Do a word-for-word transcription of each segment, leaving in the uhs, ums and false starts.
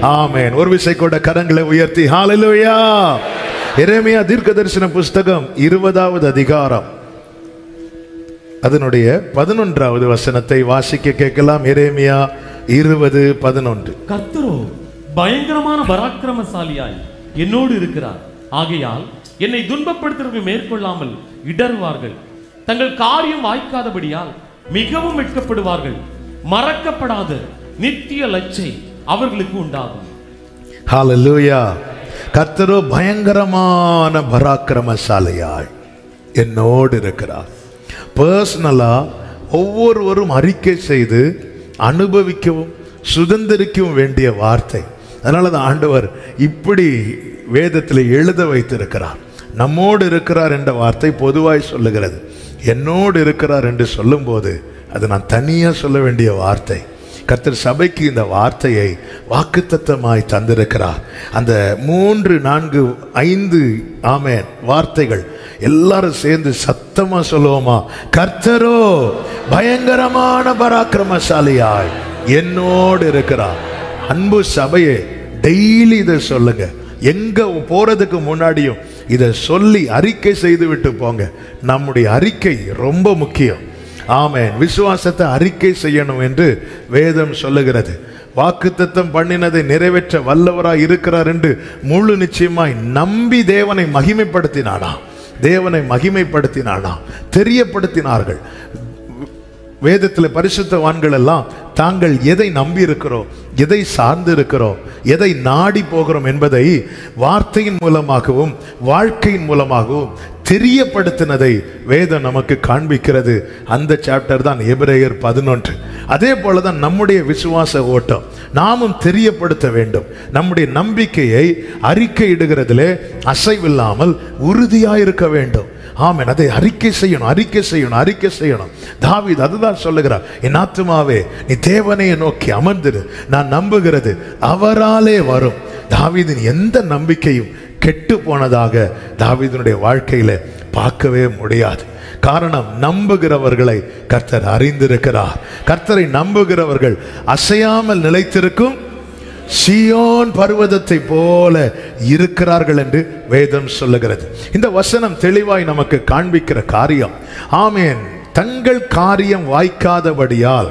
ஆமென். ஒரு விசை கூட கரங்களை உயர்த்தி ஹalleluya. எரேமியா தீர்க்கதரிசன புஸ்தகம் இருபதாவது அதிகாரம் அதனுடைய பதினொன்றாவது வசனத்தை வாசிக்க கேட்கலாம். எரேமியா இருபது பதினொன்று. கர்த்தரோ பயங்கரமான பராக்கிரமசாலியாய் என்னோடு இருக்கிறார். ஆகையால் என்னை துன்பப்படுத்துவதற்கு மேற்கொள்ளாமல் இடறுவார்கள். தங்கள் காரியம் வாய்க்காதபடியால் மிகவும் வெட்கப்படுவார்கள். மறக்கப்படாத நித்திய லட்சை அவர்களுக்கு உண்டாகும். ஹalleluya. கர்த்தரோ பயங்கரமான பராக்கிரமசாலியாய் என்னோடு இருக்கிறார். பர்சனலா ஒவ்வொருவரும் அறிக்கை செய்து அனுபவிக்கவும் சுதந்திரிக்கவும் வேண்டிய வார்த்தை. அதனால தான் ஆண்டவர் இப்படி வேதத்தில் எழுத வைத்திருக்கிறார். நம்மோடு இருக்கிறார் என்ற வார்த்தை பொதுவாய் சொல்லுகிறது. என்னோடு இருக்கிறார் என்று சொல்லும் போது அது நான் தனியாக சொல்ல வேண்டிய வார்த்தை. கர்த்தர் சபைக்கு இந்த வார்த்தையை வாக்குத்தத்தமாய் தந்திருக்கிறார். அந்த மூன்று நான்கு ஐந்து ஆமென் வார்த்தைகள் எல்லாரும் சேர்ந்து சத்தமா சொல்லுவோமா? கர்த்தரோ பயங்கரமான பராக்கிரமசாலியாய் என்னோடு இருக்கிறார். அன்பு சபையே, டெய்லி இதை சொல்லுங்க. எங்க போறதுக்கு முன்னாடியும் இதை சொல்லி அறிக்கை செய்து விட்டு போங்க. நம்முடைய அறிக்கை ரொம்ப முக்கியம். ஆமென். விசுவாசத்தை அறிக்கை செய்யணும் என்று வேதம் சொல்லுகிறது. வாக்குத்தத்தம் பண்ணினதை நிறைவேற்ற வல்லவராய் இருக்கிறார் என்று முழு நிச்சயமாய் நம்பி தேவனை மகிமைப்படுத்தினானா தேவனை மகிமைப்படுத்தினானா தெரியப்படுத்தினார்கள். வேதத்தில் பரிசுத்தவான்கள் எல்லாம் தாங்கள் எதை நம்பி இருக்கிறோம், எதை சார்ந்து இருக்கிறோம், எதை நாடி போகிறோம் என்பதை வார்த்தையின் மூலமாகவும் வாழ்க்கையின் மூலமாகவும் தெரியப்படுத்தினதை வேதம் நமக்கு காண்பிக்கிறது. அந்த சாப்டர் தான் எபிரேயர் பதினொன்று. அதே போலதான் நம்முடைய விசுவாச ஓட்டம் நாமும் தெரியப்படுத்த வேண்டும். நம்முடைய நம்பிக்கையை அறிக்கையிடுகிறதிலே அசைவில்லாமல் உறுதியாயிருக்க வேண்டும். ஆமென். அதை அறிக்கை செய்யணும், அறிக்கை செய்யணும், அறிக்கை செய்யணும். தாவீது அதுதான் சொல்லுகிறார். என் ஆத்துமாவே நீ தேவனையை நோக்கி அமர்ந்திரு, நான் நம்புகிறது அவராலே வரும். தாவீதின் எந்த நம்பிக்கையும் கெட்டு போனதாக தாவீதினுடைய வாழ்க்கையில பார்க்கவே முடியாது. காரணம், நம்புகிறவர்களை கர்த்தர் அறிந்திருக்கிறார். கர்த்தரை நம்புகிறவர்கள் அசையாமல் நிலைத்திருக்கும் சீயோன் பர்வதத்தை போல இருக்கிறார்கள் என்று வேதம் சொல்லுகிறது. இந்த வசனம் தெளிவாய் நமக்கு காண்பிக்கிற காரியம், ஆமென், தங்கள் காரியம் வாய்க்காதபடியால்.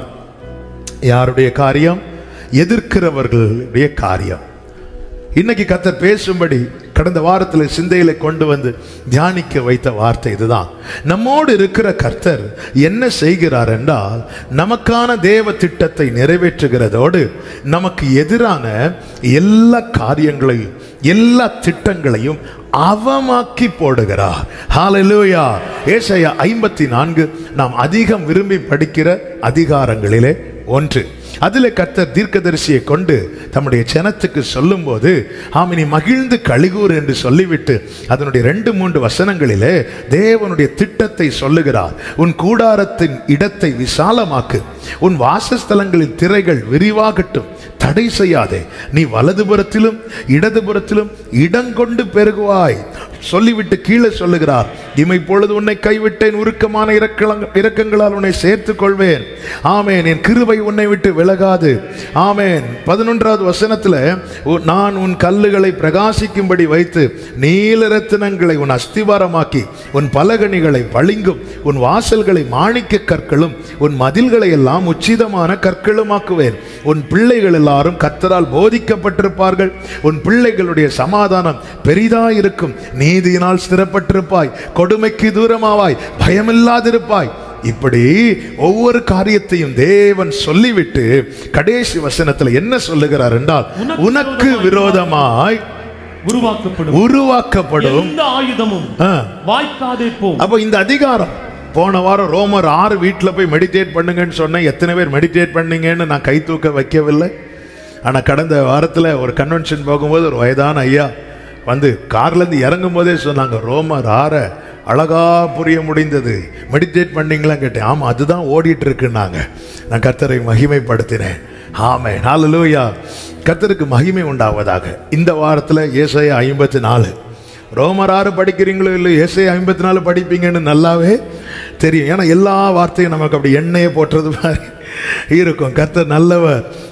யாருடைய காரியம்? எதிர்க்கிறவர்களுடைய காரியம். இன்னைக்கு கர்த்தர் பேசும்படி கடந்த வாரத்தில் சிந்தையில கொண்டு வந்து தியானிக்க வைத்த வார்த்தை இதுதான். நம்மோடு இருக்கிற கர்த்தர் என்ன செய்கிறார் என்றால், நமக்கான தேவ திட்டத்தை நிறைவேற்றுகிறதோடு நமக்கு எதிரான எல்லா காரியங்களையும் எல்லா திட்டங்களையும் அவமாக்கி போடுகிறார். ஹalleluya. ஏசாயா ஐம்பத்தி நான்கு நாம் அதிகம் விரும்பி படிக்கிற அதிகாரங்களிலே ஒன்று. அதிலே கர்த்தர் தீர்க்கதரிசியை கொண்டு தம்முடைய ஜனத்துக்கு சொல்லும் போது, ஆமினி மகிழ்ந்து கலிகூர் என்று சொல்லிவிட்டு அதனுடைய ரெண்டு மூன்று வசனங்களிலே தேவனுடைய திட்டத்தை சொல்லுகிறார். உன் கூடாரத்தின் இடத்தை விசாலமாக்கு, உன் வாசஸ்தலங்களின் திரைகள் விரிவாகட்டும், தடை செய்யாதே, நீ வலதுபுறத்திலும் இடதுபுறத்திலும் இடங்கொண்டு பெருகுவாய் சொல்லிவிட்டு கீழே சொல்லுகிறார், இமை பொழுது உன்னை கைவிட்டேன், உருக்கமான இரக்கங்களால் உன்னை சேர்த்துக் கொள்வேன். ஆமென். என் கிருபை உன்னை விட்டு விலகாது. ஆமென். பதினொன்றாவது வசனத்துல, நான் உன் கல்லுகளை பிரகாசிக்கும்படி வைத்து நீல ரத்தினங்களை உன் அஸ்திவாரமாக்கி உன் பலகணிகளை பளிங்கும், உன் வாசல்களை மாணிக்க கற்களும், உன் மதில்களை எல்லாம் உச்சிதமான கற்களுமாக்குவேன். உன் பிள்ளைகள் எல்லாரும் கர்த்தரால் போதிக்கப்பட்டிருப்பார்கள். உன் பிள்ளைகளுடைய சமாதானம் பெரிதாயிருக்கும். நீதியினால் ஸ்திரப்பட்டிருப்பாய், கொடுமைக்கு தூரமாவாய், பயமில்லாதிருப்பாய். இப்படி ஒவ்வொரு காரியத்தையும் தேவன் சொல்லிவிட்டு கடைசி வசனத்தில் என்ன சொல்லுகிறார் என்றால், உனக்கு விரோதமாய் உருவாக்கப்படும் உருவாக்கப்படும் எந்த ஆயுதமும் வாய்க்காதே போகும். அப்ப இந்த அதிகாரம் போன வாரம் ரோமர் ஆறு வீட்டில் போய் மெடிடேட் பண்ணுங்கன்னு சொன்னேன். எத்தனை பேர் மெடிடேட் பண்ணீங்கன்னு நான் கை தூக்க வைக்கவில்லை. ஆனால் கடந்த வாரத்தில் ஒரு கன்வென்ஷன் போகும்போது ஒரு வயதான ஐயா வந்து கார்லேருந்து இறங்கும் போதே சொன்னாங்க, ரோமர் ஆற அழகா புரிய முடிந்தது, மெடிடேட் பண்ணீங்களா கேட்டேன். ஆமாம், அதுதான் ஓடிட்டு இருக்குன்னாங்க. நான் கர்த்தரை மகிமைப்படுத்தினேன். ஆமென். ஹல்லேலூயா. கர்த்தருக்கு மகிமை உண்டாவதாக. இந்த வாரத்தில் ஏசாயா ஐம்பத்தி நாலு ரோமர் ஆறு படிக்கிறீங்களோ இல்லை, ஏசாயா ஐம்பத்தி நாலு படிப்பீங்கன்னு நல்லாவே தெரியும். ஏன்னா எல்லா வார்த்தையும் நமக்கு அப்படி எண்ணெயை போட்டுறது மாதிரி இருக்கும். கர்த்தர் நல்லவர்,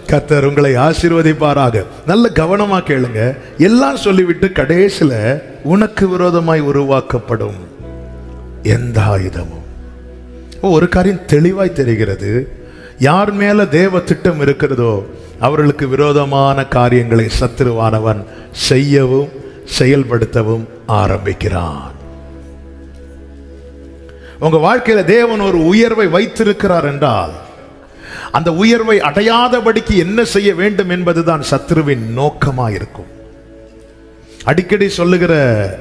கர்த்தர் உங்களை ஆசீர்வதிப்பாராக. நல்ல கவனமா கேளுங்க. எல்லாம் சொல்லிவிட்டு கடைசியில உனக்கு விரோதமாய் உருவாக்கப்படும் எந்த ஆயுதமும். ஒரு காரியம் தெளிவாய் தெரிகிறது. யார் மேல தேவ திட்டம் இருக்கிறதோ அவர்களுக்கு விரோதமான காரியங்களை சத்துருவானவன் செய்யவும் செயல்படுத்தவும் ஆரம்பிக்கிறான். உங்க வாழ்க்கையில தேவன் ஒரு உயர்வை வைத்திருக்கிறார் என்றால் அந்த உயர்வை அடையாதபடிக்கு என்ன செய்ய வேண்டும் என்பதுதான் சத்துருவின் நோக்கமா இருக்கும். அடிக்கடி சொல்லுகிற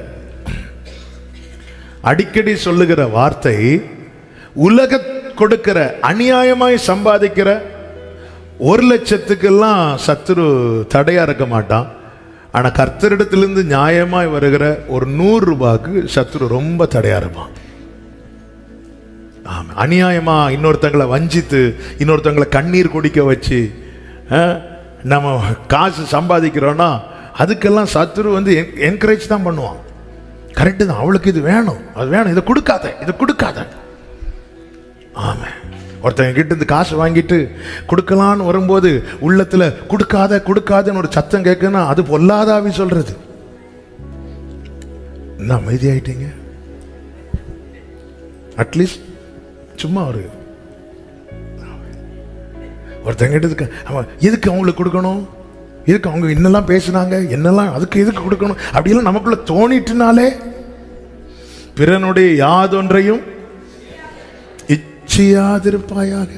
அடிக்கடி சொல்லுகிற வார்த்தை, உலக கொடுக்கிற அநியாயமாய் சம்பாதிக்கிற ஒரு லட்சத்துக்கெல்லாம் சத்துரு தடையா இருக்க மாட்டான். ஆனா கர்த்தரிடத்திலிருந்து நியாயமாய் வருகிற ஒரு நூறு ரூபாய்க்கு சத்துரு ரொம்ப தடையா இருப்பான். ஆமா, அநியாயமா இன்னொருத்தங்களை வஞ்சித்து இன்னொருத்தங்களை கண்ணீர் குடிக்க வச்சு நம்ம காசு சம்பாதிக்கிறோம்னா அதுக்கெல்லாம் சத்துரு வந்து என்கரேஜ் தான் பண்ணுவான். கரெக்டு தான், அவளுக்கு இது வேணும், அது வேணும், இதை கொடுக்காத, இதை கொடுக்காத. ஆமா, ஒருத்தங்க கிட்ட இருந்து காசு வாங்கிட்டு கொடுக்கலான்னு வரும்போது உள்ளத்துல கொடுக்காத கொடுக்காதன்னு ஒரு சத்தம் கேட்குன்னா அது பொல்லாதாவி சொல்றது. என்ன அமைதியாயிட்டீங்க? அட்லீஸ்ட் சும்மா ஒரு ஒருத்தங்க கிட்ட எதுக்கு அவங்களுக்கு கொடுக்கணும், எதுக்கு அவங்க என்னெல்லாம் பேசுனாங்க, என்னெல்லாம் அதுக்கு எதுக்கு கொடுக்கணும் அப்படியெல்லாம் நமக்குள்ள தோணிட்டுனாலே பிறனுடைய யாதொன்றையும் இச்சியாதிருப்பாயாக.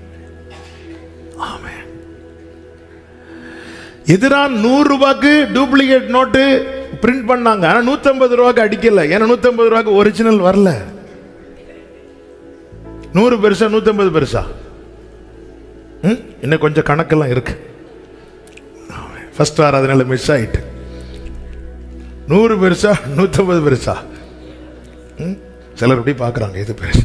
ஆமென். எதிரான நூறு ரூபாய்க்கு டூப்ளிகேட் நோட்டு பிரிண்ட் பண்ணாங்க. ஆனா நூத்தி ஐம்பது ரூபாய்க்கு அடிக்கல. ஏன்னா நூத்தி ஐம்பது ரூபாய்க்கு ஒரிஜினல் வரல. நூறு பெருசா நூத்தி ஐம்பது பெருசா? இன்னும் கொஞ்சம் கணக்கெல்லாம் இருக்கு. ஃபர்ஸ்ட் வாரம் அதனால மிஸ் ஆயிட்டு. நூறு பெருசா நூத்தி ஐம்பது பெருசா? சிலர் அப்படி பாக்குறாங்க இது பெருசு.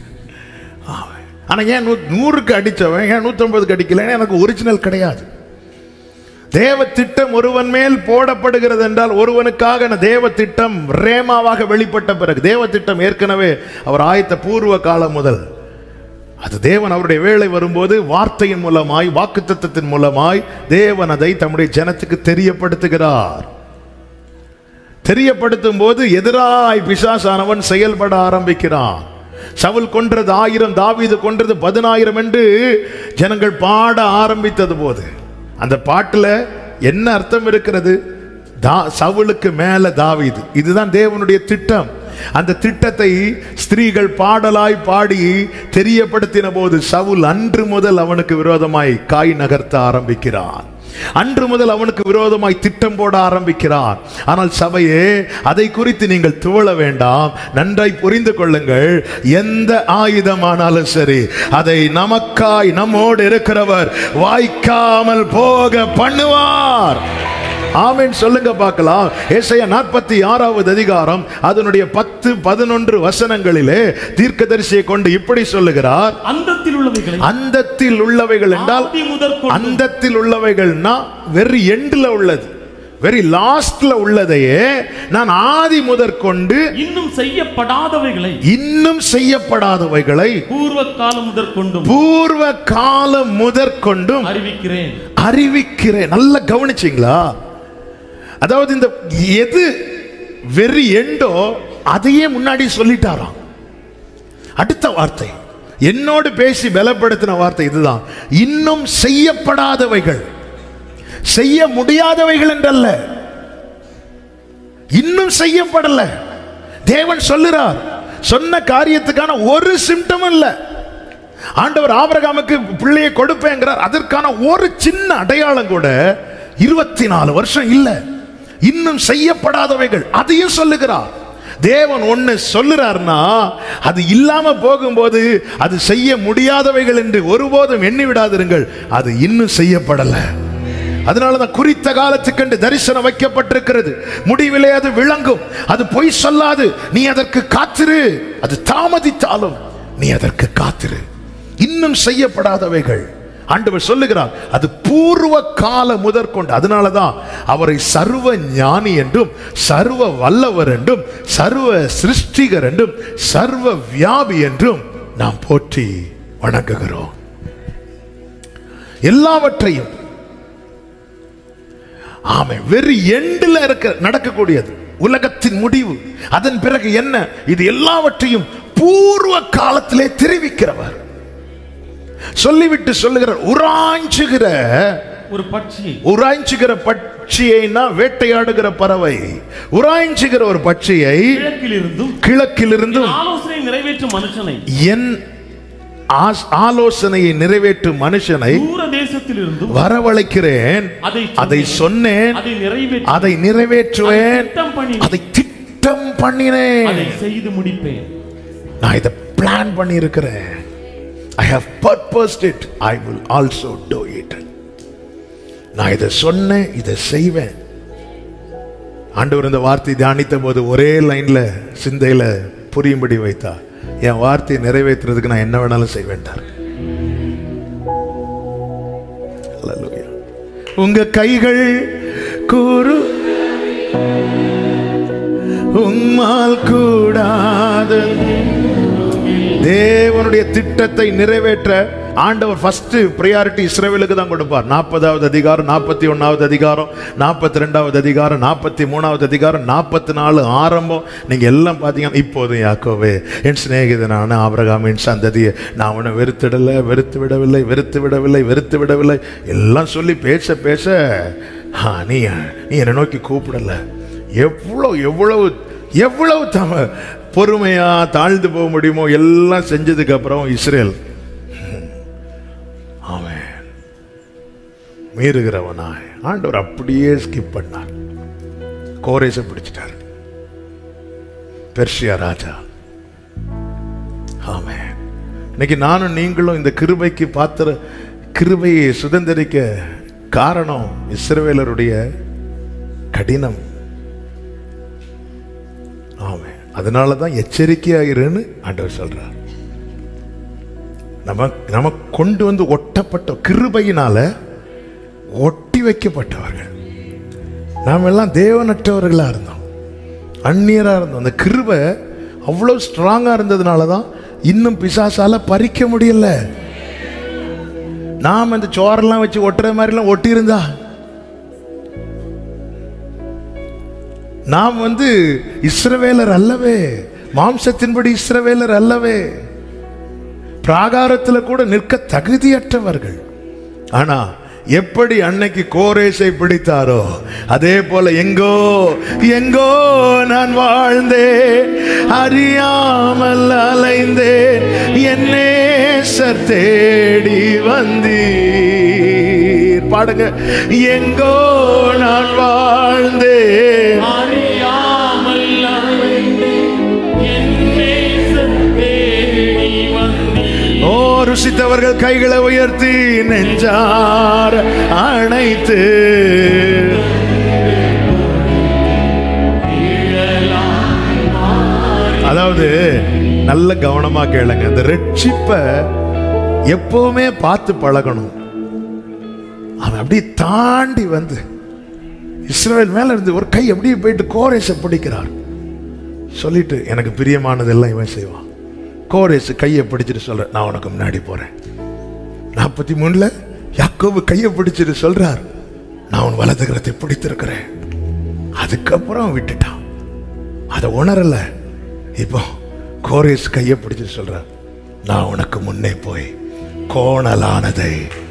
ஆனா ஏன் நூறுக்கு அடிச்சவன் ஏன் நூத்தி ஐம்பதுக்கு அடிக்கல? எனக்கு ஒரிஜினல் கிடையாது. தேவ திட்டம் ஒருவன் மேல் போடப்படுகிறது என்றால் ஒருவனுக்காக தேவ திட்டம் ரேமாவாக வெளிப்பட்ட பிறகு, தேவ திட்டம் ஏற்கனவே அவர் ஆயத்த பூர்வ காலம் முதல், அது தேவன் அவருடைய வேலை வரும்போது வார்த்தையின் மூலமாய் வாக்குத்தத்தத்தின் மூலமாய் தேவன் அதை தம்முடைய ஜனத்துக்கு தெரியப்படுத்துகிறார். தெரியப்படுத்தும் போது எதிராய் பிசாசானவன் செயல்பட ஆரம்பிக்கிறான். சவுல் கொன்றது ஆயிரம், தாவீது கொன்றது பதினாயிரம் என்று ஜனங்கள் பாட ஆரம்பித்தது போது அந்த பாட்டுல என்ன அர்த்தம் இருக்கிறது? சவுலுக்கு மேல தாவீது. இதுதான் தேவனுடைய திட்டம். அந்த திட்டத்தை ஸ்திரீகள் பாடலாய் பாடி தெரியப்படுத்தின போது சவுல் அன்று முதல் அவனுக்கு விரோதமாய் காய் நகர்த்த ஆரம்பிக்கிறான். அன்று முதல் அவனுக்கு விரோதமாய் திட்டம் போட ஆரம்பிக்கிறான். ஆனால் சபையே, அதை குறித்து நீங்கள் துவள வேண்டாம். நன்றாய் புரிந்து கொள்ளுங்கள். எந்த ஆயுதமானாலும் சரி, அதை நமக்காய் நம்மோடு இருக்கிறவர் வாய்க்காமல் போக பண்ணுவார். ஆமென் சொல்லுங்க பார்க்கலாம். ஏசாயா நாற்பத்தி ஆறாவது அதிகாரம் அதனுடைய பத்து பதினொன்று வசனங்களிலே தீர்க்கதரிசியை கொண்டு இப்படி சொல்லுகிறார். அந்தத்தில் உள்ளவைகள், அந்தத்தில் உள்ளவைகள் என்றால் அந்தத்தில் உள்ளவைகள்னா வெரி எண்ட்ல உள்ளது, வெரி லாஸ்ட்ல உள்ளதையே நான் ஆதி முதற்கொண்டு இன்னும் செய்யப்படாதவைகளை இன்னும் செய்யப்படாதவைகளை பூர்வ காலம் முதற்கொண்டும் பூர்வ காலம் முதற்கொண்டும் அறிவிக்கிறேன் அறிவிக்கிறேன். நல்லா கவனிச்சீங்களா? அதாவது இந்த எது வெரி எண்டோ அதையே முன்னாடி சொல்லிட்டாராம். அடுத்த வார்த்தை என்னோடு பேசி பலப்படுத்தின வார்த்தை இதுதான். இன்னும் செய்யப்படாதவைகள், செய்ய முடியாதவைகள் என்றல்ல, இன்னும் செய்யப்படல. தேவன் சொல்லுறார், சொன்ன காரியத்துக்கான ஒரு சிம்டம் இல்ல. ஆண்டவர் ஆபிரகாமுக்கு பிள்ளையை கொடுப்பேங்கிறார், அதற்கான ஒரு சின்ன அடையாளம் கூட இருபத்தி நாலு வருஷம் இல்ல. இன்னும் செய்யப்படாதவைகள் அதையும் சொல்லுகிறார். தேவன் ஒன்னு சொல்லுறார்னா அது இல்லாம போகும்போது அது செய்ய முடியாதவைகள் என்று ஒருபோதும் எண்ணி விடாதிருங்கள். அது இன்னும் செய்யப்படல. அதனாலதான் குறித்த காலத்துக்கென்று தரிசனம் வைக்கப்பட்டிருக்கிறது. முடிவிலே அது விளங்கும். அது பொய் சொல்லாது. நீ அதற்கு காத்திரு. அது தாமதித்தாலும் நீ அதற்கு காத்திரு. இன்னும் செய்யப்படாதவைகள் ஆண்டவர் சொல்லுகிறார். அது பூர்வ கால முதற்கொண்டு. அதனாலதான் அவரை சர்வ ஞானி என்றும் சர்வ வல்லவர் என்றும் சர்வ சிருஷ்டிகர் என்றும் சர்வ வியாபி என்றும் நாம் போற்றி வணங்குகிறோம். எல்லாவற்றையும் ஆமே, வெரி எண்டில் இருக்க நடக்கக்கூடியது, உலகத்தின் முடிவு. அதன் பிறகு என்ன? இது எல்லாவற்றையும் பூர்வ காலத்திலே தெரிவிக்கிறவர். சொல்லிவிட்டு சொல்லுகிறார், உராய்ச்சுகிற ஒரு பட்சி, உராய்ச்சுகிற பட்சியைனா வேட்டையாடுகிற பறவை, உராய்ச்சுகிற ஒரு பட்சியை கிழக்கிலிருந்தும் கிழக்கிலிருந்தும் ஆலோசனை நிறைவேற்றும் மனுஷனை, என் ஆலோசனையை நிறைவேற்றும் மனுஷனை தூர தேசத்திலிருந்தும் வரவழைக்கிறேன். அதை சொன்னேன், அதை நிறைவேற்றுவேன், அதை திட்டம் பண்ணினேன், அதை செய்து முடிப்பேன். நான் இதை பிளான் பண்ணி இருக்கிறேன். I have purposed it, I will also do it. நான் இதை சொன்னேன், இதை செய்வேன். ஆண்டவர் இந்த வார்த்தை தியானித்த போது ஒரே லைன்ல சிந்தையில புரியும்படி வைத்தார். என் வார்த்தையை நிறைவேற்றுறதுக்கு நான் என்ன வேணாலும் செய்வேன்டார். உங்க கைகள் கூறு உம்மால் கூடாது. தேவனுடைய திட்டத்தை நிறைவேற்ற ஆண்டவர் ஃபர்ஸ்ட் பிரையாரிட்டி இஸ்ரவேலுக்கு தான் கொடுப்பார். நாற்பதாவது அதிகாரம், நாற்பத்தி ஒன்னாவது அதிகாரம், நாற்பத்தி ரெண்டாவது அதிகாரம், நாற்பத்தி மூணாவது அதிகாரம், நாற்பத்தி நாலு ஆரம்பம். நீங்க எல்லாம் பார்த்தீங்கன்னா, இப்போது யாக்கோவே என் சிநேகிதனான ஆபிரகாமின் சந்ததியை நான் அவனை வெறுத்திடல, வெறுத்து விடவில்லை, வெறுத்து விடவில்லை, வெறுத்து விடவில்லை எல்லாம் சொல்லி பேச பேச நீ நீ என்னை நோக்கி கூப்பிடல. எவ்வளவு எவ்வளவு எவ்வளவு தம பொறுமையா தாழ்ந்து போக முடியுமோ எல்லாம் செஞ்சதுக்கு அப்புறம் இஸ்ரேல் அவன் மீறுகிறவனாய் ஆண்டவர் அப்படியே ஸ்கிப் பண்ணார். கோரேச பிடிச்சிட்டார், பெர்ஷியா ராஜா. ஆமென். இன்னைக்கு நானும் நீங்களும் இந்த கிருபைக்கு பாத்திர கிருபையை சுதந்திரிக்க காரணம் இஸ்ரவேலருடைய கடினம். ஆமென். அதனாலதான் எச்சரிக்கையாயிருன்னு ஆண்டவர் சொல்றார். நம்ம நம்ம கொண்டு வந்து ஒட்டப்பட்ட கிருபையினால ஒட்டி வைக்கப்பட்டவர்கள். நாம் எல்லாம் தேவனற்றவர்களா இருந்தோம், அந்நியரா இருந்தோம். அந்த கிருபை அவ்வளவு ஸ்ட்ராங்கா இருந்ததுனாலதான் இன்னும் பிசாசால பறிக்க முடியல. நாம் அந்த சோரெல்லாம் வச்சு ஒட்டுற மாதிரி எல்லாம் ஒட்டி இருந்தா நாம் வந்து இஸ்ரவேலர் அல்லவே, மாம்சத்தின்படி இஸ்ரவேலர் அல்லவே, பிராகாரத்தில் கூட நிற்க தகுதியற்றவர்கள். ஆனா எப்படி அன்னைக்கு கோரேசை பிடித்தாரோ அதே போல எங்கோ எங்கோ நான் வாழ்ந்தேன், அறியாமல் அலைந்தேன், என் நேசர் தேடி வந்தீர். பாடுங்க. எங்கோ நான் வாழ்ந்தேன், அறியாமல் அலைந்தேன், என் நேசர் தேடி வந்தீர். ஓ ருசித்தவர்கள் கைகளை உயர்த்தி நெஞ்சார அணைத்து அதாவது நல்ல கவனமா கேளுங்க. இந்த ரட்சிப்பை எப்பவுமே பார்த்து பழகணும். அவன் அப்படியே தாண்டி வந்து இஸ்ரவேல் மேல இருந்து ஒரு கை அப்படியே போயிட்டு கோரேசை பிடிக்கிறார். சொல்லிட்டு எனக்கு பிரியமானதெல்லாம் இவன் செய்வான். கோரேசு கையை பிடிச்சிட்டு சொல்ற, நான் உனக்கு முன்னாடி போறேன். நாற்பத்தி மூணுல யாக்கோபு கையை பிடிச்சிட்டு சொல்றார், நான் உன் வலதுகரத்தை பிடித்திருக்கிறேன். அதுக்கப்புறம் விட்டுட்டான், அதை உணரல. இப்போ கோரேசு கையை பிடிச்சிட்டு சொல்றார், நான் உனக்கு முன்னே போய் கோணலானதை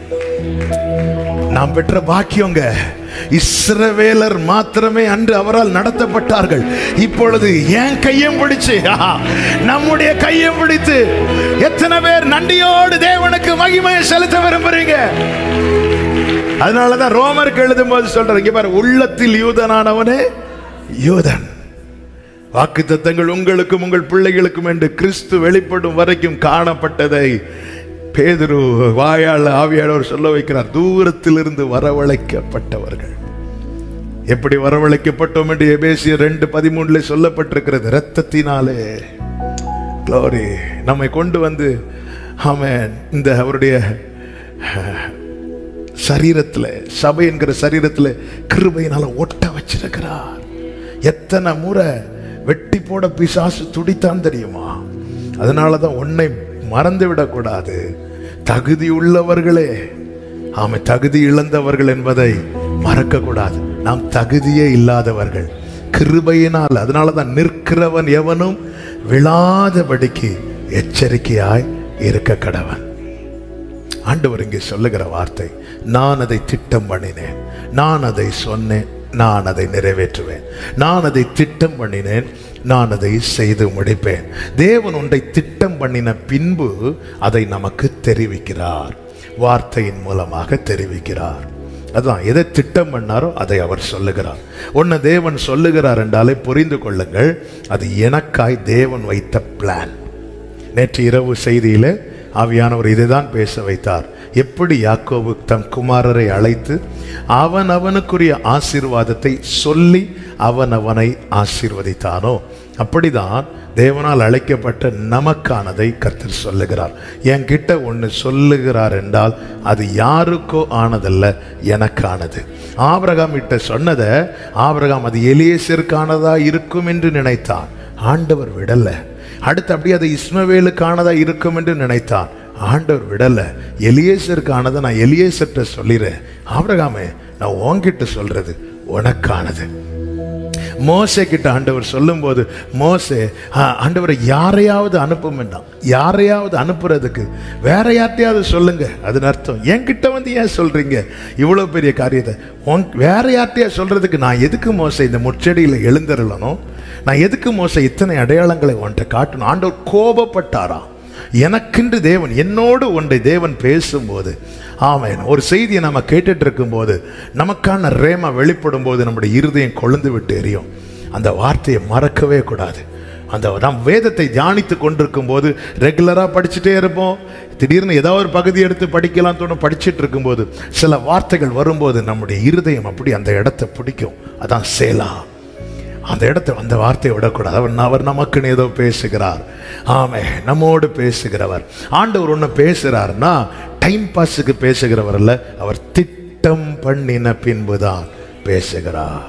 நாம் பெற்ற பாக்கியங்க. இஸ்ரவேலர் மாத்திரமே அன்று அவரால் நடத்தப்பட்டார்கள். இப்பொழுது என் கையும் பிடிச்சு, நம்முடைய கையும் பிடித்து எத்தனை பேர் நன்றியோடு தேவனுக்கு மகிமையை செலுத்த விரும்புறீங்க? அதனாலதான் ரோமருக்கு எழுதும் போது சொல்றீங்க பாரு, உள்ளத்தில் யூதனானவனே யூதன். வாக்குத்தத்தங்கள் உங்களுக்கும் உங்கள் பிள்ளைகளுக்கும் என்று கிறிஸ்து வெளிப்படும் வரைக்கும் காணப்பட்டதை பேதுரு வாயால் ஆவியாளர் சொல்ல வைக்கிறார். தூரத்திலிருந்து வரவழைக்கப்பட்டவர்கள். எப்படி வரவழைக்கப்பட்டோம் என்று எபேசியர் ரெண்டு பதிமூணுல சொல்லப்பட்டிருக்கிறது. இரத்தத்தினாலே க்ளோரி நம்மை கொண்டு வந்து ஆமென் இந்த அவருடைய சரீரத்தில், சபை என்கிற சரீரத்தில் கிருபையினால ஒட்ட வச்சிருக்கிறார். எத்தனை முறை வெட்டி போட பிசாசு துடித்தான் தெரியுமா? அதனாலதான் உன்னை மறந்து விடக்கூடாது. தகுதி உள்ளவர்களே, ஆமை தகுதி இழந்தவர்கள் என்பதை மறக்க கூடாது. நாம் தகுதியே இல்லாதவர்கள். கிருபையினால், அதனாலதான் நிற்கிறவன் எவனும் விழாதபடிக்கு எச்சரிக்கையாய் இருக்க கடவன். ஆண்டவர் இங்கே சொல்லுகிற வார்த்தை, நான் அதை திட்டம் பண்ணினேன், நான் அதை சொன்னேன், நான் அதை நிறைவேற்றுவேன். நான் அதை திட்டம் பண்ணினேன், நான் அதை செய்து முடிப்பேன். தேவன் ஒன்றை திட்டம் பண்ணின பின்பு அதை நமக்கு தெரிவிக்கிறார், வார்த்தையின் மூலமாக தெரிவிக்கிறார். அதான் எதை திட்டம் பண்ணாரோ அதை அவர் சொல்லுகிறார். ஒன்னு தேவன் சொல்லுகிறார் என்றாலே புரிந்து கொள்ளுங்கள், அது எனக்காய் தேவன் வைத்த பிளான். நேற்று இரவு செய்தியில ஆவியானவர் இதைதான் பேச வைத்தார். எப்படி யாக்கோபு தன் குமாரரை அழைத்து அவன் அவனுக்குரிய ஆசீர்வாதத்தை சொல்லி அவன் அவனை ஆசீர்வதித்தானோ, அப்படிதான் தேவனால் அழைக்கப்பட்ட நமக்கானதை கர்த்தர் சொல்லுகிறார். என்கிட்ட ஒன்று சொல்லுகிறார் என்றால் அது யாருக்கோ ஆனதல்ல, எனக்கானது. ஆபிரகாம் கிட்ட சொன்னதை ஆபிரகாம் அது எலியேசருக்கானதா இருக்கும் என்று நினைத்தான், ஆண்டவர் விடல. அடுத்து அப்படியே அது இஸ்மவேலுக்கானதா இருக்கும் என்று நினைத்தான், ஆண்டவர் விடல. எலியேசருக்கானதை நான் எலியேசர்கிட்ட சொல்லிடுறேன், ஆபிரகாமே நான் உன்கிட்ட சொல்றது உனக்கானது. மோசே கிட்ட ஆண்டவர் சொல்லும் போது, மோசே ஆண்டவரை யாரையாவது அனுப்பும் வேண்டாம், யாரையாவது அனுப்புறதுக்கு வேற யார்ட்டையாவது சொல்லுங்க. அதன் அர்த்தம் என்கிட்ட வந்து ஏன் சொல்றீங்க இவ்வளவு பெரிய காரியத்தை, வேற யார்ட்டையா சொல்றதுக்கு நான் எதுக்கு மோசே இந்த முச்செடியில எழுந்தருளணும், நான் எதுக்கு மோசே இத்தனை அடையாளங்களை ஒன்றை காட்டணும். ஆண்டவர் கோபப்பட்டாராம். எனக்கென்று தேவன், என்னோடு ஒன்றை தேவன் பேசும்போது, ஆமென், ஒரு செய்தியை நம்ம கேட்டுட்டு இருக்கும் போது நமக்கான ரேமா வெளிப்படும் போது நம்முடைய இருதயம் கொழுந்து விட்டு எரியும். அந்த வார்த்தையை மறக்கவே கூடாது. அந்த நாம் வேதத்தை தியானித்து கொண்டிருக்கும் போது ரெகுலரா படிச்சுட்டே இருப்போம். திடீர்னு ஏதாவது ஒரு பகுதி எடுத்து படிக்கலாம் தோணும். படிச்சுட்டு இருக்கும்போது சில வார்த்தைகள் வரும்போது நம்முடைய இருதயம் அப்படி அந்த இடத்தை பிடிக்கும். அதான் சேலா. அந்த இடத்தை அந்த வார்த்தையை விடக்கூடாது. அவர் அவர் நமக்குன்னு ஏதோ பேசுகிறார், ஆமே, நம்மோடு பேசுகிறவர். ஆண்டவர் ஒன்று பேசுகிறார்னா டைம் பாஸுக்கு பேசுகிறவர் அல்ல, அவர் திட்டம் பண்ணின பின்புதான் பேசுகிறார்.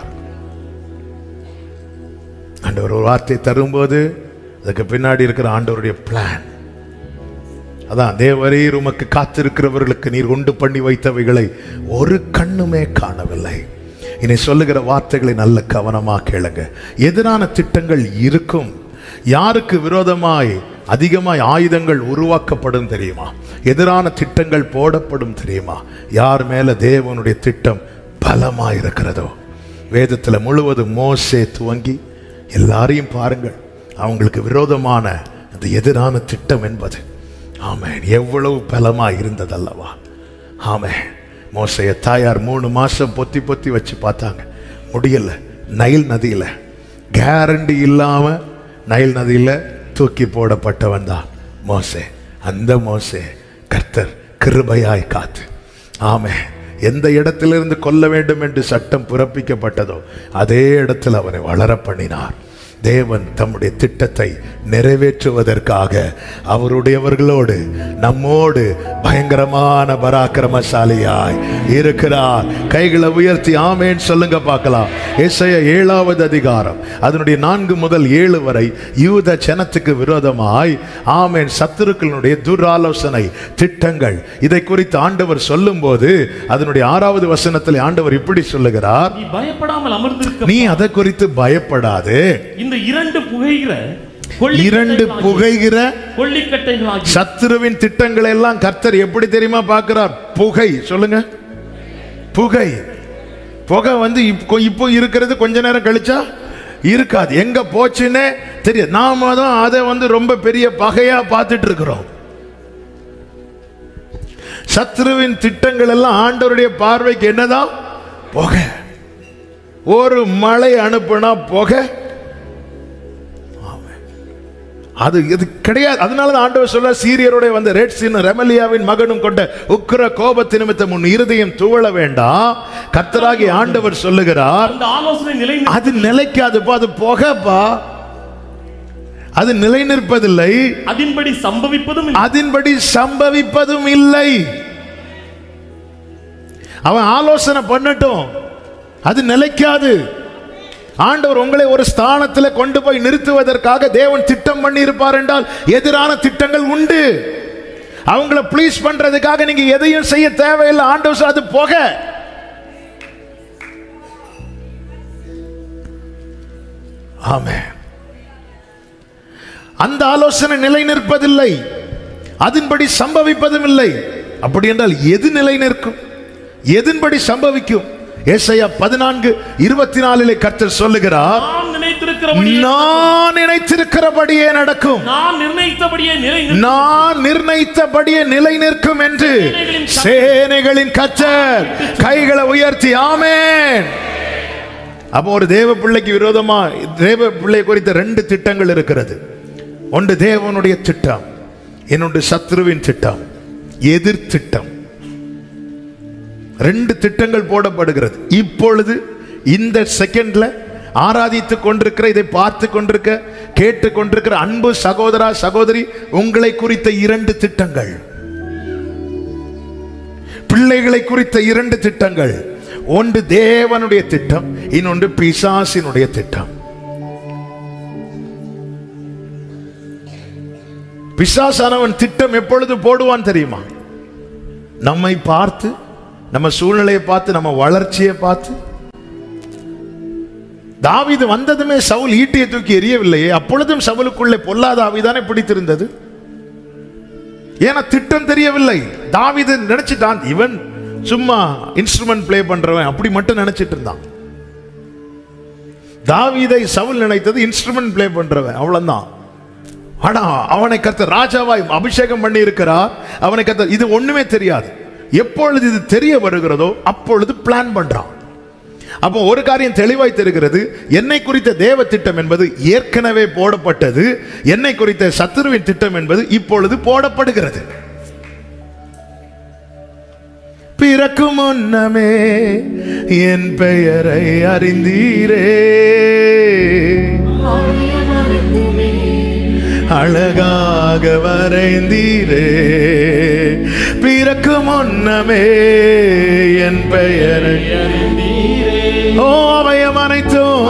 ஆண்டவர் ஒரு வார்த்தை தரும்போது அதுக்கு பின்னாடி இருக்கிற ஆண்டவருடைய பிளான். அதான் தேவரீர் உமக்கு காத்திருக்கிறவர்களுக்கு நீர் உண்டு பண்ணி வைத்தவைகளை ஒரு கண்ணுமே காணவில்லை. இனி சொல்லுகிற வார்த்தைகளை நல்ல கவனமாக கேளுங்க. எதிரான திட்டங்கள் இருக்கும். யாருக்கு விரோதமாய் அதிகமாய் ஆயுதங்கள் உருவாக்கப்படும் தெரியுமா? எதிரான திட்டங்கள் போடப்படும் தெரியுமா? யார் மேல தேவனுடைய திட்டம் பலமாய் இருக்கிறதோ. வேதத்துல முழுவதும் மோசே துவங்கி எல்லாரையும் பாருங்கள், அவங்களுக்கு விரோதமான அந்த எதிரான திட்டம் என்பது, ஆமென், எவ்வளவு பலமாய் இருந்ததல்லவா. ஆமென். மோசைய தாயார் மூணு மாசம் பொத்தி பொத்தி வச்சு பார்த்தாங்க, முடியல. நைல் நதியில கேரண்டி இல்லாம நைல் நதியில தூக்கி போடப்பட்டவன் தான் மோசே. அந்த மோசே கர்த்தர் கிருபையாய் காத்து, ஆமே, எந்த இடத்திலிருந்து கொல்ல வேண்டும் என்று சட்டம் பிறப்பிக்கப்பட்டதோ அதே இடத்தில் அவனை வளர பண்ணினார். தேவன் தம்முடைய திட்டத்தை நிறைவேற்றுவதற்காக அவருடையவர்களோடு நம்மோடு பயங்கரமான பராக்கிரமசாலியாய் இருக்கிறார். கைகளை உயர்த்தி ஆமேன் சொல்லுங்க பார்க்கலாம். ஏசாயா ஏழாவது அதிகாரம் அதனுடைய நான்கு முதல் ஏழு வரை யூத ஜனத்துக்கு விரோதமாய், ஆமேன், சத்துருக்களுடைய துராலோசனை திட்டங்கள், இதை குறித்து ஆண்டவர் சொல்லும் போது அதனுடைய ஆறாவது வசனத்தில் ஆண்டவர் இப்படி சொல்லுகிறார், நீ பயப்படாமல் அமர்ந்திருக்க, நீ அதை குறித்து பயப்படாது. இந்த இரண்டு புகைகிற இரண்டு புகைகிற கொள்ளிக்கட்டைகளாகி சத்துருவின் திட்டங்களை எல்லாம் கர்த்தர் எப்படி தெரியுமா பார்க்கிறார்? புகை. சொல்லுங்க, புகை. புகை வந்து இப்போ இப்போ இருக்கிறது கொஞ்ச நேரம் கழிச்சா இருக்காது, எங்க போச்சுன்னே தெரியாது. நாம தான் அதை வந்து ரொம்ப பெரிய பகையா பார்த்துட்டு இருக்கிறோம். சத்துருவின் திட்டங்கள் எல்லாம் ஆண்டவருடைய பார்வைக்கு என்னதான்? புகை. ஒரு மழை அனுப்புனா புகை, அது இது கிடையாது. அதனால ஆண்டவர் சொல்ல, சீரியரோட வந்த ரெட்சின் ரெமலியாவின் மகனும் கொண்ட உக்கிர கோபத்து நிமித்தம் உன் இருதயம் துவள வேண்டாம். கர்த்தராகிய ஆண்டவர் சொல்லுகிறார், அது நிலைக்காதுப்பா, அது புகைப்பா, அது நிலை நிற்பதில்லை, அதன்படி சம்பவிப்பதும் அதன்படி சம்பவிப்பதும் இல்லை. அவன் ஆலோசனை பண்ணட்டும், அது நிலைக்காது. ஆண்டவர் உங்களை ஒரு ஸ்தானத்தில் கொண்டு போய் நிறுத்துவதற்காக தேவன் திட்டம் பண்ணி இருப்பார் என்றால் எதிரான திட்டங்கள் உண்டு. அவங்கள ப்ளீஸ் பண்றதுக்காக நீங்க எதையும் செய்ய தேவையில்லை. ஆண்டவர் அது புகை. ஆமென். அந்த ஆலோசனை நிலை நிற்பதில்லை, அதன்படி சம்பவிப்பதும் இல்லை. அப்படி என்றால் எது நிலை நிற்கும், எதன்படி சம்பவிக்கும்? ஏசாயா பதினான்கு இருபத்தி நாலிலே கர்த்தர் சொல்லுகிறார், நான் நினைத்திருக்கிறபடியே நடக்கும், நான் நிர்ணயித்தபடியே நிலை நான் நிர்ணயித்தபடியே நிலை நிற்கும் என்று சேனைகளின் கர்த்தர் கைகளை உயர்த்தி ஆமென். அப்போ ஒரு தேவ பிள்ளைக்கு விரோதமா தேவ பிள்ளை குறித்த ரெண்டு திட்டங்கள் இருக்கிறது. ஒன்று தேவனுடைய திட்டம், இன்னொன்று சத்ருவின் திட்டம், எதிர் திட்டம். ரெண்டு திட்டங்கள் போடப்படுகிறது. இப்பொழுது இந்த செகண்ட்ல ஆராதித்துக் கொண்டிருக்கிற, இதை பார்த்து கொண்டிருக்க, கேட்டு கொண்டிருக்கிற அன்பு சகோதரா சகோதரி, உங்களை குறித்த இரண்டு திட்டங்கள், பிள்ளைகளை குறித்த இரண்டு திட்டங்கள். ஒன்று தேவனுடைய திட்டம், இன்னொன்று பிசாசினுடைய திட்டம். பிசாசானவன் திட்டம் எப்பொழுது போடுவான் தெரியுமா? நம்மை பார்த்து, நம்ம சூழ்நிலையை பார்த்து, நம்ம வளர்ச்சியை பார்த்து. தாவீது வந்ததுமே சவுல் ஈட்டியை தூக்கி எரியவில்லையே, அப்பொழுதும் சவுலுக்குள்ளே பொல்லாத ஆவிதானே பிடித்திருந்தது. ஏன்னா திட்டம் தெரியவில்லை. தாவீது நினைச்சிட்டான், இவன் சும்மா இன்ஸ்ட்ருமெண்ட் பிளே பண்றவன், அப்படி மட்டும் நினைச்சிட்டு இருந்தான். தாவீதை சவுல் நினைத்தது இன்ஸ்ட்ருமெண்ட் பிளே பண்றவன், அவ்வளவுதான். ஆனா அவனை கர்த்தர் ராஜாவாய் அபிஷேகம் பண்ணி இருக்கிறார். அவனை கர்த்தர் இது ஒண்ணுமே தெரியாது. எப்பொழுது இது தெரிய வருகிறதோ அப்பொழுது பிளான் பண்றான். அப்போ ஒரு காரியம் தெளிவாய் தெரிகிறது, என்னை குறித்த தேவ திட்டம் என்பது ஏற்கனவே போடப்பட்டது, என்னை குறித்த சத்துருவின் திட்டம் என்பது இப்பொழுது போடப்படுகிறது. பிறக்கும் முன்னமே என் பெயரை அறிந்தீரே, அழகாக வரைந்தீரே. பிறக்கும் முன்னமே என் பெயரை அறிந்தீரே, ஓ அவையம் அனைத்தும்.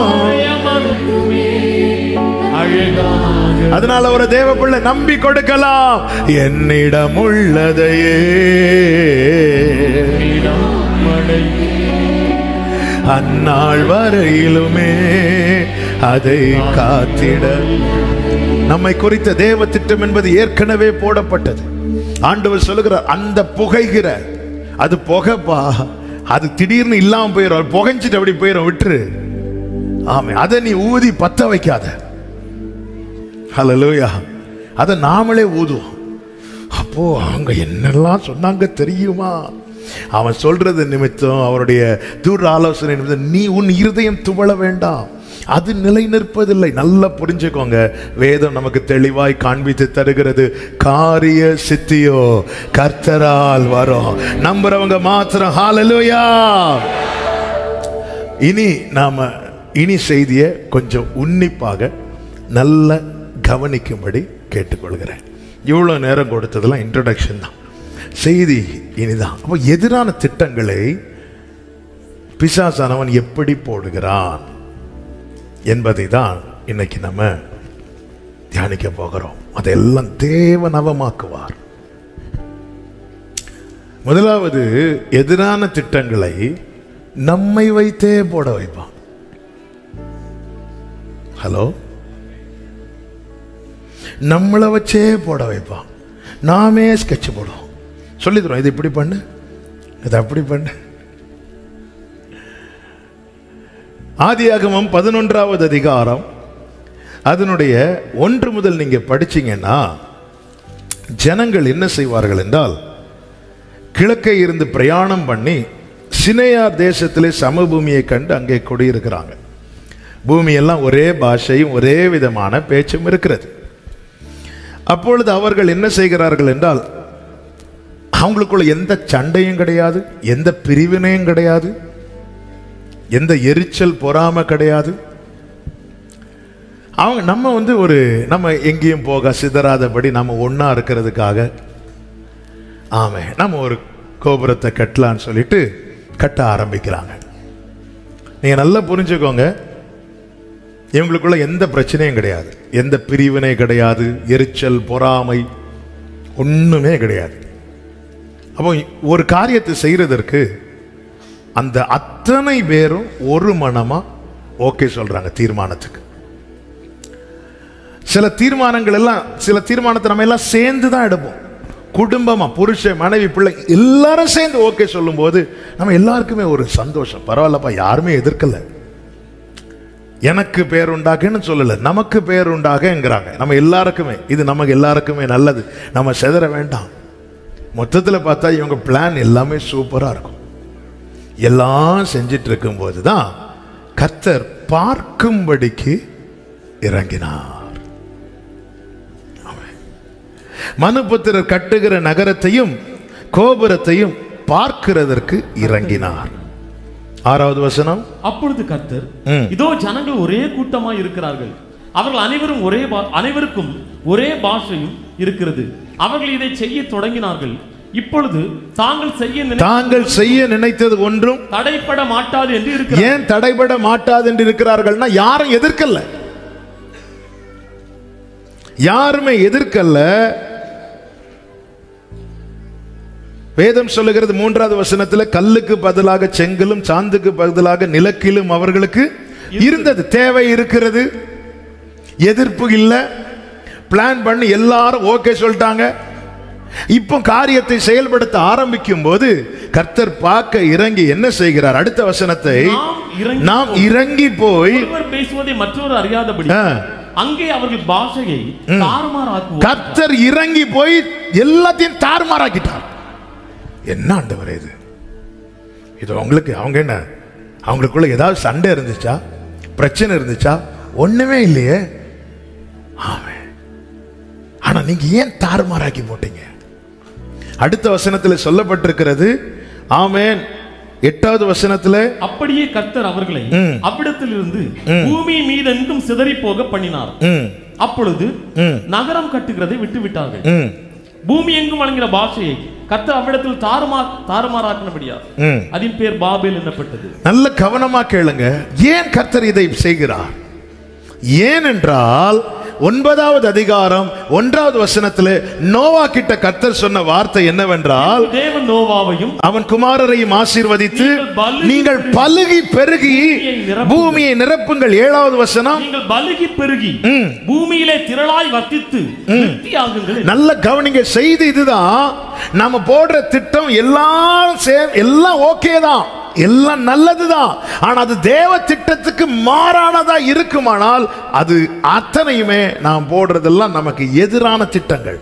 அதனால ஒரு தேவ பிள்ளை நம்பி கொடுக்கலாம், என்னிடம் உள்ளதையே அந்நாள் வரையிலுமே அதை காத்திட. நம்மை குறித்த தேவ திட்டம் என்பது ஏற்கனவே போடப்பட்டது. ஆண்டவர் சொல்லுகிறார், அந்த புகைகிற அது புகைப்பா, அது திடீர்னு இல்லாம போயிடும், புகைஞ்சிட்டு அப்படி போயிடும், விட்டுரு. ஆமே, அதை நீ ஊதி பத்த வைக்காத. ஹல்லேலூயா. அதை நாமளே ஊதுவோம். அப்போ அவங்க என்னெல்லாம் சொன்னாங்க தெரியுமா? அவன் சொல்றது நிமித்தம், அவருடைய தூர ஆலோசனை நிமித்தம் நீ உன் இருதயம் துவள வேண்டாம், அது நிலை நிற்பதில்லை. நல்லா புரிஞ்சுக்கோங்க, வேதம் நமக்கு தெளிவாய் காண்பித்து தருகிறது, காரிய சித்தியோ கர்த்தரால் வரும், நம்புறவங்க மாத்திரம். ஹல்லேலூயா. இனி நாம இனி செய்தியை கொஞ்சம் உன்னிப்பாக நல்ல கவனிக்கும்படி கேட்டுக்கொள்கிறேன். இவ்வளோ நேரம் கொடுத்ததெல்லாம் இன்ட்ரோடக்ஷன் தான், செய்தி இனிதான். அப்போ எதிரான திட்டங்களை பிசாசானவன் எப்படி போடுகிறான் என்பதை தான் இன்னைக்கு நம்ம தியானிக்க போகிறோம். அதெல்லாம் தேவன் அவமாக்குவார். முதலாவது, எதிரான திட்டங்களை நம்மை வைத்தே போட வைப்பான். ஹலோ, நம்மளை வச்சே போட வைப்பான். நாமே ஸ்கெட்ச் போடுவோம், சொல்லி தரோம், இது இப்படி பண்ணு, இது அப்படி பண்ணு. ஆதியாகமம் பதினொன்றாவது அதிகாரம் அதனுடைய ஒன்று முதல் நீங்க படிச்சீங்கன்னா, ஜனங்கள் என்ன செய்வார்கள் என்றால், கிழக்கே இருந்து பிரயாணம் பண்ணி சினையார் தேசத்திலே சமபூமியை கண்டு அங்கே குடியிருக்கிறாங்க. பூமியெல்லாம் ஒரே பாஷையும் ஒரே விதமான பேச்சும் இருக்கிறது. அப்பொழுது அவர்கள் என்ன செய்கிறார்கள் என்றால், அவங்களுக்குள்ள எந்த சண்டையும் கிடையாது, எந்த பிரிவினையும் கிடையாது, எந்த எரிச்சல் பொறாமை கிடையாது. அவங்க நம்ம வந்து ஒரு நம்ம எங்கேயும் போக சிதறாதபடி நம்ம ஒன்னா இருக்கிறதுக்காக, ஆமே, நம்ம ஒரு கோபுரத்தை கட்டலான்னு சொல்லிட்டு கட்ட ஆரம்பிக்கிறாங்க. நீங்க நல்லா புரிஞ்சுக்கோங்க, இவங்களுக்குள்ள எந்த பிரச்சனையும் கிடையாது, எந்த பிரிவினை கிடையாது, எரிச்சல் பொறாமை ஒண்ணுமே கிடையாது. அப்போ ஒரு காரியத்தை செய்யறதற்கு அந்த அத்தனை பேரும் ஒரு மனமா ஓகே சொல்றாங்க தீர்மானத்துக்கு. சில தீர்மானங்கள் எல்லாம் சில தீர்மானத்தை நம்ம எல்லாம் சேர்ந்து தான் எடுப்போம். குடும்பமா, புருஷன், மனைவி, பிள்ளை எல்லாரும் சேர்ந்து ஓகே சொல்லும் போது நம்ம எல்லாருக்குமே ஒரு சந்தோஷம். பரவாயில்லப்பா, யாருமே எதிர்க்கல, எனக்கு பேர் உண்டாகன்னு சொல்லல, நமக்கு பேர் உண்டாகங்கிறாங்க. நம்ம எல்லாருக்குமே இது நமக்கு எல்லாருக்குமே நல்லது, நம்ம செதற வேண்டாம். மொத்தத்தில் பார்த்தா இவங்க பிளான் எல்லாமே சூப்பரா இருக்கும். எல்லாம் செஞ்சிட்டு இருக்கும் போதுதான் கர்த்தர் பார்க்கும்படிக்கு இறங்கினார். மனுபுத்திரர் கட்டுகிற நகரத்தையும் கோபுரத்தையும் பார்க்கிறதற்கு இறங்கினார். ஆறாவது வசனம். அப்பொழுது கர்த்தர், இதோ ஜனங்கள் ஒரே கூட்டமாய் இருக்கிறார்கள், அவர்கள் அனைவரும் ஒரே அனைவருக்கும் ஒரே பாஷையும் இருக்கிறது, அவர்கள் இதை செய்ய தொடங்கினார்கள். இப்பொழுது தாங்கள் செய்ய தாங்கள் செய்ய நினைத்தது ஒன்றும் தடைபட மாட்டாது என்று இருக்கிறார்கள். ஏன் தடைபட மாட்டாது என்று இருக்கிறார்கள்னா, யாரும் எதிர்க்கல்ல, யாருமே எதிர்க்கல்ல. வேதம் சொல்லுகிறது மூன்றாவது வசனத்தில், கல்லுக்கு பதிலாக செங்கலும் சாந்துக்கு பதிலாக நிலக்கிலும் அவர்களுக்கு இருந்தது. தேவை இருக்கிறது, எதிர்ப்பு இல்லை, பிளான் பண்ணி எல்லாரும் ஓகே சொல்லிட்டாங்க. இப்போ காரியத்தை செயல்படுத்த ஆரம்பிக்கும் போது கர்த்தர் பார்க்க இறங்கி என்ன செய்கிறார்? அடுத்த வசனத்தை, நாம் இறங்கி போய் பேசுவதை மற்றொரு அறியாதபடி அங்கே அவர்கள் பாஷையை தாறுமாறாக்குவார். கர்த்தர் இறங்கி போய் எல்லாத்தையும் தாறுமாறாக்கிட்டார். என்ன ஆண்டவரே இது? இது உங்களுக்கு அவங்க என்ன அவங்களுக்குள்ள ஏதாவது சண்டை இருந்துச்சா, பிரச்சனை இருந்துச்சா? ஒண்ணுமே இல்லையே. ஆமே, ஆனா நீங்க ஏன் தாறுமாறாக்கி போட்டீங்க? அடுத்த வசனத்தில் சொல்லப்பட்டிருக்கிறது. ஆமென். எட்டாவது வசனத்துல, அப்படியே கர்த்தர் அவர்களை அவ்விடத்தில் இருந்து பூமி மீது எங்கும் சிதறி போக பண்ணினார். அப்பொழுது நகரம் கட்டுகிறதை விட்டு விட்டார்கள். பூமி எங்கும் வழங்கின பாஷையை கர்த்தர் அவ்விடத்தில் தாறுமா தாறுமாறாக்கினபடியா அதன் பேர் பாபேல் என்னப்பட்டது. நல்ல கவனமா கேளுங்க. ஏன் கர்த்தர் இதை செய்கிறார்? ஏனென்றால் ஒன்பதாவது அதிகாரம் ஒன்றாவது வசனத்தில் நோவா கிட்ட கர்த்தர் சொன்ன வார்த்தை என்னவென்றால், தேவன் நோவாவையும் அவன் குமாரரையும் ஆசீர்வதித்து நீங்கள் பலுகி பெருகி பூமியை நிரப்புங்கள். ஏழாவது வசனம், நீங்கள் பலுகி பெருகி பூமியிலே திரளாய் வர்த்தித்து விருத்தியாகுங்கள். நல்ல கவனிங்க, செய்தி இதுதான். நாம போடுற திட்டம் எல்லாம் எல்லாம் ஓகே தான், எல்லாம் நல்லதுதான். ஆனா அது தேவ திட்டத்துக்கு மாறானதா இருக்குமானால் அது அத்தனையுமே நாம் போடுறதெல்லாம் நமக்கு எதிரான திட்டங்கள்.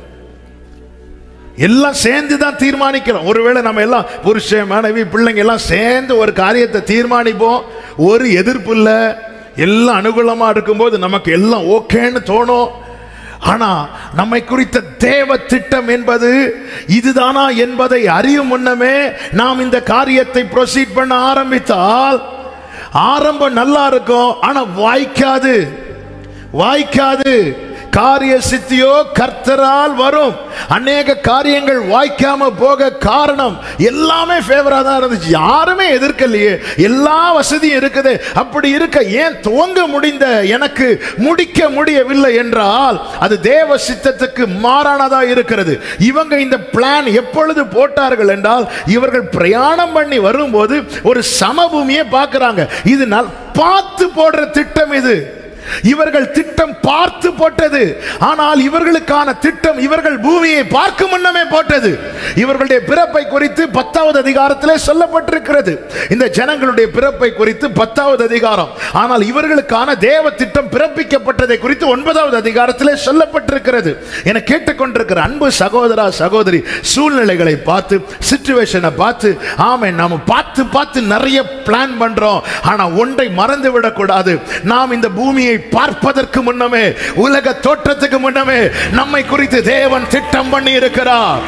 எல்லாம் சேர்ந்து தான் தீர்மானிக்கிறோம். ஒருவேளை நம்ம எல்லாம் புருஷன், மனைவி, பிள்ளைங்க எல்லாம் சேர்ந்து ஒரு காரியத்தை தீர்மானிப்போம், ஒரு எதிர்ப்பு இல்லை, எல்லாம் அனுகூலமா இருக்கும்போது நமக்கு எல்லாம் ஓகேன்னு தோணும். ஆனா நம்மை குறித்த தேவ திட்டம் என்பது இதுதானா என்பதை அறியும் முன்னமே நாம் இந்த காரியத்தை ப்ரொசீட் பண்ண ஆரம்பித்தால் ஆரம்பம் நல்லா இருக்கும், ஆனா வாய்க்காது வாய்க்காது காரிய சித்தியோ கர்த்தரால் வரும். அநேக காரியங்கள் வாய்க்காம போக காரணம் எல்லாமே ஃபேவரா தான் இருந்துச்சு, யாருமே எதிர்க்கலையே, எல்லா வசதியும் இருக்குது. அப்படி இருக்க ஏன் துவங்க முடிந்த எனக்கு முடிக்க முடியவில்லை என்றால் அது தேவ சித்தத்துக்கு மாறானதா இருக்கிறது. இவங்க இந்த பிளான் எப்பொழுது போட்டார்கள் என்றால், இவர்கள் பிரயாணம் பண்ணி வரும்போது ஒரு சமபூமியை பார்க்கிறாங்க. இது பார்த்து போடுற திட்டம் இது. இவர்கள் திட்டம் பார்த்து போட்டது, ஆனால் இவர்களுக்கான திட்டம் இவர்கள் பூமியை பார்க்கும் முன்னமே போட்டது. இவர்களுடைய பிறப்பை குறித்து பத்தாவது அதிகாரத்திலே சொல்லப்பட்டிருக்கிறது. இந்த ஜனங்களுடைய பிறப்பை குறித்து பத்தாவது அதிகாரம், ஆனால் இவர்களுக்கான தேவ திட்டம் பிறப்பிக்கப்பட்டதை குறித்து ஒன்பதாவது அதிகாரத்திலே சொல்லப்பட்டிருக்கிறது. என கேட்டுக்கொண்டிருக்கிற அன்பு சகோதரா சகோதரி, சூழ்நிலைகளை பார்த்து, சிச்சுவேஷனை பார்த்து, ஆமே நாம பார்த்து பார்த்து நிறைய பிளான் பண்றோம். ஆனா ஒன்றை மறந்து விடக்கூடாது, நாம் இந்த பூமியை பார்ப்பதற்கு முன்னமே, உலக தோற்றத்துக்கு முன்னமே நம்மை குறித்து தேவன் திட்டம் பண்ணி இருக்கிறார்.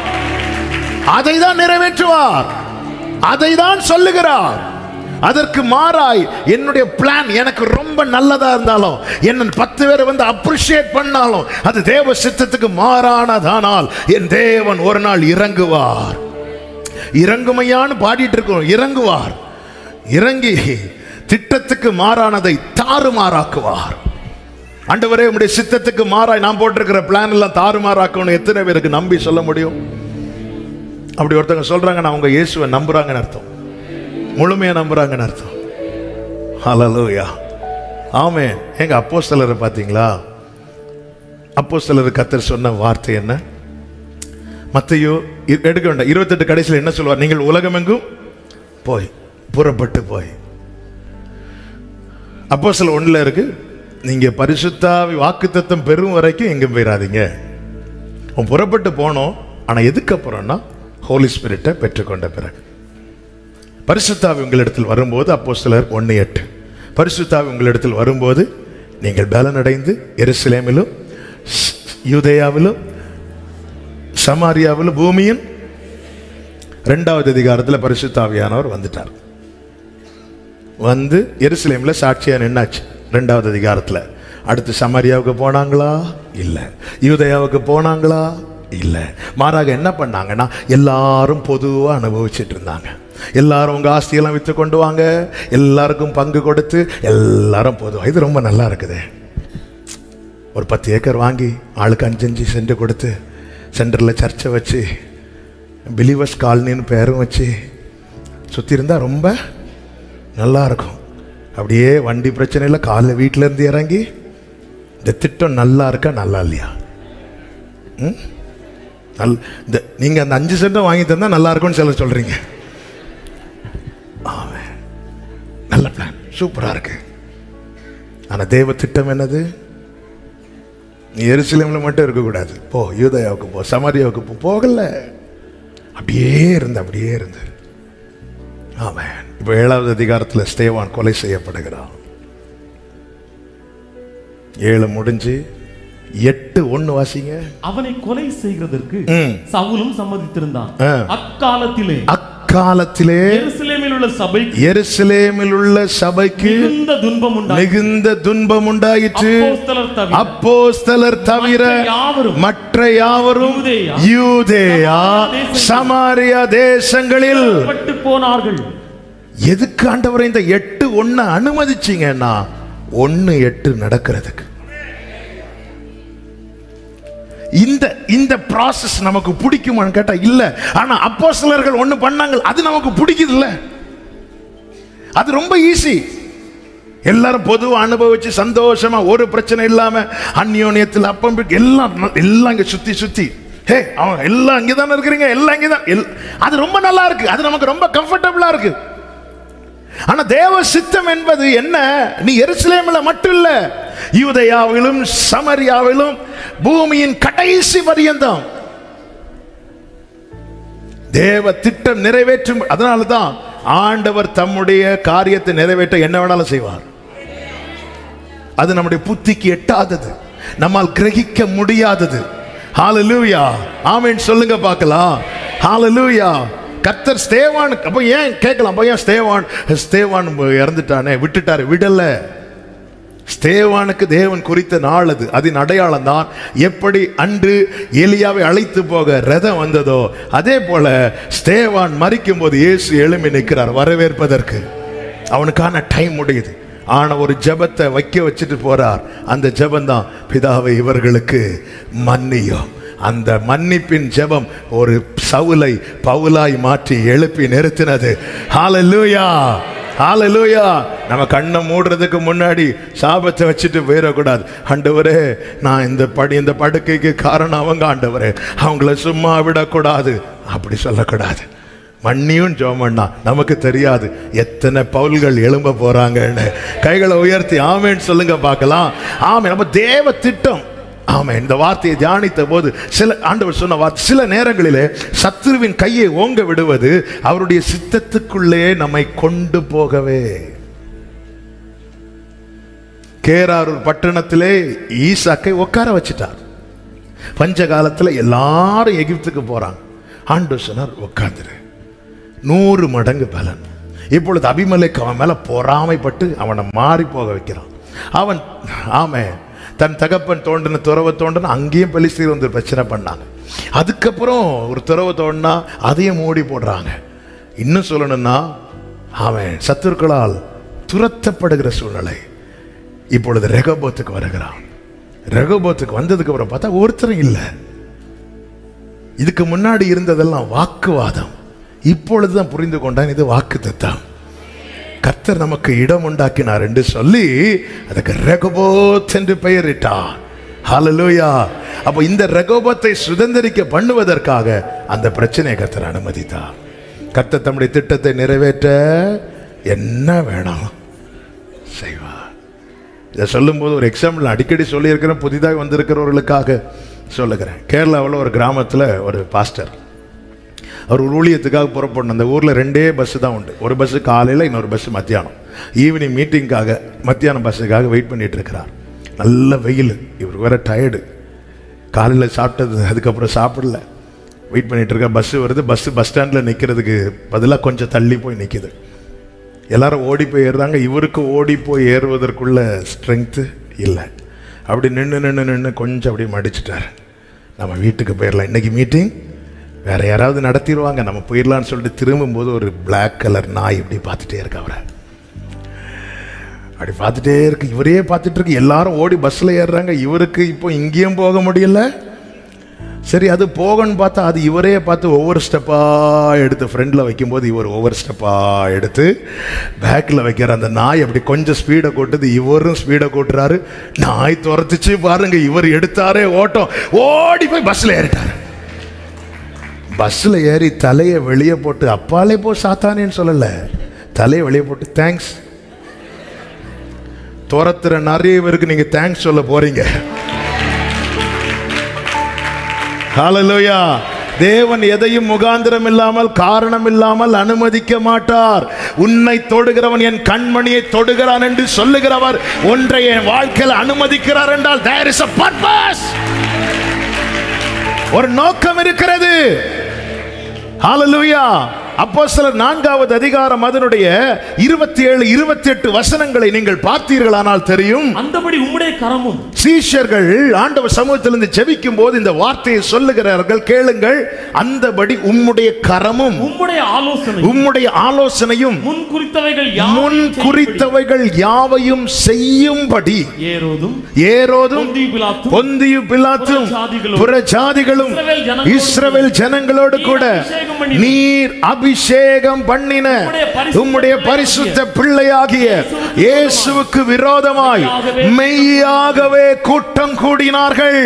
அதை தான் நிறைவேற்றுவார், அதை தான் சொல்லுகிறார். அதற்கு மாறாய் என்னுடைய பிளான் எனக்கு ரொம்ப நல்லதா இருந்தாலும், என்ன பத்து பேர் வந்து அப்ரிஷியேட் பண்ணாலும், அது தேவ சித்தத்துக்கு மாறானதானால் என் தேவன் ஒரு நாள் இறங்குவார். இறங்குமையான்னு பாடிட்டு இருக்கோம், இறங்குவார். இறங்கி திட்டத்துக்கு மாறானதை தாறுமாறாக்குவார். ஆண்டவரே, உம்முடைய சித்தத்துக்கு மாறாய் நான் போட்டிருக்கிற பிளான் எல்லாம் தாறுமாறாக்கணும். எத்தனை பேருக்கு நம்பி சொல்ல முடியும்? அப்படி ஒருத்தவங்க சொல்றாங்க, நான் உங்க இயேசுவை நம்புறாங்கன்னு அர்த்தம், முழுமையா நம்புறாங்கன்னு அர்த்தம். ஹல்லேலூயா, ஆமென். எங்க அப்போஸ்தலரை பாத்தீங்களா? அப்போஸ்தலர் கர்த்தர் சொன்ன வார்த்தை என்ன? மத்தேயு எடுக்க வேண்டாம், இருபத்தெட்டு கடைசியில் என்ன சொல்வார்? நீங்கள் உலகமெங்கும் போய், புறப்பட்டு போய். அப்போஸ்தலர் ஒண்ணுல இருக்கு, நீங்க பரிசுத்தாவி வாக்குத்தத்தம் பெறும் வரைக்கும் எங்கும் போயிடாதீங்க. புறப்பட்டு போனோம், ஆனா எதுக்கு அப்புறம்னா ஹோலி ஸ்பிரிட்டை பெற்றுக்கொண்ட பிறகு. பரிசுத்தாவி உங்களிடத்தில் வரும்போது, அப்போஸ்தலர் ஒன்று எட்டு, பரிசுத்தாவி உங்களிடத்தில் வரும்போது நீங்கள் பலனடைந்து எருசலேமிலும் யூதேயாவிலும் சமாரியாவிலும் பூமியின் இரண்டாவது அதிகாரத்தில் பரிசுத்தாவியானவர் வந்துட்டார். வந்து எருசலேமில் சாட்சியா நின்னாச்சு இரண்டாவது அதிகாரத்தில். அடுத்து சமாரியாவுக்கு போனாங்களா? இல்லை. யூதேயாவுக்கு போனாங்களா? இல்லை. மாறாக என்ன பண்ணாங்கன்னா எல்லாரும் பொதுவாக அனுபவிச்சுட்டு இருந்தாங்க. எல்லாரும் உங்க ஆஸ்தியெல்லாம் வித்து கொண்டு வாங்க, எல்லாருக்கும் பங்கு கொடுத்து எல்லாரும் பொதுவாக. இது ரொம்ப நல்லா இருக்குது. ஒரு பத்து ஏக்கர் வாங்கி ஆளுக்கு அஞ்சு அஞ்சு சென்ட் கொடுத்து சென்டரில் சர்ச்சை வச்சு பிலீவர்ஸ் காலனின்னு பேரும் வச்சு சுற்றி இருந்தால் ரொம்ப நல்லா இருக்கும். அப்படியே வண்டி பிரச்சனை இல்லை, காலைல வீட்டில் இருந்து இறங்கி இந்த திட்டம் நல்லா இருக்கா நல்லா இல்லையா? ம் நல் இந்த நீங்கள் அந்த அஞ்சு சென்ட்டை வாங்கி தந்தால் நல்லா இருக்கும்னு சில சொல்கிறீங்க. ஆமாம், நல்ல பிளான், சூப்பராக இருக்கு. ஆனால் தேவ திட்டம் என்னது? நீ எருசலேமில் மட்டும் இருக்கக்கூடாது, போ யூதேயாவுக்கு போ, சமாரியாவுக்கு போ. போகல, அப்படியே இருந்து அப்படியே இருந்து. ஆமாம். இப்போ ஏழாவது அதிகாரத்தில் ஸ்தேவான் கொலை செய்யப்படுகிறான். ஏழு முடிஞ்சு எட்டு ஒன்னு வாசிங்க. அவனை கொலை செய்கிறதற்கு சவுலும் சம்மதித்திருந்தான். அக்காலத்திலே அக்காலத்திலே எருசலேமில் உள்ள சபைக்கு எருசலேமில் உள்ள சபைக்கு மிகுந்த துன்பம் உண்டாயிற்று மிகுந்த துன்பம் உண்டாயிற்று. அப்போஸ்தலர் தவிர மற்ற யாவரும் யூதேயா சமாரியா தேசங்களில் பட்டு போனார்கள். எதுக்கு ஆண்டவரே இந்த எட்டு ஒன்னு அனுமதிச்சீங்கன்னா ஒன்னு எட்டு நடக்கிறதுக்கு. இந்த இந்த ப்ராசஸ் நமக்கு பிடிக்குமான்னு கேட்டா இல்ல. ஆனா அப்போஸ்தலர்கள் ஒண்ணு பண்ணாங்க, அது நமக்கு பிடிக்குது இல்ல. அது ரொம்ப ஈஸி. எல்லாரும் பொதுவா அனுபவிச்சு சந்தோஷமா ஒரு பிரச்சனை இல்லாம அந்யோன்யத்தில் அப்பம் எல்லாம் எல்லாம் இங்க சுத்தி சுத்தி ஹே அவங்க எல்லாம் இங்கதானே இருக்கிறீங்க, எல்லாம் இங்கதான். அது ரொம்ப நல்லா இருக்கு, அது நமக்கு ரொம்ப கம்ஃபர்டபுளா இருக்கு. ஆனா தேவ சித்தம் என்பது என்ன? நீ எருசலேமில் மட்டும் இல்ல, யூதேயாவிலும் சமாரியாவிலும் பூமியின் கடைசி பரியந்தம் தேவ திட்டம் நிறைவேற்றும். அதனாலதான் ஆண்டவர் தம்முடைய காரியத்தை நிறைவேற்ற என்ன வேணாலும் செய்வார். அது நம்முடைய புத்திக்கு எட்டாதது, நம்மால் கிரகிக்க முடியாதது. ஹalleluya, ஆமென் சொல்லுங்க பார்க்கலாம். ஹalleluya. கர்த்தர் ஸ்தேவான் அப்ப ஏன் கேட்கலாம், பையன் ஸ்தேவான் ஸ்தேவான் இறந்துட்டானே விட்டுட்டாரு. விடல. ஸ்தேவானுக்கு தேவன் குறித்த நாள் அது, அதன் அடையாளம் தான். எப்படி அன்று எலியாவை அழைத்து போக ரதம் வந்ததோ அதே போல ஸ்தேவான் மரிக்கும் போது இயேசு எழும்பி நிற்கிறார் வரவேற்பதற்கு. அவனுக்கான டைம் முடியுது. ஆனா ஒரு ஜெபத்தை வைக்க வச்சுட்டு போறார். அந்த ஜெபம் தான், பிதாவை இவர்களுக்கு மன்னியும். அந்த மன்னிப்பின் ஜெபம் ஒரு சவுலை பவுலாய் மாற்றி எழுப்பி நிறுத்தினது. ஹalleluya, ஹalleluya. நம்ம கண்ணை மூடுறதுக்கு முன்னாடி சாபத்தை வச்சுட்டு போயிடக்கூடாது. ஆண்டவரே, நான் இந்த படி இந்த படுக்கைக்கு காரணம் அவங்க, ஆண்டவரே அவங்கள சும்மா விடக்கூடாது அப்படி சொல்லக்கூடாது. மன்னியும் ஜோமண்ணா நமக்கு தெரியாது எத்தனை பவுல்கள் எழும்ப போறாங்கன்னு. கைகளை உயர்த்தி ஆமேன்னு சொல்லுங்க பார்க்கலாம். ஆமே, நம்ம தேவ திட்டம். ஆமென். இந்த வார்த்தையை தியானித்த போது சில ஆண்டவர் சொன்ன வார்த்தை, சில நேரங்களிலே சத்துருவின் கையை ஓங்க விடுவது அவருடைய சித்தத்துக்குள்ளே நம்மை கொண்டு போகவே. கேராரூர் பட்டணத்திலே ஈசாக்கை உட்கார வச்சிட்டார். பஞ்ச காலத்தில் எல்லாரும் எகிப்துக்கு போறாங்க. ஆண்டவர் சொன்னார் உட்கார்ந்துரு, நூறு மடங்கு பலன். இப்பொழுது அபிமெலேக்கு அவன் மேல பொறாமைப்பட்டு அவனை மாறி போக வைக்கிறான். அவன் ஆமே தன் தகப்பன் தோண்டின துறவை தோண்டின அங்கேயும் பெலிஸ்தீர் வந்து பிரச்சனை பண்ணாங்க. அதுக்கப்புறம் ஒரு துறவை தோண்டினா அதையும் மூடி போடுறாங்க. இன்னும் சொல்லணும்னா அவன் சத்துருக்களால் துரத்தப்படுகிற சூழ்நிலை. இப்பொழுது ரெகோபோத்துக்கு வருகிறான். ரெகோபோத்துக்கு வந்ததுக்கு அப்புறம் பார்த்தா ஒருத்தரும் இல்லை. இதுக்கு முன்னாடி இருந்ததெல்லாம் வாக்குவாதம். இப்பொழுதுதான் புரிந்து கொண்டான் இது வாக்கு தத்தம். கர்த்தர் நமக்கு இடம் உண்டாக்கினார் என்று சொல்லி அதுக்கு ரெகோபோத் என்று பெயரிட்டார். ஹல்லேலூயா. அப்ப இந்த ரெகோபத்தை சுதந்திரிக்க பண்ணுவதற்காக அந்த பிரச்சனையை கர்த்தர் அனுமதித்தார். கர்த்தர் தம்முடைய திட்டத்தை நிறைவேற்ற என்ன வேணும் செய்வார். இதை சொல்லும்போது ஒரு எக்ஸாம்பிள் அடிக்கடி சொல்லியிருக்கிறேன், புதிதாக வந்திருக்கிறவர்களுக்காக சொல்லுகிறேன். கேரளாவில் ஒரு கிராமத்தில் ஒரு பாஸ்டர், அவர் ஒரு ஊழியத்துக்காக புறப்படணும். அந்த ஊரில் ரெண்டே பஸ்ஸு தான் உண்டு. ஒரு பஸ்ஸு காலையில், இன்னொரு பஸ்ஸு மத்தியானம். ஈவினிங் மீட்டிங்காக மத்தியானம் பஸ்ஸுக்காக வெயிட் பண்ணிட்டு இருக்கிறார். நல்ல வெயில், இவர் வேற டயர்டு, காலையில் சாப்பிட்டது அதுக்கப்புறம் சாப்பிடல, வெயிட் பண்ணிட்டு இருக்க. பஸ்ஸு வருது, பஸ்ஸு பஸ் ஸ்டாண்டில் நிற்கிறதுக்கு பதிலாக கொஞ்சம் தள்ளி போய் நிற்கிது. எல்லாரும் ஓடி போய் ஏறுறாங்க, இவருக்கு ஓடி போய் ஏறுவதற்குள்ள ஸ்ட்ரென்த்து இல்லை. அப்படி நின்று நின்று நின்று கொஞ்சம் அப்படியே மடிச்சிட்டார். நம்ம வீட்டுக்கு போயிடலாம், இன்னைக்கு மீட்டிங் வேற யாராவது நடத்திடுவாங்க, நம்ம போயிடலான்னு சொல்லிட்டு திரும்பும்போது ஒரு பிளாக் கலர் நாய் இப்படி பார்த்துட்டே இருக்கு. அவரை அப்படி பார்த்துட்டே இருக்கு, இவரே பார்த்துட்டு இருக்கு. எல்லாரும் ஓடி பஸ்ஸில் ஏறுறாங்க, இவருக்கு இப்போ இங்கேயும் போக முடியல. சரி, அது போகணும்னு பார்த்தா அது இவரே பார்த்து ஒவ்வொரு ஸ்டெப்பாக எடுத்து ஃப்ரெண்டில் வைக்கும்போது இவர் ஒவ்வொரு ஸ்டெப்பாக எடுத்து பேக்கில் வைக்கிற. அந்த நாய் அப்படி கொஞ்சம் ஸ்பீடை கூட்டுது, இவரும் ஸ்பீடை கூட்டுறாரு. நாய் துரத்துச்சு பாருங்க, இவர் எடுத்தாரே ஓட்டம், ஓடி போய் பஸ்ஸில் ஏறிட்டார். பஸ்ஸில் ஏறி தலையை வெளியே போட்டு, அப்பாலே போ சாத்தானேன்னு சொல்லலை, தலையை வெளியே போட்டு தேங்க்ஸ். துரத்துற நிறைய பேருக்கு நீங்க தேங்க்ஸ் சொல்ல போறீங்க. ஹல்லேலூயா. தேவன் எதையும் முகாந்திரம் இல்லாமல் காரணம் இல்லாமல் அனுமதிக்க மாட்டார். உன்னை தொடுகிறவன் என் கண்மணியை தொடுகிறான் என்று சொல்லுகிறவர் ஒன்றை என் வாழ்க்கையில் அனுமதிக்கிறார் என்றால் there is a purpose, ஒரு நோக்கம் இருக்கிறது. ஹல்லேலூயா. அப்போஸ்தலர் நான்காவது அதிகாரம் அதனுடைய இருபத்தி ஏழு இருபத்தி எட்டு வசனங்களை நீங்கள் பார்த்தீர்களானால் தெரியும். அந்தபடி உம்முடைய கரமும், சீஷர்கள் ஆண்டவர் சமூகத்திலிருந்து ஜெபிக்கும் போது இந்த வார்த்தையை சொல்லுகிறார்கள், கேளுங்கள். அந்தபடி உம்முடைய கரமும் உம்முடைய ஆலோசனை உம்முடைய ஆலோசனையும் முன் குறித்தவைகள் முன் குறித்தவைகள் யாவையும் செய்யும்படி ஏரோதும் ஏரோதும் பொந்தியு பிலாத்தும் புற ஜாதிகளும் இஸ்ரவேல் ஜனங்களோடு கூட நீர் அபிஷேகம் பண்ணின உம்முடைய பரிசுத்த பிள்ளையாகிய இயேசுவுக்கு விரோதமாய் மெய்யாகவே கூட்டம் கூடினார்கள்.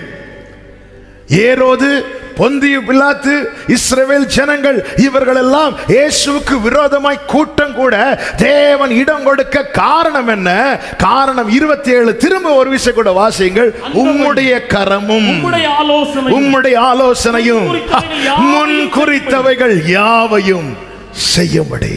ஏரோது, பொந்தியு பிலாத்து, இஸ்ரவேல் ஜனங்கள், இவர்கள் எல்லாம் இயேசுவுக்கு விரோதமாய் கூட்டம் கூட தேவன் இடம் கொடுக்க காரணம் என்ன? காரணம் இருபத்தி ஏழு திரும்ப ஒரு விஷயம் கூட வாசியுங்கள். உம்முடைய கரமும் உம்முடைய ஆலோசனையும் முன் குறித்தவைகள் யாவையும் செய்யும்படி.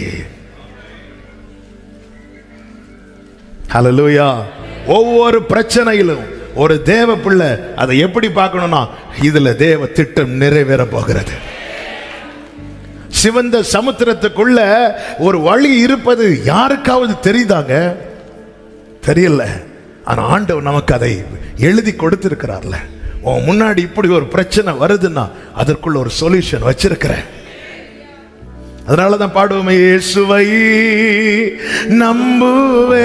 ஹல்லேலூயா. ஒவ்வொரு பிரச்சனையிலும் ஒரு தேவ பிள்ளை அதை எப்படி பார்க்கணும்னா, இதுல தேவ திட்டம் நிறைவேற போகிறது. சிவந்த சமுத்திரத்துக்குள்ள ஒரு வழி இருப்பது யாருக்காவது தெரியுதாங்க? தெரியல. ஆனா ஆண்டவர் நமக்கு அதை எழுதி கொடுத்திருக்கிறார்ல. உன் முன்னாடி இப்படி ஒரு பிரச்சனை வருதுன்னா அதற்குள்ள ஒரு சொல்யூஷன் வச்சிருக்கிறேன். அதனாலதான் பாடுவோமே, இயேசுவை நம்புவே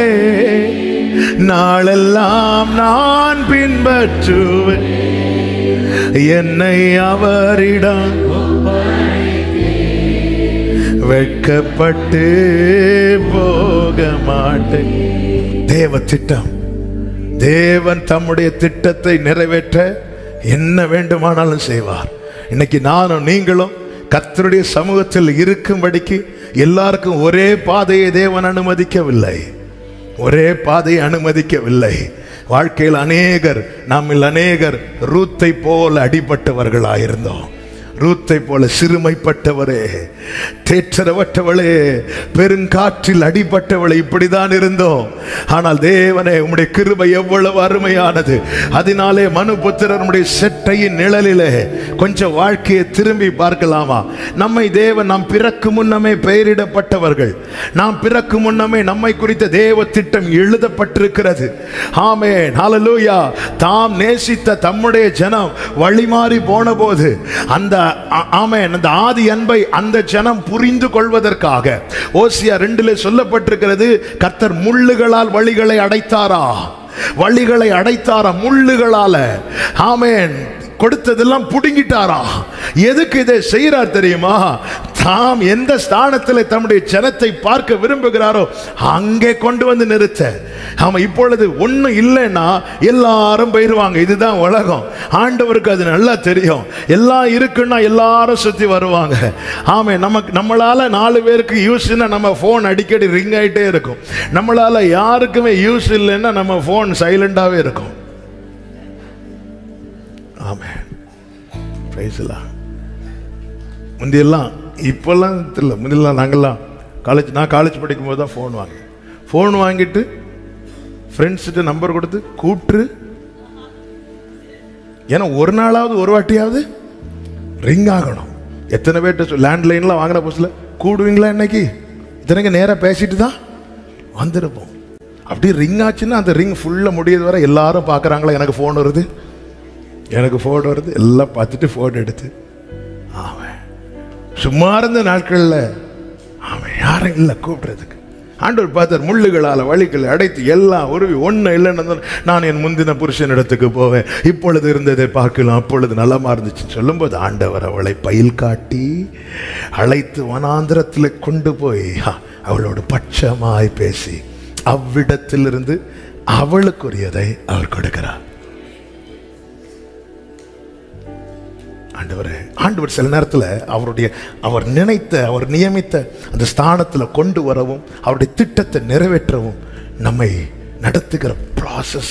நாளெல்லாம் நான் பின்பற்றுவேன், என்னை அவரிடம் வெட்கப்பட்டு போக மாட்டேன். தேவ திட்டம், தேவன் தம்முடைய திட்டத்தை நிறைவேற்ற என்ன வேண்டுமானாலும் செய்வார். இன்னைக்கு நானும் நீங்களும் கர்த்தருடைய சமூகத்தில் இருக்கும்படிக்கு எல்லாருக்கும் ஒரே பாதையை தேவன் அனுமதிக்கவில்லை. ஒரே பாதையை அனுமதிக்கவில்லை. வாழ்க்கையில் அநேகர், நம்மில் அநேகர் ரூத்தை போல அடிபட்டவர்களாயிருந்தோம். ரூத்தை போல சிறுமைப்பட்டவரே, தேற்றரவற்றவளே, பெருங்காற்றில் அடிபட்டவளே, இப்படிதான் இருந்தோம். ஆனால் தேவனே, உம்முடைய கிருபை எவ்வளவு அருமையானது. அதனாலே மனுபுத்திரர் உம்முடைய செட்டையின் நிழலிலே கொஞ்சம் வாழ்க்கையை திரும்பி பார்க்கலாமா? நம்மை தேவன், நாம் பிறக்கு முன்னமே பெயரிடப்பட்டவர்கள், நாம் பிறக்கு முன்னமே நம்மை குறித்த தேவ திட்டம் எழுதப்பட்டிருக்கிறது. ஆமென், ஹல்லேலூயா. தாம் நேசித்த தம்முடைய ஜனம் வழிமாறி போன போது அந்த ஆமென் அந்த ஆதி அன்பை அந்த ஜனம் புரிந்து கொள்வதற்காக ஓசியா ரெண்டிலே சொல்லப்பட்டிருக்கிறது, கர்த்தர் முள்ளுகளால் வழிகளை அடைத்தாரா? வழிகளை அடைத்தாரா முள்ளுகளால? ஆமென். கொடுத்ததெல்லாம் புடுங்கிட்டாரா? எதுக்கு இதை செய்யறார் தெரியுமா? தாம் எந்த ஸ்தானத்தில் தம்முடைய ஜனத்தை பார்க்க விரும்புகிறாரோ அங்கே கொண்டு வந்து நிறுத்த. ஆமா, இப்பொழுது ஒன்றும் இல்லைன்னா எல்லாரும் போயிடுவாங்க. இதுதான் உலகம். ஆண்டவருக்கு அது நல்லா தெரியும். எல்லாம் இருக்குன்னா எல்லாரும் சுற்றி வருவாங்க. ஆமே, நமக்கு நம்மளால நாலு பேருக்கு யூஸ்னா நம்ம ஃபோன் அடிக்கடி ரிங் ஆகிட்டே இருக்கும். நம்மளால யாருக்குமே யூஸ் இல்லைன்னா நம்ம ஃபோன் சைலண்டாகவே இருக்கும். ஆமே, பிரைஸ்லாம். முந்தியெல்லாம், இப்போல்லாம் தெரியல, முந்தியெல்லாம் நாங்கள்லாம் காலேஜ் நான் காலேஜ் படிக்கும் போது தான் ஃபோன் வாங்கி ஃபோன் வாங்கிட்டு ஃப்ரெண்ட்ஸ்கிட்ட நம்பர் கொடுத்து கூப்பிட்டு, ஏன்னா ஒரு நாளாவது ஒரு வாட்டியாவது ரிங் ஆகணும். எத்தனை பேர்கிட்ட லேண்ட்லைன்லாம் வாங்கின புதுசில் கூடுவீங்களா இன்னைக்கு? இத்தனைக்கு நேராக பேசிட்டு தான் வந்திருப்போம். அப்படி ரிங் ஆச்சுன்னா அந்த ரிங் ஃபுல்லாக முடியது வரை எல்லாரும் பார்க்குறாங்களா, எனக்கு ஃபோன் வருது, எனக்கு ஃபோன் வருது, எல்லாம் பார்த்துட்டு ஃபோன் எடுத்து. ஆமாம், சும்மா இருந்த நாட்களில் ஆமாம் யாரும் இல்லை கூப்பிடுறதுக்கு. ஆண்டவர் பார்த்தார், முள்ளுகளால் வழிகளை அடைத்து எல்லாம் உருவி ஒன்று இல்லைன்னு நான் என் முந்தின புருஷன் இடத்துக்கு போவேன், இப்பொழுது இருந்ததை பார்க்கலாம், அப்பொழுது நலமா இருந்துச்சுன்னு சொல்லும்போது ஆண்டவர் அவளை பயில் காட்டி அழைத்து வனாந்திரத்தில் கொண்டு போய் அவளோடு பட்சமாய் பேசி அவ்விடத்திலிருந்து அவளுக்குரியதை அவர் கொடுக்கிறார். ஆண்டவர் ஆண்டவர் சில நேரத்தில் அவருடைய அவர் நினைத்த அவர் நியமித்த அந்த ஸ்தானத்தில் கொண்டு வரவும் அவருடைய திட்டத்தை நிறைவேற்றவும் நம்மை நடத்துகிற ப்ராசஸ்.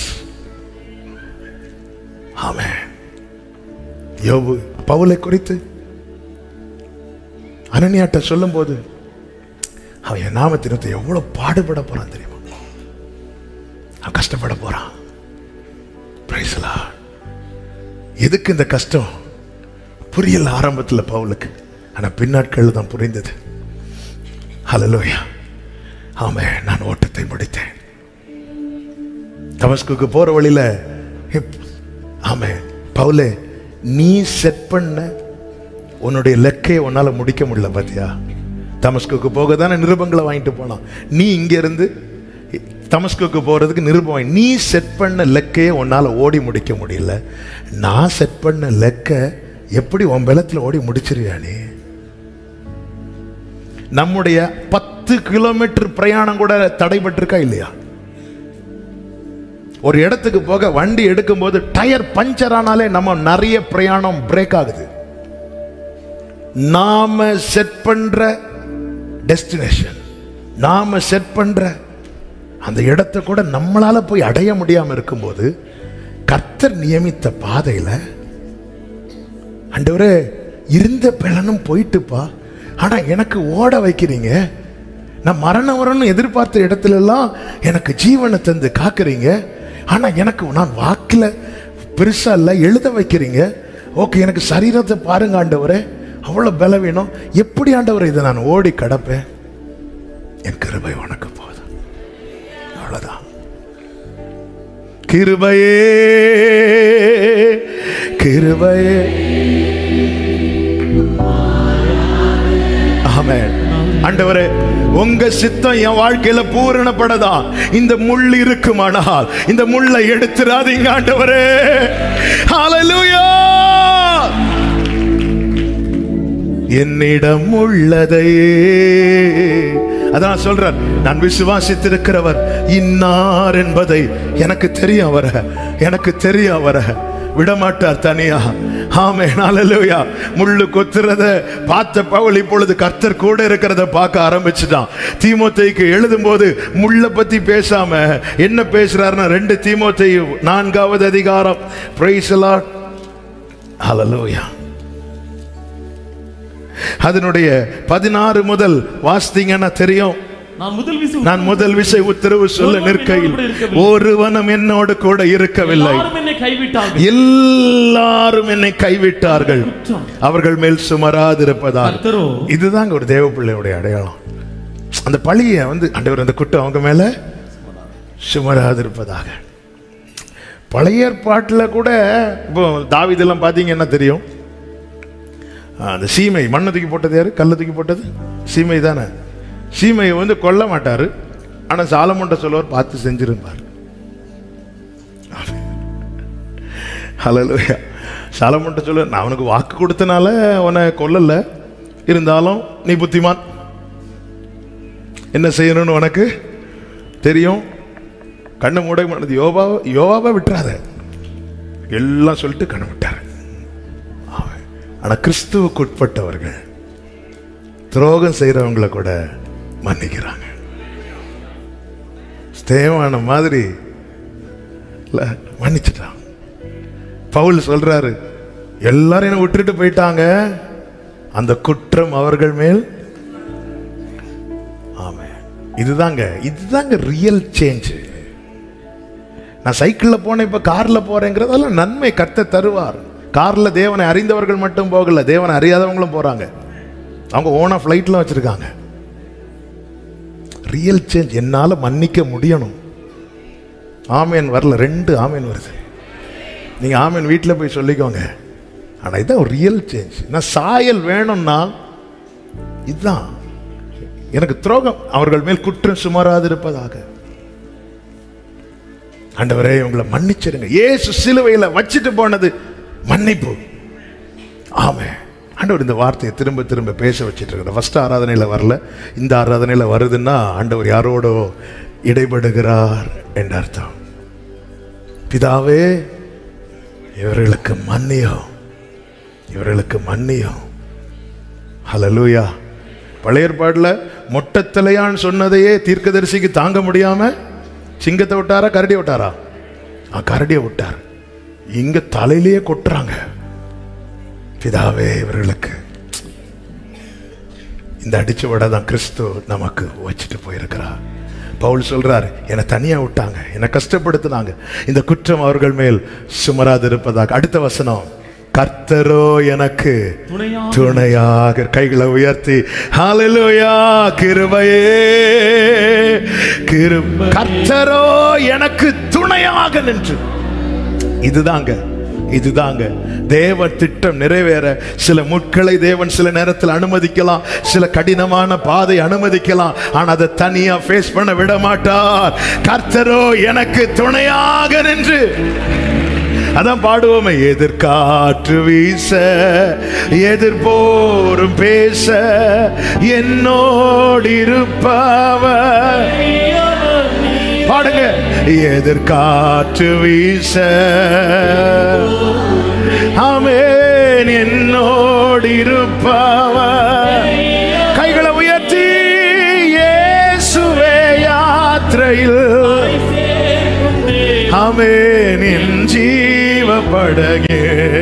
ஆமென். யோபு பவுலை குறித்து அனனியாட்ட சொல்லும் போது அவன் என் நாமத்தினத்தை எவ்வளவு பாடுபட போறான் தெரியுமா? அவன் கஷ்டப்பட போறான். Praise the lord. எதுக்கு இந்த கஷ்டம் புரியல ஆரம்பத்தில் பவுலுக்கு, ஆனா பின்னாட்கள் தான் புரிந்தது. ஹல்லேலூயா. ஆமென். நான் ஓட்டத்தை முடித்தேன். தமஸ்குக்கு போற வழியில ஆமென் பவுலே, நீ செட் பண்ண உன்னுடைய லெக்கையை உன்னால முடிக்க முடியல பாத்தியா? தமஸ்குக்கு போக தானே நிருபங்களை வாங்கிட்டு போனான். நீ இங்க இருந்து தமஸ்குக்கு போறதுக்கு நிருபம் வாங்கி நீ செட் பண்ண லெக்கையை உன்னால ஓடி முடிக்க முடியல. நான் செட் பண்ண லெக்கை எப்படி உன் பலத்தில் ஓடி முடிச்சிருவியா நீ? நம்முடைய பத்து கிலோமீட்டர் பிரயாணம் கூட தடைபட்டிருக்கா இல்லையா? ஒரு இடத்துக்கு போக வண்டி எடுக்கும் போது டயர் பஞ்சர் ஆனாலே நம்ம நிறைய பிரயாணம் பிரேக் ஆகுது. நாம செட் பண்ற டெஸ்டினேஷன், நாம செட் பண்ற அந்த இடத்தை கூட நம்மளால போய் அடைய முடியாம இருக்கும்போது கர்த்தர் நியமித்த பாதையில ஆண்டவரே இருந்த பலனும் போயிட்டுப்பா, ஆனா எனக்கு ஓட வைக்கிறீங்க, நான் மரணம் வரணும் எதிர்பார்த்த இடத்துல எல்லாம் எனக்கு ஜீவனை தந்து காக்குறீங்க, ஆனா எனக்கு நான் வாக்குல பெருசா இல்ல எழுத வைக்கிறீங்க. ஓகே, எனக்கு சரீரத்தை பாருங்க ஆண்டவரே, அவ்வளவு பலவீனம், எப்படி ஆண்டவரே இதை நான் ஓடி கடப்பேன்? என் கிருபை உனக்கு போதும். அவ்வளவுதான். கிருபையே கிருபையே. ஆமென். ஆண்டவரே, உங்க சித்தம் என் வாழ்க்கையில பூரணப்படதா. இந்த முள் இருக்குமானால் இந்த முள்ளை எடுத்துறாதீங்க ஆண்டவரே. ஹல்லேலூயா. என்னிடம் உள்ளதையே அதான் சொல்றார், நான் விசுவாசித்திருக்கிறவர் இன்னார் என்பதை எனக்கு தெரியும் வர எனக்கு தெரியும் வர விடமாட்டார் தனியா. ஆமென். ஹல்லேலூயா. முள்ளு கொத்துறத பார்த்த பவுல் இப்பொழுது கர்த்தர் கூட இருக்கிறத பார்க்க ஆரம்பிச்சுட்டான். தீமோத்தேயுக்கு எழுதும் போது முள்ளை பத்தி பேசாம என்ன பேசுறாருன்னா, ரெண்டு தீமோத்தேயு நான்காவது அதிகாரம். Praise the lord. ஹல்லேலூயா. அதனுடைய பதினாறு முதல் வாசித்தீங்கன்னா தெரியும். நான் முதல் விசை உத்தரவு சொல்ல நிற்கையில் ஒருவனும் என்னோடு கூட இருக்கவில்லை, எல்லாரும் என்னை கைவிட்டார்கள், அவர்கள் மேல் சுமராதிருப்பதால். இதுதாங்க ஒரு தேவ பிள்ளையுடைய அடையாளம். அந்த பழியை வந்து ஆண்டவர் அந்த குற்றம் அவங்க மேல சுமராதிருப்பதாக. பழைய ஏற்பாட்டில் கூட இப்போ தாவீதெல்லாம் பார்த்தீங்கன்னா தெரியும், அந்த சீமை மண்ணை தூக்கி போட்டது யாரு? கல்லை தூக்கி போட்டது சீமை தானே. சீமையை வந்து கொல்ல மாட்டாரு, ஆனா சாலமோன்ட்ட சொல்லுவார், பார்த்து செஞ்சிருப்பார். ஹல்லேலூயா. சாலமோன்ட்ட சொல்லுவார், நான் அவனுக்கு வாக்கு கொடுத்தனால உன்னை கொல்லல, இருந்தாலும் நீ புத்திமான், என்ன செய்யணும்னு உனக்கு தெரியும். கண்ணை மூட மாட்டது. யோபா யோபாவை விட்டுறாத எல்லாம் சொல்லிட்டு கண்ணை விட்டார். ஆனா கிறிஸ்துவுக்கு உட்பட்டவர்கள் துரோகம் செய்யறவங்களை கூட மன்னிக்கிறாங்க. ஸ்தேவான மாதிரி மன்னிச்சுட்டான். பவுல் சொல்றாரு, எல்லாரும் என்ன விட்டுட்டு போயிட்டாங்க, அந்த குற்றம் அவர்கள் மேல். ஆமா, இதுதாங்க இதுதாங்க ரியல் சேஞ்ச். நான் சைக்கிள்ல போனேன், இப்ப கார்ல போறேங்கிறதெல்லாம் நன்மை கர்த்தர் தருவார். கார்ல தேவனை அறிந்தவர்கள் மட்டும் போகல, தேவனை அறியாதவங்களும் போறாங்க. அவங்க ஓனா ஃபிளைட்லாம் வச்சிருக்காங்க. Real change. என்னால மன்னிக்க முடியணும். ஆமேன் வரல, ரெண்டு ஆமேன் வருது. நீங்க ஆமேன் வீட்டில் போய் சொல்லிக்கோங்க. ஆனா இதுதான் ஒரு ரியல் சேஞ்ச். நான் சாயல் வேணும்னா இதுதான். எனக்கு துரோகம் அவர்கள் மேல் குற்றம் சுமராது இருப்பதாக. ஆண்டவரே உங்களை மன்னிச்சிருங்க. இயேசு சிலுவையில வச்சிட்டு போனது மன்னிப்பு. ஆமென். ஆண்டவர் இந்த வார்த்தையை திரும்ப திரும்ப பேச வச்சிட்டு இருக்கிற. ஃபர்ஸ்ட் ஆராதனையில் வரல, இந்த ஆராதனையில் வருதுன்னா ஆண்டவர் யாரோட இடைபடுகிறார் என்ற அர்த்தம். பிதாவே இவர்களுக்கு மன்னியும், இவர்களுக்கு மன்னியும். ஹல்லேலூயா. பழைய ஏற்பாடுல மொட்டத்தலையான்னு சொன்னதையே தீர்க்கதரிசிக்கு தாங்க முடியாம சிங்கத்தை விட்டாரா கரடியை விட்டாரா? கரடியை விட்டார். இங்க தலையிலேயே கொட்டுறாங்க. பிதாவே இவர்களுக்கு. இந்த அடிச்சு விட தான் கிறிஸ்து நமக்கு வச்சுட்டு போயிருக்கிறார். பவுல் சொல்றாரு, என்னை தனியா விட்டாங்க, என்னை கஷ்டப்படுத்தினாங்க, இந்த குற்றம் அவர்கள் மேல் சுமராது இருப்பதாக. அடுத்த வசனம், கர்த்தரோ எனக்கு துணையாக. கைகளை உயர்த்தி ஹல்லேலூயா. கிருபையே கிருபை. கர்த்தரோ எனக்கு துணையாக நின்று. இதுதாங்க இதுதாங்க தேவ திட்டம் நிறைவேற சில முட்களை தேவன் சில நேரத்தில் அனுமதிக்கலாம், சில கடினமான பாதை அனுமதிக்கலாம். ஆனா அதை தனியா ஃபேஸ் பண்ண விட மாட்டார். கர்த்தரோ எனக்கு துணையாக நின்று. அதான் பாடுவோமே, எதிர்காற்று வீச எதிர்போரும் பேச என்னோடு இருப்பவர். பாடுங்க, எதிர்காற்று வீச ஆமென் என்னோடு இருப்பவர். கைகளை உயர்த்தி இயேசுவே யாத்திரையில் ஆமென் என் ஜீவ படகே.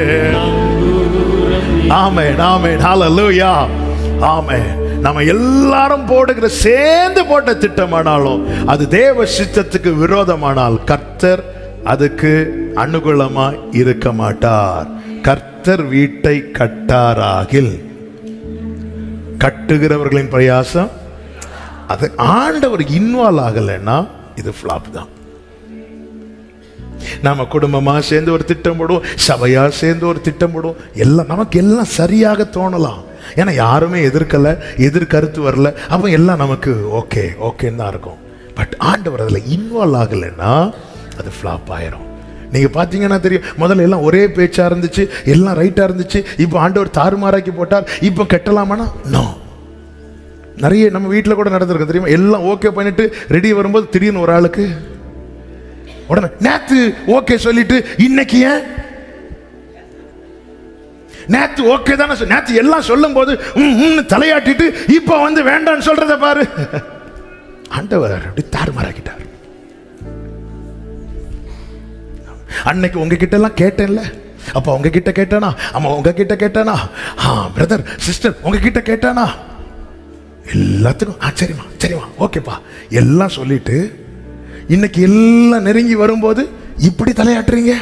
ஆமென் ஆமென் ஹல்லேலூயா. ஆமென். நம்ம எல்லாரும் போடுகிற சேர்ந்து போட்ட திட்டமானாலும் அது தேவ சித்தத்துக்கு விரோதமானால் கர்த்தர் அதுக்கு அனுகூலமா இருக்க மாட்டார். கர்த்தர் வீட்டை கட்டாராகில் கட்டுகிறவர்களின் பிரயாசம் அது ஆண்டவர் இன்வால்வ் ஆகலைன்னா இது ஃபிளாப் தான். நாம குடும்பமா சேர்ந்து ஒரு திட்டம் போடுவோம், சபையா சேர்ந்து ஒரு திட்டம் போடுவோம், எல்லாம் நமக்கு எல்லாம் சரியாக தோணலாம். ஏன்னா யாருமே எதிர்க்கல, எதிர்கருத்து வரல, அப்ப எல்லாம் நமக்கு ஓகே ஓகேன்னு தான் இருக்கும். பட் ஆண்டவர் அதுல இன்வால்வ் ஆகலைன்னா அது ஃபிளாப் ஆயிரும். நீங்க பாத்தீங்கன்னா தெரியும், முதல்ல எல்லாம் ஒரே பேச்சா இருந்துச்சு, எல்லாம் ரைட்டா இருந்துச்சு. இப்போ ஆண்டவர் தாறுமாறாக்கி போட்டார். இப்போ கெட்டலாமானா நோ. நிறைய நம்ம வீட்டில் கூட நடந்திருக்கு தெரியுமா? எல்லாம் ஓகே பண்ணிட்டு ரெடி வரும்போது திடீர்னு ஒரு ஆளுக்கு உடனே நேத்து ஓகே சொல்லிட்டு இன்னைக்கு ஏன்? நேத்து ஓகே தானே, நேத்து எல்லாம் சொல்லும் போது தலையாட்டிட்டு இப்ப வந்து வேண்டான்னு சொல்றத பாரு. ஆண்டவர் அப்படி தாறுமாறாக்கிட்டார். அன்னைக்கு உங்ககிட்ட எல்லாம் கேட்டேன்ல, அப்ப உங்ககிட்ட கேட்டானா, அம்மா உங்ககிட்ட கேட்டானா, பிரதர் சிஸ்டர் உங்ககிட்ட கேட்டானா, எல்லாத்துக்கும் ஆ சரிமா சரிமா ஓகேப்பா எல்லாம் சொல்லிட்டு இன்னைக்கு எல்லாம் நெருங்கி வரும்போது இப்படி தலையாட்டுறீங்க.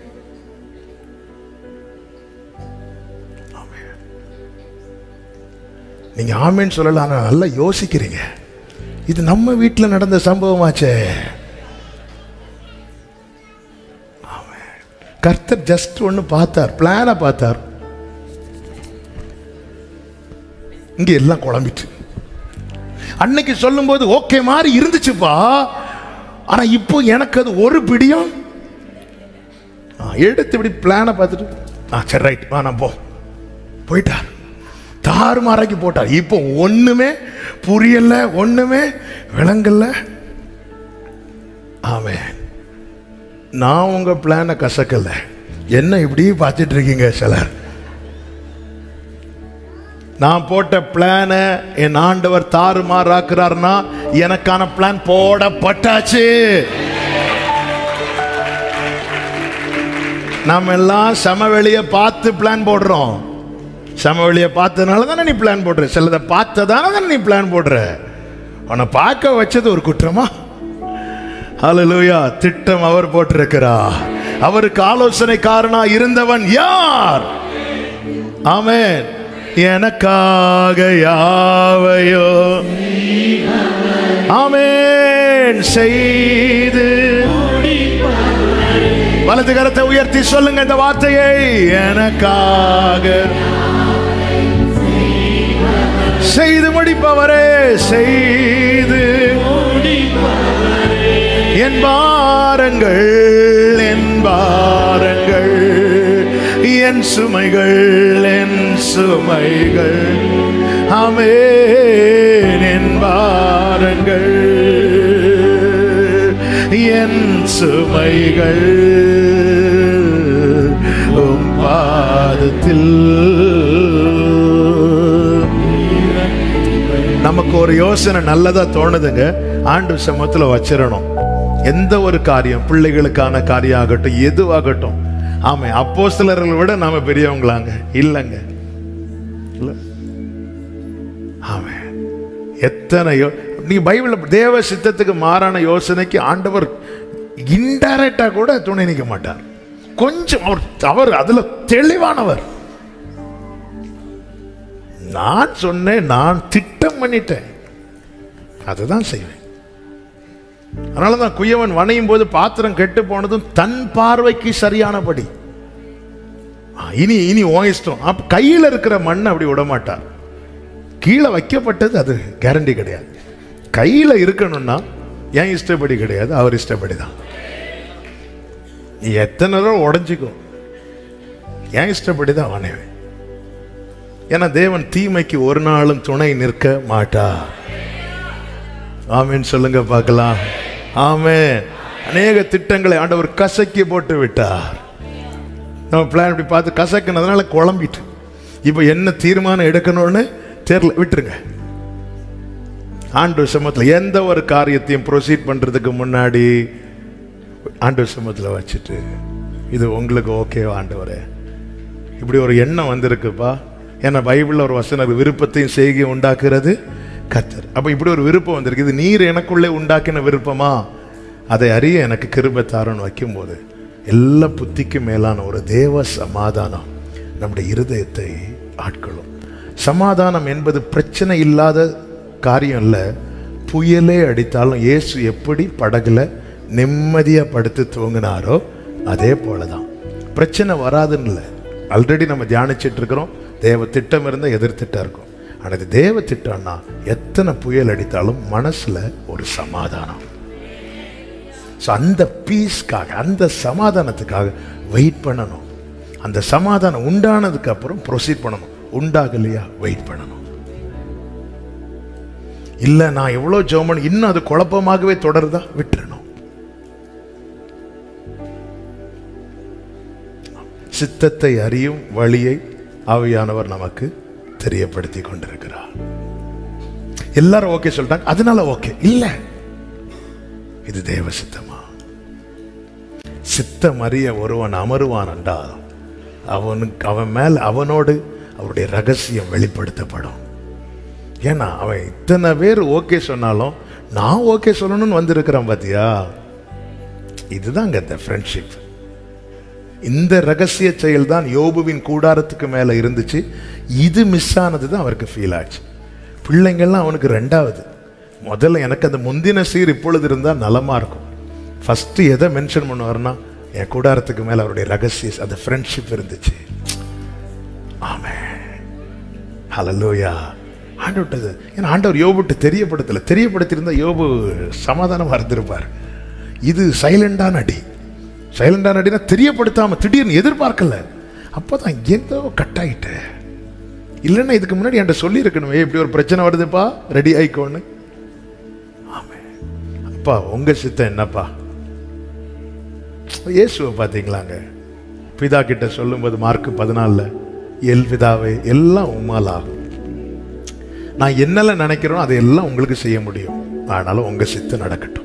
நீங்க ஆமேன்னு சொல்லலாம், நல்லா யோசிக்கிறீங்க. இது நம்ம வீட்டில் நடந்த சம்பவமாச்சே. கர்த்தர் ஜஸ்ட் ஒன்னு பார்த்தார், பிளான பார்த்தார். இங்க எல்லாம் குழம்பிட்டு அன்னைக்கு சொல்லும் போது ஓகே மாதிரி இருந்துச்சுப்பா. ஆனா இப்போ எனக்கு அது ஒரு பிடியும் எடுத்து இப்படி பிளான பார்த்துட்டு சரி ரைட் வா நான் போ போயிட்டார். தாறுமாறாக்கி போட்டார். இப்போ ஒண்ணுமே புரியல, ஒண்ணுமே விளங்கல. ஆமென். நான் உங்க பிளானை கசக்கல, என்ன இப்படி பார்த்துட்டு இருக்கீங்க சிலர். நான் போட்ட பிளான என் ஆண்டவர் தாறுமாறாக்குறார்னா எனக்கான பிளான் போடப்பட்டாச்சு. நம்ம எல்லாம் சமவெளியை பார்த்து பிளான் போடுறோம். சமவெளியை பார்த்ததுனால தானே நீ பிளான் போடுற, சிலதை பார்த்ததான தானே நீ பிளான் போடுற. உன்னை பார்க்க வச்சது ஒரு குற்றமா? ஹல்லேலூயா. திட்டம் அவர் போட்டிருக்கிறார். அவருக்கு ஆலோசனைக்காரனா இருந்தவன் யார்? ஆமென். எனக்காக யாவையோ ஆமென் செய்து. வலது கரத்தை உயர்த்தி சொல்லுங்க இந்த வார்த்தையை. எனக்காக செய்து முடிப்பவரே, செய்து என் பாரங்கள், என் பாரங்கள், என் சுமைகள், என் சுமைகள், ஆமென், என் பாரங்கள், என் சுமைகள் உம் பாதத்தில். நமக்கு ஒரு யோசனை நல்லதா தோணுதுங்க, ஆண்டு சமூகத்தில் வச்சிடணும். எந்த ஒரு காரியம், பிள்ளைகளுக்கான காரியம் ஆகட்டும், எதுவாகட்டும். ஆமா, அப்போஸ்தலர்களை விட நாம பெரியவங்களாங்க இல்லைங்க. ஆமா, எத்தனையோ நீ பைபிள் தேவ சித்தத்துக்கு மாறான யோசனைக்கு ஆண்டவர் இன்டைரக்டா கூட துணை நிற்க மாட்டார். கொஞ்சம் அவர் அவர் அதுல தெளிவானவர். நான் சொன்னேன், நான் திட்டம் பண்ணிட்டேன், அதுதான் செய்வேன். அதனாலதான் குயவன் வணையும் போது பாத்திரம் கெட்டு போனதும் தன் பார்வைக்கு சரியானபடி. இனி இனி உன் இஷ்டம். அப்ப கையில் இருக்கிற மண்ணை அப்படி விட மாட்டார். கீழே வைக்கப்பட்டது அது கேரண்டி கிடையாது. கையில இருக்கணும்னா என் இஷ்டப்படி கிடையாது, அவர் இஷ்டப்படி தான். நீ எத்தனை தடவை உடஞ்சிக்கோ, என் இஷ்டப்படி தான் வணைவேன். ஏன்னா தேவன் தீமைக்கு ஒரு நாளும் துணை நிற்க மாட்டார். ஆமென் சொல்லுங்க பார்க்கலாம். ஆமென். அநேக திட்டங்களை ஆண்டவர் கசக்கி போட்டு விட்டார். நம்ம பிளான் இப்படி பார்த்து கசக்குனதுனால குழம்பிட்டு இப்போ என்ன தீர்மானம் எடுக்கணும்னு தெரியல, விட்டுருங்க. ஆண்டவர் சமூகத்தில் எந்த ஒரு காரியத்தையும் ப்ரொசீட் பண்றதுக்கு முன்னாடி ஆண்டவர் சமூகத்தில் வச்சுட்டு, இது உங்களுக்கு ஓகேவா ஆண்டவரே, இப்படி ஒரு எண்ணம் வந்திருக்குப்பா. ஏன்னா பைபிள்ல ஒரு வசனம், விருப்பத்தையும் செய்கை உண்டாக்குறது கர்த்தர். அப்ப இப்படி ஒரு விருப்பம் வந்திருக்கு, இது நீர் எனக்குள்ளே உண்டாக்கின விருப்பமா, அதை அறிய எனக்கு கிருபை தாரன்னு வைக்கும் போது எல்லா புத்திக்கு மேலான ஒரு தேவ சமாதானம் நம்முடைய இருதயத்தை ஆட்கொள்ளும். சமாதானம் என்பது பிரச்சனை இல்லாத காரியம் இல்லை. புயலே அடித்தாலும் இயேசு எப்படி படகுல நிம்மதியா படுத்து தூங்கினாரோ அதே போலதான். பிரச்சனை வராதுன்னு இல்லை, ஆல்ரெடி நம்ம தியானிச்சுட்டு இருக்கிறோம். தேவ திட்டம் இருந்தால் எதிர்த்திட்டா இருக்கும். ஆனால் இது தேவ திட்டம்னா எத்தனை புயல் அடித்தாலும் மனசுல ஒரு சமாதானம். அந்த பீஸ்க்காக, அந்த சமாதானத்துக்காக வெயிட் பண்ணணும். அந்த சமாதானம் உண்டானதுக்கு அப்புறம் ப்ரொசீட் பண்ணணும். உண்டாகலையா வெயிட் பண்ணணும். இல்ல நான் எவ்வளவு ஜெபம் இன்னும் அது குழப்பமாகவே தொடருதா, விட்டுறணும். சித்தத்தை அறியும் வழியை ஆவியானவர் நமக்கு தெரியப்படுத்தி கொண்டிருக்கிறார். எல்லாரும் ஓகே சொல்லிட்டாங்க, அதனால ஓகே இல்ல. இது தேவ சித்தமா? சித்தம் அறிய ஒருவன் அமருவான் என்றால் அவனுக்கு அவன் மேல் அவனோடு அவருடைய ரகசியம் வெளிப்படுத்தப்படும். ஏன்னா அவன் இத்தனை பேர் ஓகே சொன்னாலும் நான் ஓகே சொல்லணும்னு வந்திருக்கிறான் பாத்தியா. இதுதாங்க இந்த ஃப்ரெண்ட்ஷிப். இந்த ரகசிய செயல் தான் யோபுவின் கூடாரத்துக்கு மேல இருந்துச்சு. இது மிஸ் ஆனது தான் அவருக்கு ஃபீல் ஆச்சு. பிள்ளைங்கள்லாம் அவனுக்கு ரெண்டாவது. முதல்ல எனக்கு அந்த முந்தின சீர் இப்பொழுது இருந்தால் நலமா இருக்கும். ஃபர்ஸ்ட் எதை மென்ஷன் பண்ணுவார்னா என் கூடாரத்துக்கு மேல அவருடைய ரகசிய அந்த ஃப்ரெண்ட்ஷிப் இருந்துச்சு. ஆமென், ஹல்லேலூயா. ஆண்டவர்கிட்ட, ஏன்னா ஆண்டவர் யோபுட்டு தெரியப்படுத்தல. தெரியப்படுத்தியிருந்தா யோபு சமாதானமா இருந்திருப்பார். இது சைலண்டான அடி. சைலண்டான அடினா தெரியப்படுத்தாம திடீர்னு எதிர்பார்க்கல. அப்போதான் எங்கோ கட் ஆயிட்டு. இல்லைன்னா இதுக்கு முன்னாடி என்கிட்ட சொல்லி இருக்கணுமே, இப்படி ஒரு பிரச்சனை வருதுப்பா, ரெடி ஆயிக்கோன்னு. ஆமே. அப்பா உங்க சித்தம் என்னப்பா? இயேசுவை பார்த்தீங்களாங்க, பிதா கிட்ட சொல்லும்போது மார்க் பதினாலுல, எல் பிதாவே எல்லாம் உம்மால் ஆகும், நான் என்னெல்லாம் நினைக்கிறோம் அதையெல்லாம் உங்களுக்கு செய்ய முடியும், ஆனாலும் உங்க சித்தம் நடக்கட்டும்.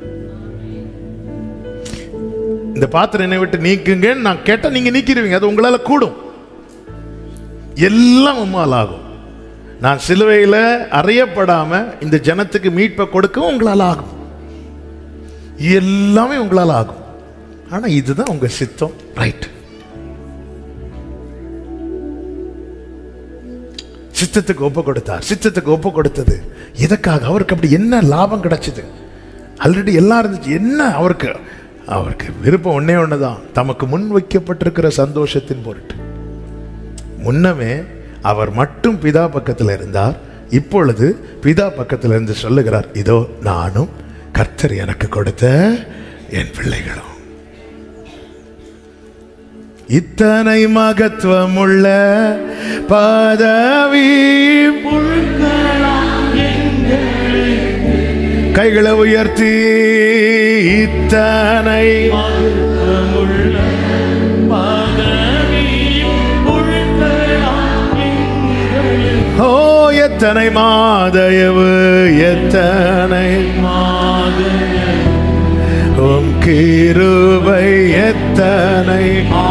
இந்த பாத்திரம் என்னை விட்டு நீக்குங்கன்னு நான் கேட்டா நீங்க நீக்கிடுவீங்க, அது உங்களால கூடும். எல்லாம் உம்மால் ஆகும். நான் சிலுவையில அறையப்படாம இந்த ஜனத்துக்கு மீட்பை கொடுக்கவும் உங்களால் ஆகும். எல்லாமே உங்களால் ஆகும். ஆனா இதுதான் உங்க சித்தம். ரைட். சித்தத்துக்கு ஒப்பு கொடுத்தார். சித்தத்துக்கு ஒப்பு கொடுத்தது எதற்காக? அவருக்கு அப்படி என்ன லாபம் கிடைச்சது? ஆல்ரெடி எல்லாம் இருந்துச்சு. என்ன அவருக்கு? அவருக்கு விருப்பம் ஒன்னே ஒண்ணுதான், தமக்கு முன் வைக்கப்பட்டிருக்கிற சந்தோஷத்தின் பொருட்டு. முன்னமே அவர் மட்டும் பிதா பக்கத்தில் இருந்தார். இப்பொழுது பிதா பக்கத்தில் இருந்து சொல்லுகிறார், இதோ நானும் கர்த்தர் எனக்கு கொடுத்த என் பிள்ளைகளும். இத்தனை மகத்துவம் உள்ள பதவி கைகளை உயர்த்தி, இத்தனை ஓ எத்தனை மாதயவு, எத்தனை உம் கிருபை, எத்தனை.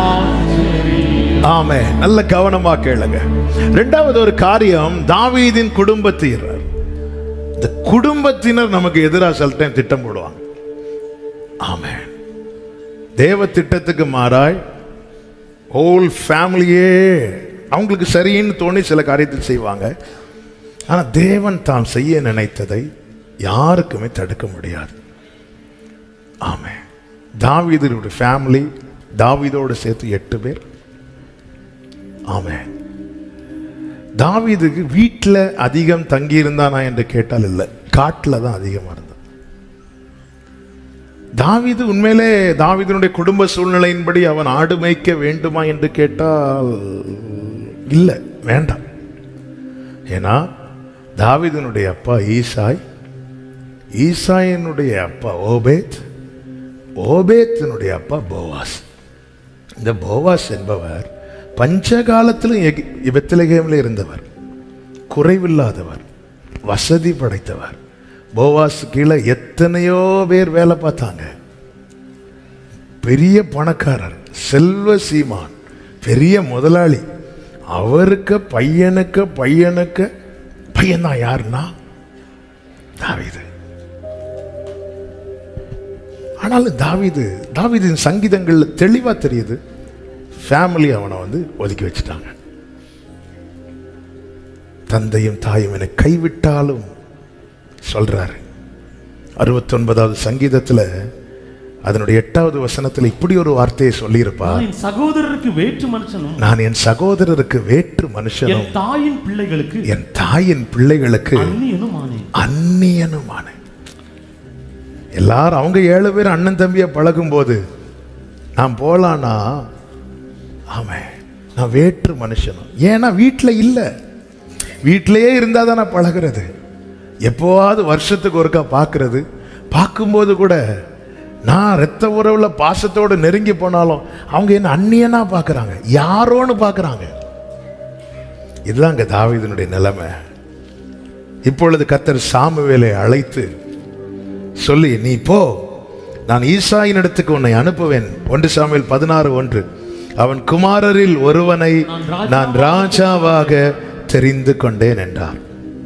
ஆமே. நல்ல கவனமா கேளுங்க. இரண்டாவது ஒரு காரியம், தாவீதின் குடும்பத்தினர். இந்த குடும்பத்தினர் நமக்கு எதிராக சில டைம் திட்டம் போடுவாங்க. ஆமே. தேவ திட்டத்துக்கு மாறாய் ஹோல் ஃபேமிலியே அவங்களுக்கு சரின்னு தோணி சில காரியத்தை செய்வாங்க. ஆனா தேவன் தாம் செய்ய நினைத்ததை யாருக்குமே தடுக்க முடியாது. ஆமே. தாவீதுடைய ஃபேமிலி, தாவீதோடு சேர்த்து எட்டு பேர். ஆமே. தாவீதுக்கு வீட்டில் அதிகம் தங்கி இருந்தானா என்று கேட்டால் இல்லை, காட்டில் தான் அதிகமாக இருந்தான். தாவீது உண்மையிலே தாவீதினுடைய குடும்ப சூழ்நிலையின்படி அவன் ஆடு மேய்க்க வேண்டுமா என்று கேட்டால் இல்லை, வேண்டாம். ஏன்னா தாவீதினுடைய அப்பா ஈசாய், ஈசாயினுடைய அப்பா ஓபேத், ஓபேத்தினுடைய அப்பா போவாஸ். இந்த போவாஸ் என்பவர் பஞ்ச காலத்திலும் பெத்லகேமில் இருந்தவர், குறைவில்லாதவர், வசதி படைத்தவர். போவாஸ் கீழே எத்தனையோ பேர் வேலை பார்த்தாங்க. பெரிய பணக்காரர், செல்வ சீமான், பெரிய முதலாளி. அவருக்கு பையனுக்கு பையனுக்கு பையன் தான் யாருன்னா தாவீது. ஆனாலும் தாவீது தாவீதின் சங்கீதங்கள்ல தெளிவா தெரியுது, ஃபேமிலி அவனை வந்து ஒதுக்கி வச்சுட்டாங்க. தந்தையும் தாயும் என்னை கைவிட்டாலும் சொல்றாரு. அறுபத்தி ஒன்பதாவது சங்கீதத்துல அதனுடைய எட்டாவது வசனத்துல இப்படி ஒரு வார்த்தையை சொல்லியிருப்பா, சகோதரருக்கு வேற்று மனுஷனும், நான் என் சகோதரருக்கு வேற்று மனுஷனும், என் தாயின் பிள்ளைகளுக்கு என் தாயின் பிள்ளைகளுக்கு அந்நியனுமானேன் அந்நியனுமானேன். எல்லாரும் அவங்க ஏழு பேர் அண்ணன் தம்பியா பழகும் போது நான் போலானா, ஆமே நான் வேற்று மனுஷனும். ஏன்னா வீட்டுல இல்ல, வீட்டிலேயே இருந்தா தான் நான் பழகிறது. எப்போவாவது வருஷத்துக்கு ஒருக்கா பார்க்கறது, பார்க்கும்போது கூட நான் இரத்த உறவுல பாசத்தோடு நெருங்கி போனாலும் அவங்க என்ன அந்நியனா பார்க்கறாங்க, யாரோன்னு பார்க்கறாங்க. இதுதான் அங்க தாவீதினுடைய நிலைமை. இப்பொழுது கர்த்தர் சாமுவேலை அழைத்து சொல்லி, நீ போ, நான் ஈசாயின் இடத்துக்கு உன்னை அனுப்புவேன். ஒன்று சாமுவேல் பதினாறு ஒன்று, அவன் குமாரரில் ஒருவனை நான் ராஜாவாக தெரிந்து கொண்டேன் என்றார்.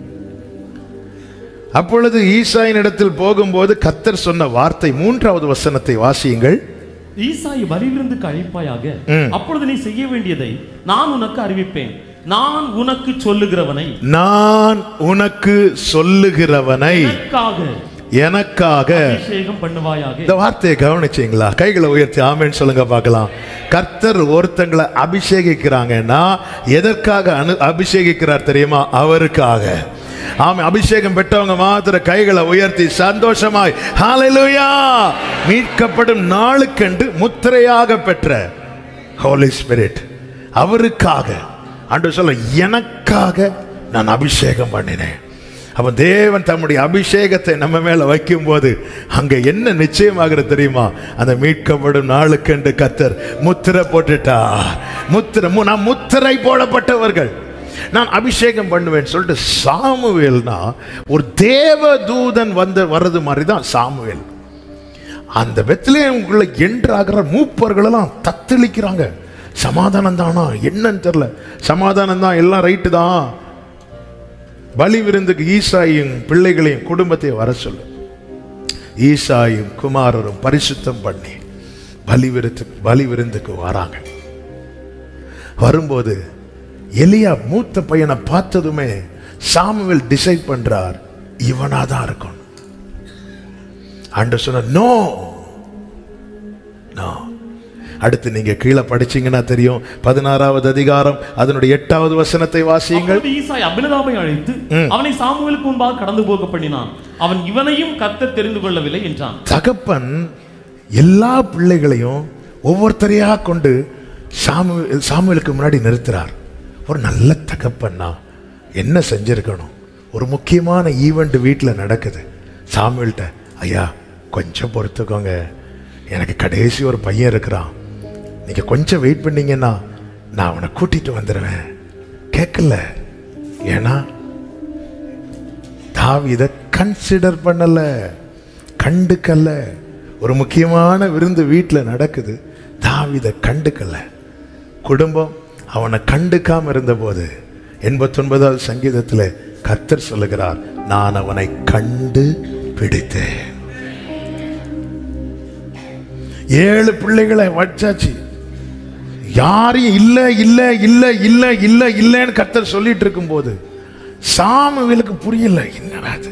அப்பொழுது ஈசாயின் இடத்தில் போகும்போது கர்த்தர் சொன்ன வார்த்தை, மூன்றாவது வசனத்தை வாசியுங்கள். ஈசாய் வழியிலிருந்து அழைப்பாயாக, அப்பொழுது நீ செய்ய வேண்டியதை நான் உனக்கு அறிவிப்பேன். நான் உனக்கு சொல்லுகிறவனை நான் உனக்கு சொல்லுகிறவனை எனக்காக அபிஷேகம் பண்ணுவாயாக. இந்த வார்த்தையை கவனிச்சீங்களா? கைகளை உயர்த்தி ஆமென் சொல்லுங்க பார்க்கலாம். கர்த்தர் ஒருத்தங்களை அபிஷேகிக்கிறாங்கன்னா எதற்காக அபிஷேகிக்கிறார் தெரியுமா? அவருக்காக. ஆமே. அபிஷேகம் பெற்றவங்க மாத்திர கைகளை உயர்த்தி சந்தோஷமாய் ஹல்லேலூயா. மீட்கப்படும் நாளுக்கென்று முத்திரையாக பெற்ற ஹோலி ஸ்பிரிட் அவருக்காக ஆண்டவர் சொல்ல, எனக்காக நான் அபிஷேகம் பண்ணினேன். அப்ப தேவன் தம்முடைய அபிஷேகத்தை நம்ம மேல வைக்கும் போது அங்க என்ன நிச்சயமாகிறது தெரியுமா? அந்த மீட்கப்படும் நாளுக்கென்று கர்த்தர் முத்திரை போட்டுட்டார். முத்திரை, நான் முத்திரை போடப்பட்டவர்கள், நான் அபிஷேகம் பண்ணுவேன் சொல்லிட்டு சாமுவேல்னா ஒரு தேவ தூதன் வந்து வர்றது மாதிரி தான் சாமுவேல். அந்த பெத்லெகேமுக்குள்ள என்றாகிற மூப்பர்கள் எல்லாம் தத்தளிக்கிறாங்க. சமாதானம் தானா என்னன்னு தெரியல. சமாதானம் தான், எல்லாம் ரைட்டு தான். பலி விருந்துக்கு ஈசாயும் பிள்ளைகளையும் குடும்பத்தையும் வர சொல்லு. ஈசாயும் குமாரரும் பரிசுத்தம் பண்ணி பலி விருந்து பலி விருந்துக்கு வராங்க. வரும்போது எலியா மூத்த பையனை பார்த்ததுமே சாமுவேல் டிசைட் பண்றார், இவனாதான் இருக்கும். ஆண்டவர் சொன்னார், நோ நோ. அடுத்து நீங்க கீழே படிச்சீங்கன்னா தெரியும். பதினாறாவது அதிகாரம் அதனுடைய எட்டாவது வசனத்தை வாசியுங்கள். ஈசாய் அபினதாபை அழைத்து அவனை சாமுவேலுக்கு முன்பாக கடந்து போக பண்ணினான். அவன் இவனையும் கர்த்தர் தெரிந்து கொள்ளவில்லை என்றான். தகப்பன் எல்லா பிள்ளைகளையும் ஒவ்வொருத்தரையா கொண்டு சாமுவேல் சாமுவேலுக்கு முன்னாடி நிறுத்துறார். ஒரு நல்ல தகப்பன்னா என்ன செஞ்சிருக்கணும்? ஒரு முக்கியமான ஈவெண்ட் வீட்டில் நடக்குது. சாமுவேல்கிட்ட, ஐயா கொஞ்சம் பொறுத்துக்கோங்க, எனக்கு கடைசி ஒரு பையன் இருக்கிறான், நீங்க கொஞ்சம் வெயிட் பண்ணீங்கன்னா நான் அவனை கூட்டிட்டு வந்துடுவேன். கேட்கல. ஏன்னா தாவீதை கன்சிடர் பண்ணல, கண்டுக்கல்ல. ஒரு முக்கியமான விருந்து வீட்டில் நடக்குது, தாவீதை கண்டுக்கல்ல. குடும்பம் அவனை கண்டுக்காம இருந்த போது எண்பத்தி ஒன்பதாவது சங்கீதத்தில் கர்த்தர் சொல்லுகிறார், நான் அவனை கண்டு பிடித்தேன். ஏழு பிள்ளைகளை வச்சாச்சு, யாரையும் இல்ல இல்ல இல்ல இல்ல இல்ல இல்லன்னு கர்த்தர் சொல்லிட்டு இருக்கும் போது சாமுவேலுக்கு புரியல என்னது.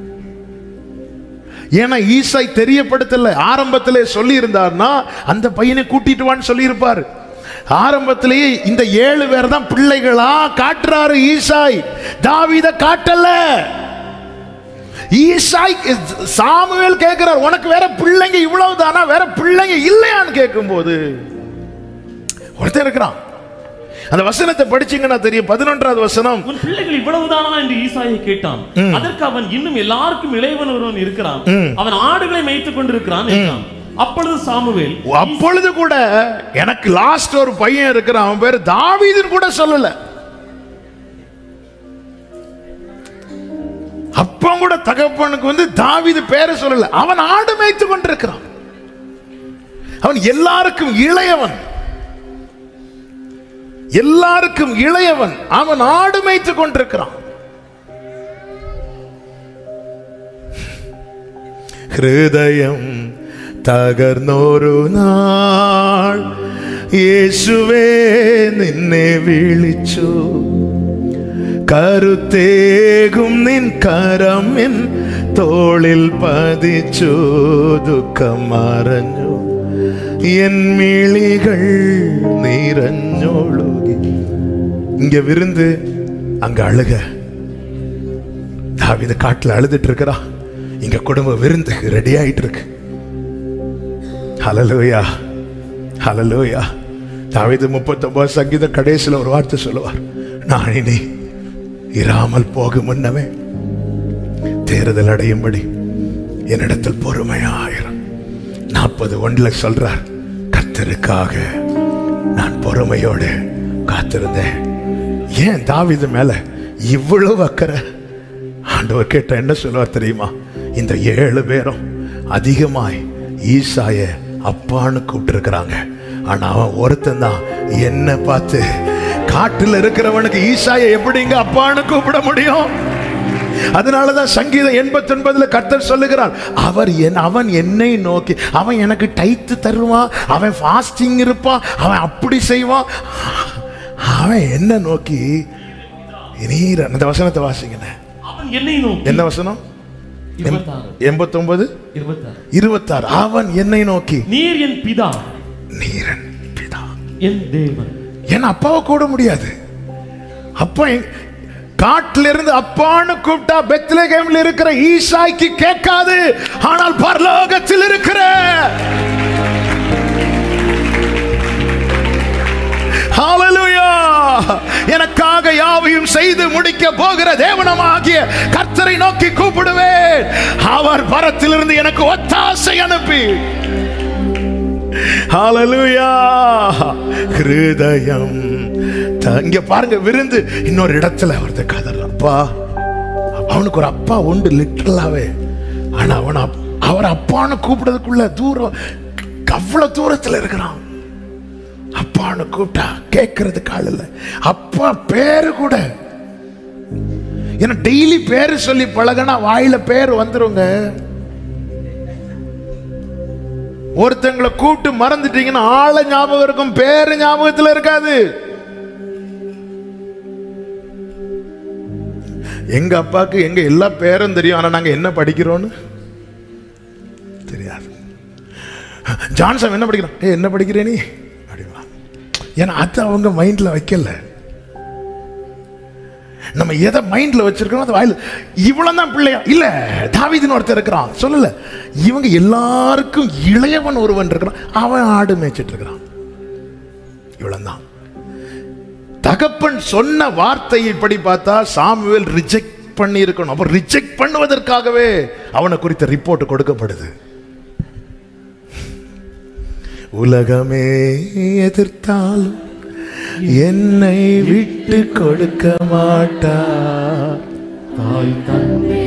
ஏன்னா ஈசாய் தெரியப்படுத்தல. ஆரம்பத்திலே சொல்லி இருந்தார்னா அந்த பையனை கூட்டிட்டு வான்னு சொல்லி இருப்பாரு. ஆரம்பத்திலேயே இந்த ஏழு பேர் தான் பிள்ளைகளா காட்டுறாரு ஈசாய், தாவீதை காட்டல. ஈசாய் சாமுவேல் கேட்கிறார், உனக்கு வேற பிள்ளைங்க இவ்வளவு தானா, வேற பிள்ளைங்க இல்லையான்னு கேட்கும் போது ஒருத்தர் இருக்கிறான். அந்த வசனத்தை படிச்சீங்கன்னா தெரியும். பதினொன்றாவது வசனம், உன் பிள்ளைகள் இவ்வளவுதானா என்று ஈசாயை கேட்டான். அதற்கு அவன், இன்னும் எல்லாருக்கும் இளையவன் ஒருவன் இருக்கிறான், அவன் ஆடுகளை மேய்த்துக் கொண்டிருக்கிறான் என்றான். அப்பொழுது சாமுவேல், அப்பொழுது கூட எனக்கு லாஸ்ட் ஒரு பையன் இருக்கிறான், அவன் பேரு தாவீதுன்னு கூட சொல்லல. அப்ப கூட தகப்பனுக்கு வந்து தாவீது பேரை சொல்லல. அவன் ஆடு மேய்த்துக் கொண்டிருக்கிறான், அவன் எல்லாருக்கும் இளையவன், எல்லாருக்கும் இளையவன், அவன் ஆடு மேய்த்துக் கொண்டிருக்கிறான். ஹிருதயம் തകർന്നൊരു നാൾ യേശുവേ നിന്നെ വിളിച്ചു, കരുത്തേകും നിൻ കരം എൻ തോളിൽ പതിച്ചു, ദുഃഖം മറഞ്ഞു എൻ മിഴികൾ നിറഞ്ഞൊഴുകി. இங்க விருந்து அங்க அழுக. தாவீது காட்டுல அழுதுட்டு இருக்கிறா, இங்க குடும்ப விருந்து ரெடி ஆயிட்டு இருக்கு. ஹல்லேலூயா, ஹல்லேலூயா. தாவீது முப்பத்தி ஒன்பது சங்கீத கடைசியில் ஒரு வார்த்தை சொல்லுவார், நான் இனி இராமல் போகும் முன்னமே தேறுதல் அடையும்படி என்னிடத்தில் பொறுமையாயிரும். நாற்பது ஒன்றுல சொல்றார், கர்த்தருக்காக நான் பொறுமையோடு காத்திருந்தேன். ஏன் தாவீது மேல இவ்வளவு அக்கறை? ஆண்டவர் கேட்ட என்ன சொல்லுவார் தெரியுமா? இந்த ஏழு பேரும் அதிகமாய் ஈசாய அப்பான்னு கூப்பிட்டு இருக்கிறாங்க. ஆனா அவன் ஒருத்தன் தான் என்ன பார்த்து, காட்டுல இருக்கிறவனுக்கு ஈசாய எப்படிங்க அப்பான்னு கூப்பிட முடியும்? அதனாலதான் சங்கீதம் எண்பத்தி ஒன்பதுல கர்த்தர் சொல்லுகிறார், அவர் என் அவன் என்னை நோக்கி, அவன் எனக்கு டைத்து தருவான், அவன் ஃபாஸ்டிங் இருப்பான், அவன் அப்படி செய்வான், அவன் என்ன நோக்கி நீர். அந்த வசனத்தை வாசிங்க. என்ன வசனம்? எண்பத்தி ஒன்பது இருபத்தி ஆறு. அவன் என்னை நோக்கி, நீர் என் பிதா, நீர் என் பிதா, என் தேவன். என் அப்பாவை கூட முடியாது. அப்பா காட்டில இருந்து அப்பான்னு கூப்பிட்டா பெத்லகேமில் இருக்கிற ஈசாய்க்கு கேட்காது. ஆனால் பரலோகத்தில் இருக்கிற ஹல்லேலூயா, என செய்து முடிக்க போகிற தேவனமாகிய கர்த்தரை நோக்கி கூப்பிடுவேன். அவர் பரத்திலிருந்து எனக்கு ஒத்தாசை அனுப்பி. ஹல்லேலூயா. ஹிருதயம் இங்க பாருங்க, விருந்து இன்னொரு இடத்துல அவரது கதர். அப்பா, அவனுக்கு ஒரு அப்பா உண்டு லிட்டரலாவே. ஆனா அவன் அவர் அப்பான்னு கூப்பிடுறதுக்குள்ள தூரம், அவ்வளவு தூரத்துல இருக்கிறான். அப்பான்னு கூப்பிட்டா கேட்கறதுக்கு ஆள் இல்லை. அப்பா பேரு கூட, ஏன்னா டெய்லி பேரு சொல்லி பழகனா வாயில பேரு வந்துருங்க. ஒருத்தங்களை கூப்பிட்டு மறந்துட்டீங்கன்னா ஆள ஞாபகம் இருக்கும், பேரு ஞாபகத்துல இருக்காது. எங்க அப்பாக்கு எங்க எல்லா பேரும் தெரியும், ஆனா நாங்க என்ன படிக்கிறோம்னு தெரியாது. ஜான்சன் என்ன படிக்கிறான், ஏ என்ன படிக்கிறே நீ அப்படிங்களா? ஏன்னா அது அவங்க மைண்ட்ல வைக்கல. நம்ம எதை மைண்ட்ல வச்சிருக்கோம் அது வாயில. இவ்வளவு தான் பிள்ளையா இல்ல, தாவீதுன்னு ஒருத்தர் இருக்கிறான் சொல்லல. இவங்க எல்லாருக்கும் இளையவன் ஒருவன் இருக்கிறான், அவன் ஆடு மேய்ச்சிட்டு இருக்கிறான். இவ்வளவுதான். தகப்பன் சொன்ன வார்த்தையை படி பார்த்தா சாமுவேல் ரிஜெக்ட் பண்ணி இருக்கணும். அப்ப ரிஜெக்ட் பண்ணுவதற்காகவே அவனை குறித்த ரிப்போர்ட் கொடுக்கப்படுது. உலகமே எதிர்த்தாலும் என்னை விட்டு கொடுக்க மாட்டார். தாய் தந்தை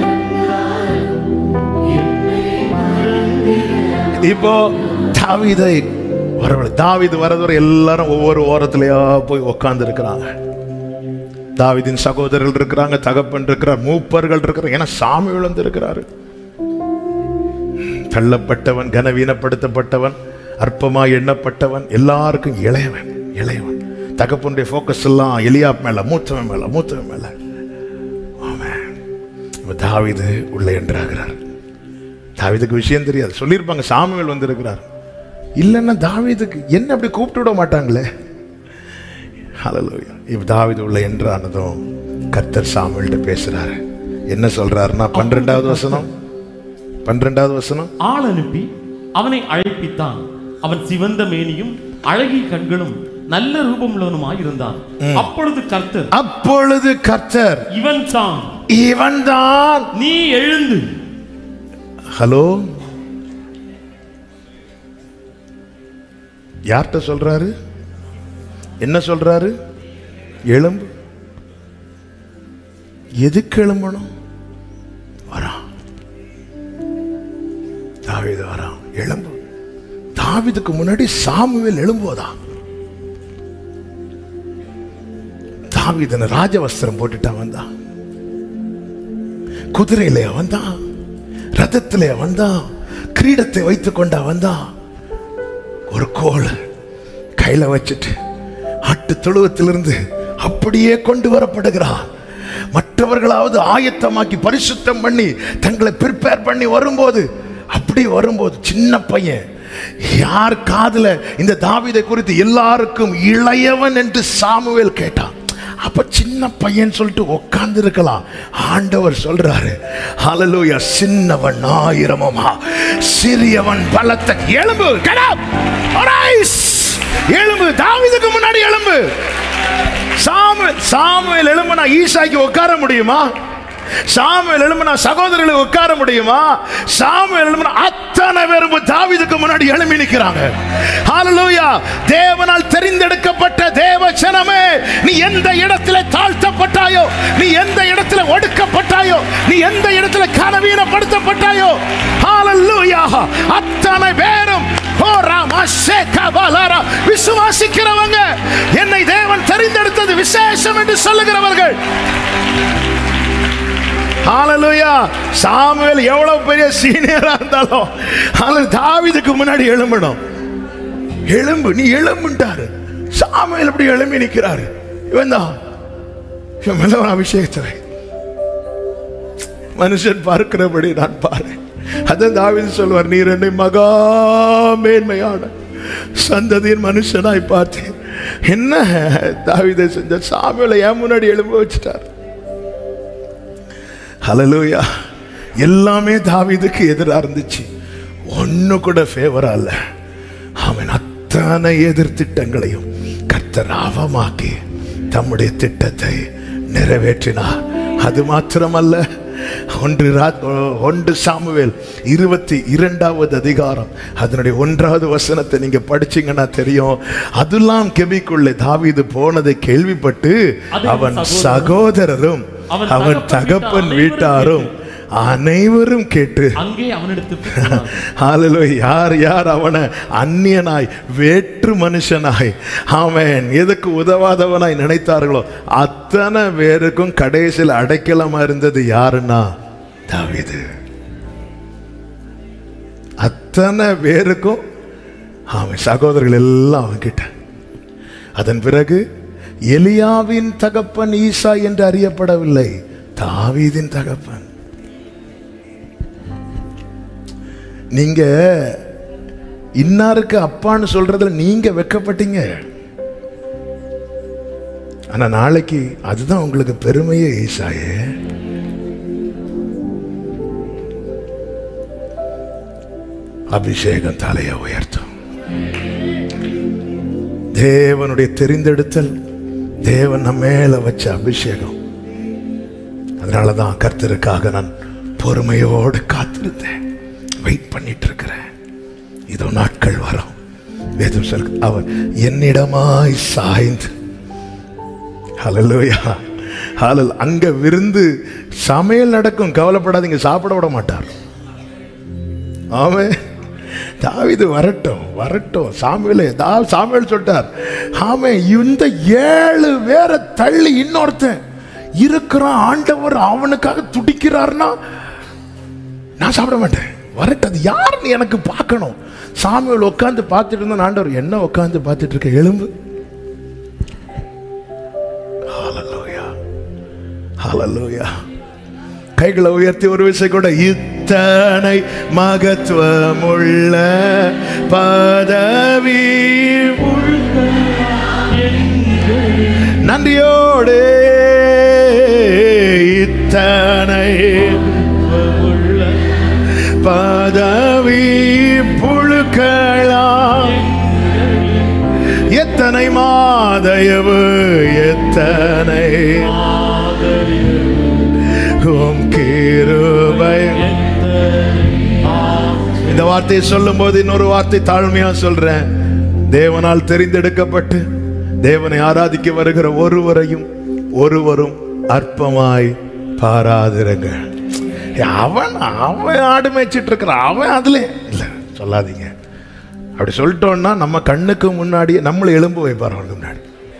இப்போ தாவீதை வரவழ தாவீது வரதுவரை எல்லாரும் ஒவ்வொரு ஓரத்திலேயா போய் உட்கார்ந்து இருக்கிறாங்க. தாவீதின் சகோதரர்கள் இருக்கிறாங்க, தகப்பன் இருக்கிறார், மூப்பர்கள் இருக்கிறார். ஏன்னா சாமுவேல் வந்து இருக்கிறாரு. தள்ளப்பட்டவன், கனவீனப்படுத்தப்பட்டவன், அற்பமா எண்ணப்பட்டவன், எல்லாருக்கும் இளையவன். இளையவன் தகப்பனுடைய போக்கஸ் எல்லாம் எலியாப் மேல, மூத்தவன் மேல, மூத்தவன் மேல. தாவீது உள்ள என்றாகிறார். தாவீதுக்கு விஷயம் தெரியாது, சொல்லியிருப்பாங்க சாமுவேல் வந்து இருக்கிறார். இல்லைன்னா தாவீதுக்கு என்ன அப்படி கூப்பிட்டு விட மாட்டாங்களே. ஹல்லேலூயா. இப்ப தாவீது உள்ள என்றானதும் கர்த்தர் சாமுவேல்கிட்ட பேசுறாரு. என்ன சொல்றாருன்னா பன்னிரெண்டாவது வசனம், பன்னிரெண்டாவது வசனம். ஆள் அனுப்பி அவனை அழைப்பித்தான். அவன் சிவந்த மேனியும் அழகிய கண்களும் நல்ல ரூபமுள்ளவனுமாய் இருந்தான். அப்பொழுது கர்த்தர் அப்பொழுது கர்த்தர் இவன் தான் இவன் தான் நீ எழுந்து. ஹலோ, யார்கிட்ட சொல்றாரு? என்ன சொல்றாரு? எழும்பு. எதுக்கு எழும்பணும்? வரான் தாவீது, வரான், எழும்பு. தாவீதுக்கு முன்னாடி சாமுவேல் எழும்புவதா? தாவீது ராஜவஸ்திரம் போட்டுட்டா வந்தான், குதிரையிலே வந்தான், ரதத்திலே வந்தான், கிரீடத்தை வைத்துக் கொண்டா வந்தான். ஒரு கோல் கையில வச்சுட்டு ஆட்டு தொழுவத்திலிருந்து அப்படியே கொண்டு வரப்படுகிறான். மற்றவர்களாவது ஆயத்தமாக்கி பரிசுத்தம் பண்ணி தங்களை ப்ரிப்பேர் பண்ணி வரும்போது, அப்படி வரும்போது சின்ன பையன், யார் காதுல இந்த தாவீதை குறித்து எல்லாருக்கும் இளையவன் என்று சாமுவேல் கேட்டான். அப்ப சின்ன பையன் சொல்லிட்டு உட்கார்ந்து இருக்கலாம். ஆண்டவர் சொல்றாரு, ஹல்லேலூயா, சின்னவன் ஆயிரமுமா சிறியவன் பலத்த. எழும்பு, get up, arise, எழும்பு. தாவீதுக்கு முன்னாடி எழும்பு. சாமுவேல் சாமுவேல் எழும்புனா ஈசாய்க்கு உட்கார முடியுமா? சாமுவேல் எழும்பினா சகோதரர்களை உட்கார முடியுமா? சாமுவேல் எழும்பினா அத்தனை பேரும் தாவீதுக்கு முன்னாடி எழும்பி நிற்கிறாங்க. ஹல்லேலூயா. தேவனால் தெரிந்தெடுக்கப்பட்ட தேவ ஜனமே, நீ எந்த இடத்துல தாழ்த்தப்பட்டாயோ, நீ எந்த இடத்துல ஒடுக்கப்பட்டாயோ, நீ எந்த இடத்துல கனவீனப்படுத்தப்பட்டாயோ, ஹல்லேலூயா, அத்தனை பேரும் விசுவாசிக்கிறவங்க, என்னை தேவன் தெரிந்தெடுத்தது விசேஷம் என்று சொல்லுகிறவர்கள். ஹல்லேலூயா. சாமுவேல் எவ்வளவு பெரிய சீனியரா இருந்தாலும் தாவீதுக்கு முன்னாடி எழும்பணும். எழும்பு, நீ எழும்புட்டாரு. சாமுவேல் அப்படி எழும்பி நிற்கிறாரு. இவன் தான் அபிஷேகத்தை மனுஷன் பார்க்கிறபடி நான் பாரு. அதான் தாவீது சொல்வார், நீ என்னை மகா மேன்மையான சந்ததியின் மனுஷனாய் பார்த்தேன். என்ன தாவீதை செஞ்ச? சாமுவேலை ஏன் முன்னாடி எழும்ப வச்சுட்டார். ஹல்லேலூயா. எல்லாமே தாவீதுக்கு எதிராக இருந்துச்சு, ஒன்னு கூட ஃபேவரா இல்ல. அவன் அத்தனை எதிர் திட்டங்களையும் கர்த்தர் அவமாக்கி தம்முடைய திட்டத்தை நிறைவேற்றினார். அது மாத்திரமல்ல, ஒன்று ஒன்று சாமுவேல் இருபத்தி இரண்டாவது அதிகாரம் அதனுடைய ஒன்றாவது வசனத்தை நீங்க படிச்சீங்கன்னா தெரியும். அதுலாம் கெபிக்குள்ளே தாவீது போனதை கேள்விப்பட்டு அவன் சகோதரரும் அவன் தகப்பன் வீட்டாரும் அனைவரும் கேட்டு அங்கே அவனிடத்துக்கு ஹல்லேலூயா. யார் யார் அவனை அந்நியனாய் வேற்று மனுஷனாய் அவன் எதுக்கு உதவாதவனாய் நினைத்தார்களோ அத்தனை பேருக்கும் கடைசியில் அடைக்கலமா இருந்தது யாருன்னா தாவீது. அத்தனை பேருக்கும் அவன் சகோதரர்கள் எல்லாம் அவன் கிட்ட. அதன் பிறகு எலியாவின் தகப்பன் ஈசா என்று அறியப்படவில்லை, தாவீதின் தகப்பன். நீங்க இன்னாருக்கு அப்பான்னு சொல்றதுல நீங்க வெட்கப்பட்டீங்க. ஆனா நாளைக்கு அதுதான் உங்களுக்கு பெருமையே. ஈசாயே அபிஷேகம் தலையை உயர்த்தும். தேவனுடைய தெரிந்தெடுத்தல், தேவன் நம்ம மேல வச்ச அபிஷேகம். அதனாலதான் கர்த்தருக்காக நான் பொறுமையோடு காத்திருந்தேன், வெயிட் பண்ணிட்டு இருக்கிறேன். இதோ நாட்கள் வரும். வேதம் சொல், அவர் என்னிடமாய் சாய்ந்து ஹல்லேலூயா ஹல்லேலூயா. அங்க விருந்து சமையல் நடக்கும், கவலைப்படாதீங்க, சாப்பிட விட மாட்டார். ஆமென். தாவீது வரட்டும் வரட்டும். சாமுவேலே தா சாமுவேல் சொல்லிட்டார், ஆமென், இந்த ஏழு பேரை தள்ளி இன்னொருத்தன் இருக்கிறான், ஆண்டவர் அவனுக்காக துடிக்கிறார்னா நான் சாப்பிட மாட்டேன், வரட்டும். அது யாருன்னு எனக்கு பார்க்கணும். சாமுவேல் உட்காந்து பார்த்துட்டு இருந்தா ஆண்டவர், என்ன உட்காந்து பார்த்துட்டு இருக்க, எலும்பு. ஹல்லேலூயா ஹல்லேலூயா. கைகளை உயர்த்தி ஒரு விஷயம் கூட, இத்தனை மகத்துவமுள்ள பதவி நன்றியோடு இத்தனை பதவி புழுக்கலாம், எத்தனை மாதயவு எத்தனை கிருபை. இந்த வார்த்தையை சொல்லும் போது இன்னொரு வார்த்தை தாழ்மையா சொல்றேன். தேவனால் தெரிந்தெடுக்கப்பட்டு தேவனை ஆராதிக்க வருகிற ஒருவரையும் ஒருவரும் அற்பமாய் பாராதிருங்க. அவன் அவன் ஆடு மேய்ச்சிட்டு இருக்கிற அவன் அதுல இல்ல சொல்லாதீங்க. அப்படி சொல்லிட்டோம்னா நம்ம கண்ணுக்கு முன்னாடி நம்மளை எலும்பு வைப்பார் அவனுக்கு முன்னாடி.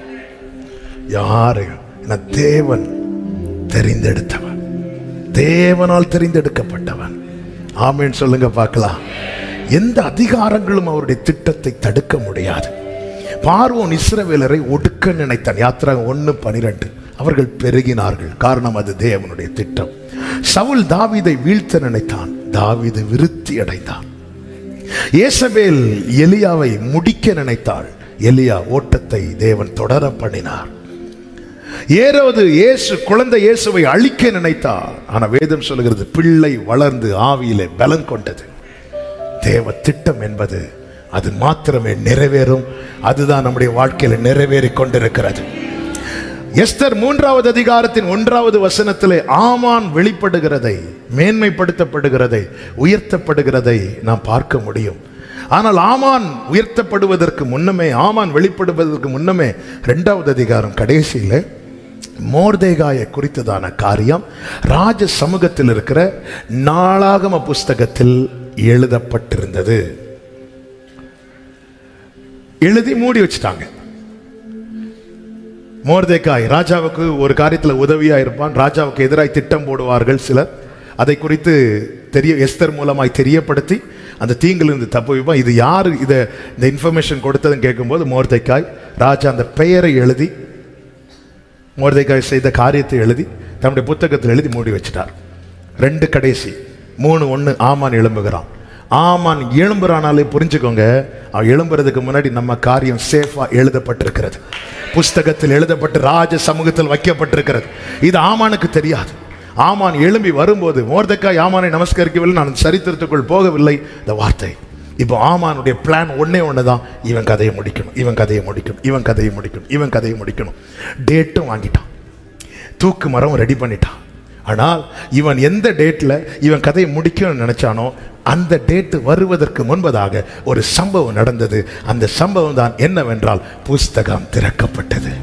யாரையும் தேவன் தெரிந்தெடுத்தவன், தேவனால் தெரிந்தெடுக்கப்பட்டவன். ஆமென் சொல்லுங்க பார்க்கலாம். எந்த அதிகாரங்களும் அவருடைய திட்டத்தை தடுக்க முடியாது. பார்வோன் இஸ்ரவேலரை ஒடுக்க நினைத்தான். யாத்திரா ஒன்னு பனிரெண்டு. அவர்கள் பெருகினார்கள், காரணம் அது தேவனுடைய திட்டம். சவுல் தாவீதை வீழ்த்த நினைத்தான், தாவீது விருத்தி அடைந்தான். ஏசபேல் எலியாவை முடிக்க நினைத்தாள், எலியா ஓட்டத்தை தேவன் தொடர பண்ணினார். ஏரோது இயேசு குழந்தை இயேசுவை அழிக்க நினைத்தார். ஆனா வேதம் சொல்லுகிறது, பிள்ளை வளர்ந்து ஆவியிலே பலம் கொண்டது. தேவ திட்டம் என்பது அது மாத்திரமே நிறைவேறும். அதுதான் நம்முடைய வாழ்க்கையில நிறைவேறி கொண்டிருக்கிறது. எஸ்தர் மூன்றாவது அதிகாரத்தின் ஒன்றாவது வசனத்திலே ஆமான் வெளிப்படுகிறதை, மேன்மைப்படுத்தப்படுகிறதை, உயர்த்தப்படுகிறதை நாம் பார்க்க முடியும். ஆனால் ஆமான் உயர்த்தப்படுவதற்கு முன்னமே, ஆமான் வெளிப்படுவதற்கு முன்னமே இரண்டாவது அதிகாரம் கடைசியில் மோர்தேகாயை குறித்ததான காரியம் ராஜ சமூகத்தில் இருக்கிற நாளாகம புஸ்தகத்தில் எழுதப்பட்டிருந்தது. எழுதி மூடி வச்சுட்டாங்க. மோர்தேகாய் ராஜாவுக்கு ஒரு காரியத்தில் உதவியா இருப்பான். ராஜாவுக்கு எதிராக திட்டம் போடுவார்கள் சிலர். அதை குறித்து தெரிய எஸ்தர் மூலமாய் தெரியப்படுத்தி அந்த தீங்கிலிருந்து தப்பு வைப்பான். இது யாரு இதை இந்த இன்ஃபர்மேஷன் கொடுத்ததுன்னு கேட்கும்போது மோர்தேகாய் ராஜா அந்த பெயரை எழுதி, மோர்தேகாய் செய்த காரியத்தை எழுதி தன்னுடைய புத்தகத்தில் எழுதி மூடி வச்சிட்டார். ரெண்டு கடைசி மூணு ஒன்று ஆமான் எழும்புகிறான். ஆமான் எழும்புறானாலே புரிஞ்சுக்கோங்க, அவன் எழும்புறதுக்கு முன்னாடி நம்ம காரியம் சேஃபா எழுதப்பட்டிருக்கிறது, புஸ்தகத்தில் எழுதப்பட்டு ராஜ சமூகத்தில் வைக்கப்பட்டிருக்கிறது. இது ஆமானுக்கு தெரியாது. ஆமான் எழும்பி வரும்போது மோர்தெக்காய் ஆமானை நமஸ்கரிக்கவில்லை, நான் சரித்திரத்துக்குள் போகவில்லை. இந்த வார்த்தை இப்போ ஆமானுடைய பிளான் ஒன்னே ஒண்ணுதான், இவன் கதையை முடிக்கணும், இவன் கதையை முடிக்கணும், இவன் கதையை முடிக்கணும், இவன் கதையை முடிக்கணும். டேட்டும் வாங்கிட்டான், தூக்கு மரம் ரெடி பண்ணிட்டான். ஆனால் இவன் எந்த டேட்ல இவன் கதையை முடிக்கணும்னு நினைச்சானோ அந்த டேட் வருவதற்கு முன்பதாக ஒரு சம்பவம் நடந்தது. அந்த சம்பவம் தான் என்னவென்றால் புஸ்தகம் திறக்கப்பட்டது.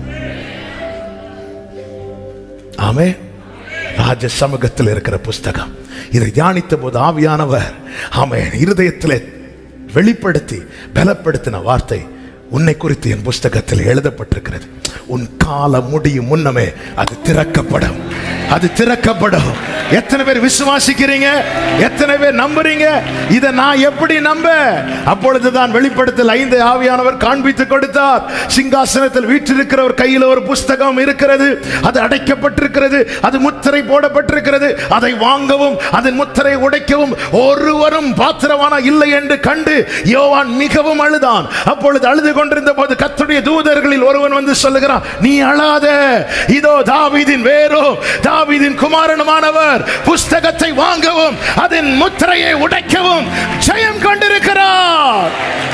ஆமே, ராஜ சமூகத்தில் இருக்கிற புஸ்தகம். இதை தியானித்த போது ஆவியானவர் ஆமே இருதயத்தில் வெளிப்படுத்தி பலப்படுத்தின வார்த்தை, உன்னை குறித்து என் புஸ்தகத்தில் எழுதப்பட்டிருக்கிறது. உன் காலம் முடியும் முன்னமே அது திறக்கப்படும், அது திறக்கப்படும். எத்தனை பேர் விசுவாசிக்கிறீங்க? எத்தனை பேர் நம்புறீங்க? இதை நான் எப்படி நம்ப? அப்பொழுதுதான் வெளிப்படுத்தல் ஐந்து ஆவியானவர் காண்பித்து கொடுத்தார். சிங்காசனத்தில் வீற்றிருக்கிற ஒரு கையில் ஒரு புஸ்தகம் இருக்கிறது, அது அடைக்கப்பட்டிருக்கிறது, அது முத்திரை போடப்பட்டிருக்கிறது. அதை வாங்கவும் அதன் முத்திரை உடைக்கவும் ஒருவரும் பாத்திரவானா இல்லை என்று கண்டு யோவான் மிகவும் அழுதான். அப்பொழுது அழுது கொண்டிருந்த போது கர்த்தருடைய தூதர்களில் ஒருவன் வந்து சொல்லுகிறான், நீ அழாத, இதோ தாவீதின் வேரோ தாவீதின் குமாரனுமானவர் புஸ்தகத்தை வாங்கவும் அதன் முத்திரையை உடைக்கவும் ஜெயம் கொண்டிருக்கிறார்.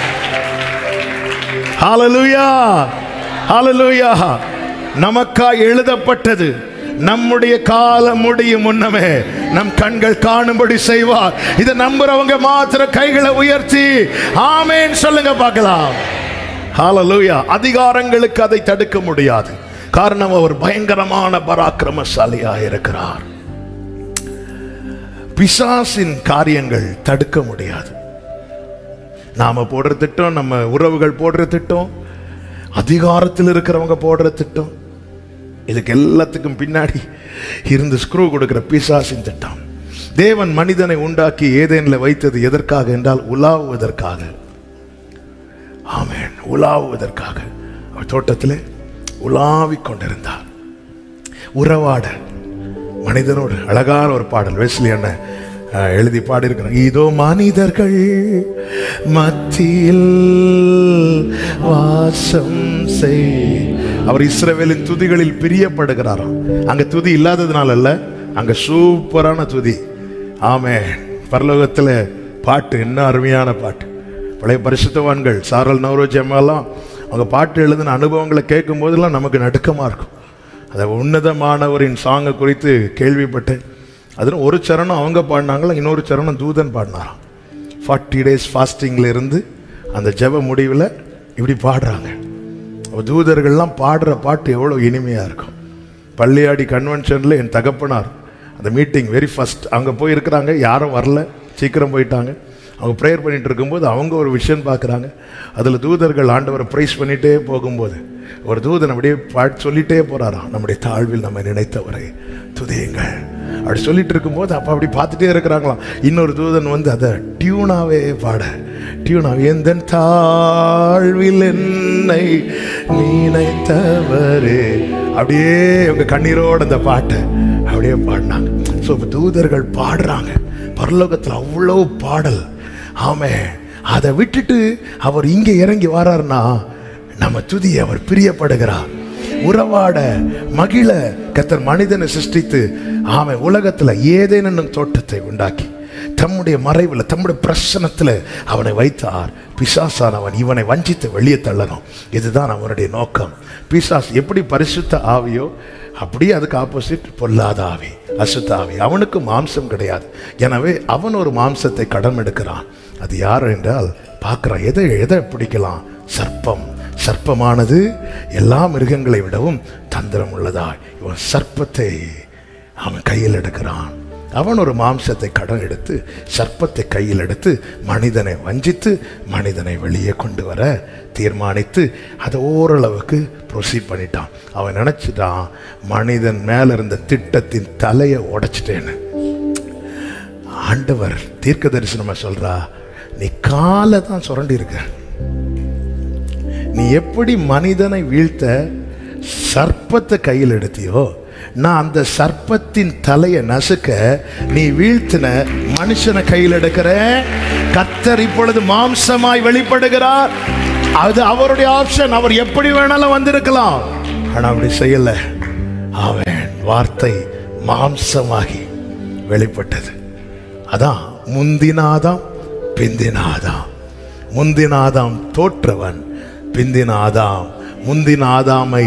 ஹல்லேலூயா, ஹல்லேலூயா. நமக்காய் எழுதப்பட்டது. நம்முடைய காலம் முடியும் முன்னமே நம் கண்கள் காணும்படி செய்வார். இதை நம்புறவங்க மாத்திர கைகளை உயர்த்தி ஆமென் சொல்லுங்க பார்க்கலாம். ஹல்லேலூயா. அதிகாரங்களுக்கு அதை தடுக்க முடியாது. காரணம், அவர் பயங்கரமான பராக்கிரமசாலியாக இருக்கிறார். பிசாசின் காரியங்கள் தடுக்க முடியாது. நாம போடுற திட்டம், நம்ம உறவுகள் போடுற திட்டம், அதிகாரத்தில் இருக்கிறவங்க போடுற திட்டம், இதுக்கு எல்லாத்துக்கும் பின்னாடி இருந்து ஸ்க்ரூ கொடுக்கிற பிசாசின் திட்டம். தேவன் மனிதனை உண்டாக்கி ஏதேனில் வைத்தது எதற்காக என்றால் உலாவுவதற்காக. ஆமென், உலாவுவதற்காக. அவர் தோட்டத்திலே உலாவிக் கொண்டிருந்தார், உறவாட மனிதனோடு. அழகான ஒரு பாடல் வெஸ்லி அண்ணன் எழுதி பாடியிருக்கிறார். இதோ மனிதர்கள் மத்தியில் வாசம் செய். அவர் இஸ்ரவேலின் துதிகளில் பிரியப்படுகிறாராம். அங்க துதி இல்லாததுனால அல்ல, அங்க சூப்பரான துதி. ஆமென். பரலோகத்துல பாட்டு என்ன அருமையான பாட்டு. பழைய பரிசுத்தவான்கள் சாரல் நவரோஜி அம்மாலாம் அவங்க பாட்டு எழுதின அனுபவங்களை கேட்கும் போதெல்லாம் நமக்கு நடுக்கமா இருக்கும். அதை உன்னதமானவரின் சாங்கை குறித்து கேள்விப்பட்டேன். அதில் ஒரு சரணம் அவங்க பாடினாங்களா, இன்னொரு சரணம் தூதன் பாடினாராம். ஃபார்ட்டி டேஸ் ஃபாஸ்டிங்கில் இருந்து அந்த ஜெப முடிவில் இப்படி பாடுறாங்க. தூதர்கள்லாம் பாடுற பாட்டு எவ்வளோ இனிமையாக இருக்கும். பள்ளியாடி கன்வென்ஷனில் என் தகப்பனார் அந்த மீட்டிங் வெரி ஃபஸ்ட் அங்கே போயிருக்கிறாங்க. யாரும் வரல, சீக்கிரம் போயிட்டாங்க. அவங்க ப்ரேயர் பண்ணிட்டு இருக்கும்போது அவங்க ஒரு விஷயம் பார்க்குறாங்க. அதில் தூதர்கள் ஆண்டவரை ப்ரைஸ் பண்ணிகிட்டே போகும்போது ஒரு தூதன் அப்படியே பாட்டு சொல்லிகிட்டே போகிறாராம், நம்முடைய தாழ்வில் நம்ம நினைத்தவரை துதியுங்கள் அப்படி சொல்லிட்டு இருக்கும்போது அப்போ அப்படி பார்த்துட்டே இருக்கிறாங்களாம். இன்னொரு தூதன் வந்து அதை டியூனாவே பாட, டியூனாவே எந்த தாழ்வில் என்னை நினைத்தவரே, அப்படியே அவங்க கண்ணீரோடு அந்த பாட்டை அப்படியே பாடினாங்க. ஸோ இப்போ தூதர்கள் பாடுறாங்க. பரலோகத்தில் அவ்வளோ பாடல். ஆமே, அதை விட்டுட்டு அவர் இங்கே இறங்கி வராருன்னா நம்ம துதி அவர் பிரியப்படுகிறார். உறவாட மகிழ கர்த்தர் மனிதனை சிருஷ்டித்து ஆமே உலகத்துல ஏதேனும் தோட்டத்தை உண்டாக்கி தம்முடைய மறைவில் தம்முடைய பிரசனத்தில் அவனை வைத்தார். பிசாசானவன் இவனை வஞ்சித்து வெளியே தள்ளணும். இதுதான் அவனுடைய நோக்கம். பிசாஸ் எப்படி பரிசுத்த ஆவியோ அப்படியே அதுக்கு ஆப்போசிட் பொல்லாத ஆவி, அசுத்த ஆவி. அவனுக்கு மாம்சம் கிடையாது. எனவே அவன் ஒரு மாம்சத்தை கடன் எடுக்கிறான். அது யார் என்றால் பார்க்கிறான். எதை எதை பிடிக்கலாம்? சர்ப்பம். சர்ப்பமானது எல்லா மிருகங்களை விடவும் தந்திரம் உள்ளதா. இவன் சர்ப்பத்தை அவன் கையில் எடுக்கிறான். அவன் ஒரு மாம்சத்தை கடன் எடுத்து சர்ப்பத்தை கையில் எடுத்து மனிதனை வஞ்சித்து மனிதனை வெளியே கொண்டு வர தீர்மானித்து அதை ஓரளவுக்கு ப்ரொசீட் பண்ணிட்டான். அவன் நினைச்சிட்டான் மனிதன் மேல இருந்த திட்டத்தின் தலையை உடைச்சிட்டேன்னு. ஆண்டவர் தீர்க்க தரிசனமா சொல்றா, நீ காலை தான் சுரண்டி இருக்க. நீ எப்படி மனிதனை வீழ்த்த சர்ப்பத்தை கையில் எடுத்தியோ, நான் அந்த சர்ப்பத்தின் தலையை நசுக்க நீ வீழ்த்தின மனுஷனை கையில் எடுக்கிற. கர்த்தர் இப்பொழுது மாம்சமாய் வெளிப்படுகிறார். அது அவருடைய ஆப்ஷன். அவர் எப்படி வேணாலும் வந்திருக்கலாம், ஆனா அப்படி செய்யல. அவன் வார்த்தை மாம்சமாகி வெளிப்பட்டது. அதான் முந்தினாதாம் பிந்தினாதாம். முந்தினாதாம் தோற்றவன், பிந்தினாதாம் முந்தினாதாமை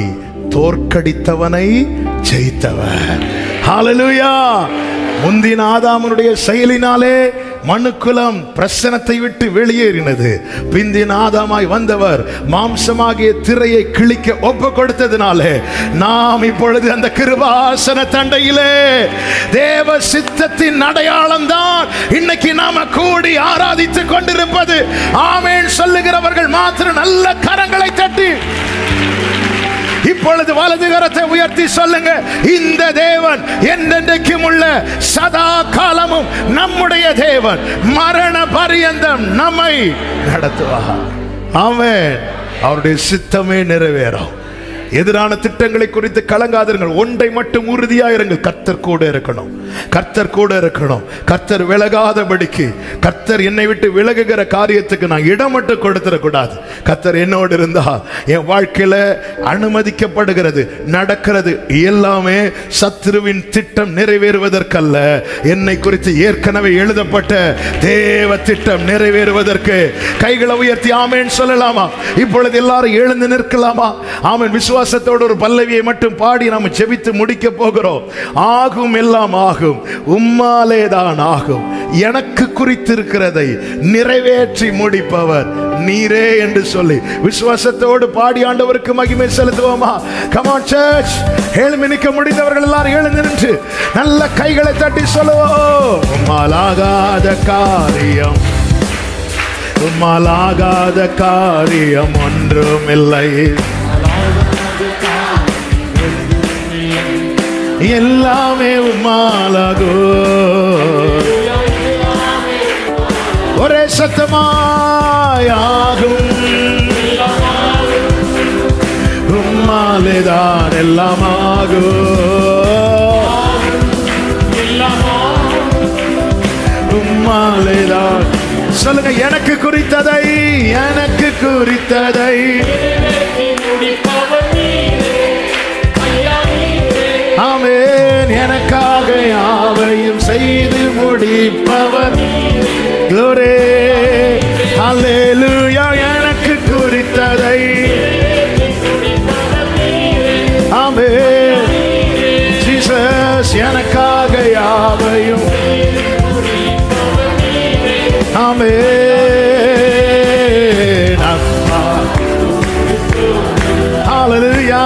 தோற்கடித்தவனை ஜெயித்தவர். ஹல்லேலூயா. முந்தின ஆதாமனுடைய செயலினாலே மனுக்குலம் பிரசனத்தை விட்டு வெளியேறினது. பிந்தின ஆதாமாய் வந்தவர் மாம்சமாகிய திரையை கிழிக்க ஒப்பு கொடுத்ததினாலே நாம் இப்பொழுது அந்த கிருபாசன தண்டையிலே தேவ சித்தத்தின் அடையாளம் தான் இன்னைக்கு நாம கூடி ஆராதித்துக் கொண்டிருப்பது. ஆமென் சொல்லுகிறவர்கள் மாத்திரம் நல்ல கரங்களை தட்டி இப்பொழுது வலது கரத்தை உயர்த்தி சொல்லுங்க, இந்த தேவன் என்றென்றைக்கும் உள்ள சதா காலமும் நம்முடைய தேவன், மரண பரியந்தம் நம்மை நடத்துவார். ஆமென். அவருடைய சித்தமே நிறைவேறும். எதிரான திட்டங்களை குறித்து கலங்காதீர்கள். ஒன்றை மட்டும் உறுதியாயிருங்கள், கர்த்தர் கூட இருக்கணும். கர்த்தர் கூட இருக்கணும். கர்த்தர் விலகாதபடிக்கு, கர்த்தர் என்னை விட்டு விலகுகிற காரியத்துக்கு நான் இடம் மட்டும் கொடுத்துடக்கூடாது. கர்த்தர் என்னோடு இருந்தா என் வாழ்க்கையில அனுமதிக்கப்படுகிறது நடக்கிறது எல்லாமே சத்துருவின் திட்டம் நிறைவேறுவதற்கல்ல, என்னை குறித்து ஏற்கனவே எழுதப்பட்ட தேவ திட்டம் நிறைவேறுவதற்கு. கைகளை உயர்த்தி ஆமென் சொல்லலாமா? இப்பொழுது எல்லாரும் எழுந்து நிற்கலாமா? ஆமென். விசுவாசத்தோடு ஒரு பல்லவியை மட்டும் பாடி நாம் ஜெபித்து முடிக்க போகிறோம். ஆகும், எல்லாம் ஆகும், உம்மாலே தான் ஆகும், எனக்கு குறித்திருக்கிறதை நிறைவேற்றி முடிப்பவர் நீரே என்று சொல்லி விசுவாசத்தோடு பாடி ஆண்டவருக்கு மகிமை செலுத்துவோமா? Come on church. எழும்பி நிற்க முடிந்தவர்கள் எல்லாரும் எழுந்து நின்று நல்ல கைகளை தட்டி சொல்லுவோம். உம்மாலாகாத காரியம், உம்மாலாகாத காரியம் ஒன்றும் இல்லை, எல்லாமே உம்மாலாகோ. ஒரே சத்தமாயாகும், உம்மாலேதான் எல்லாமாகோ. உம்மாலேதான் சொல்லுங்க, எனக்கு குறித்ததை, எனக்கு குறித்ததை ஆமென். எனக்காக யாவையும் செய்து முடிப்பவர். Glory, Hallelujah. எனக்கு குறித்ததை ஆமென். ஜீசஸ் எனக்காக யாவையும் ஆமென். அப்பா Hallelujah.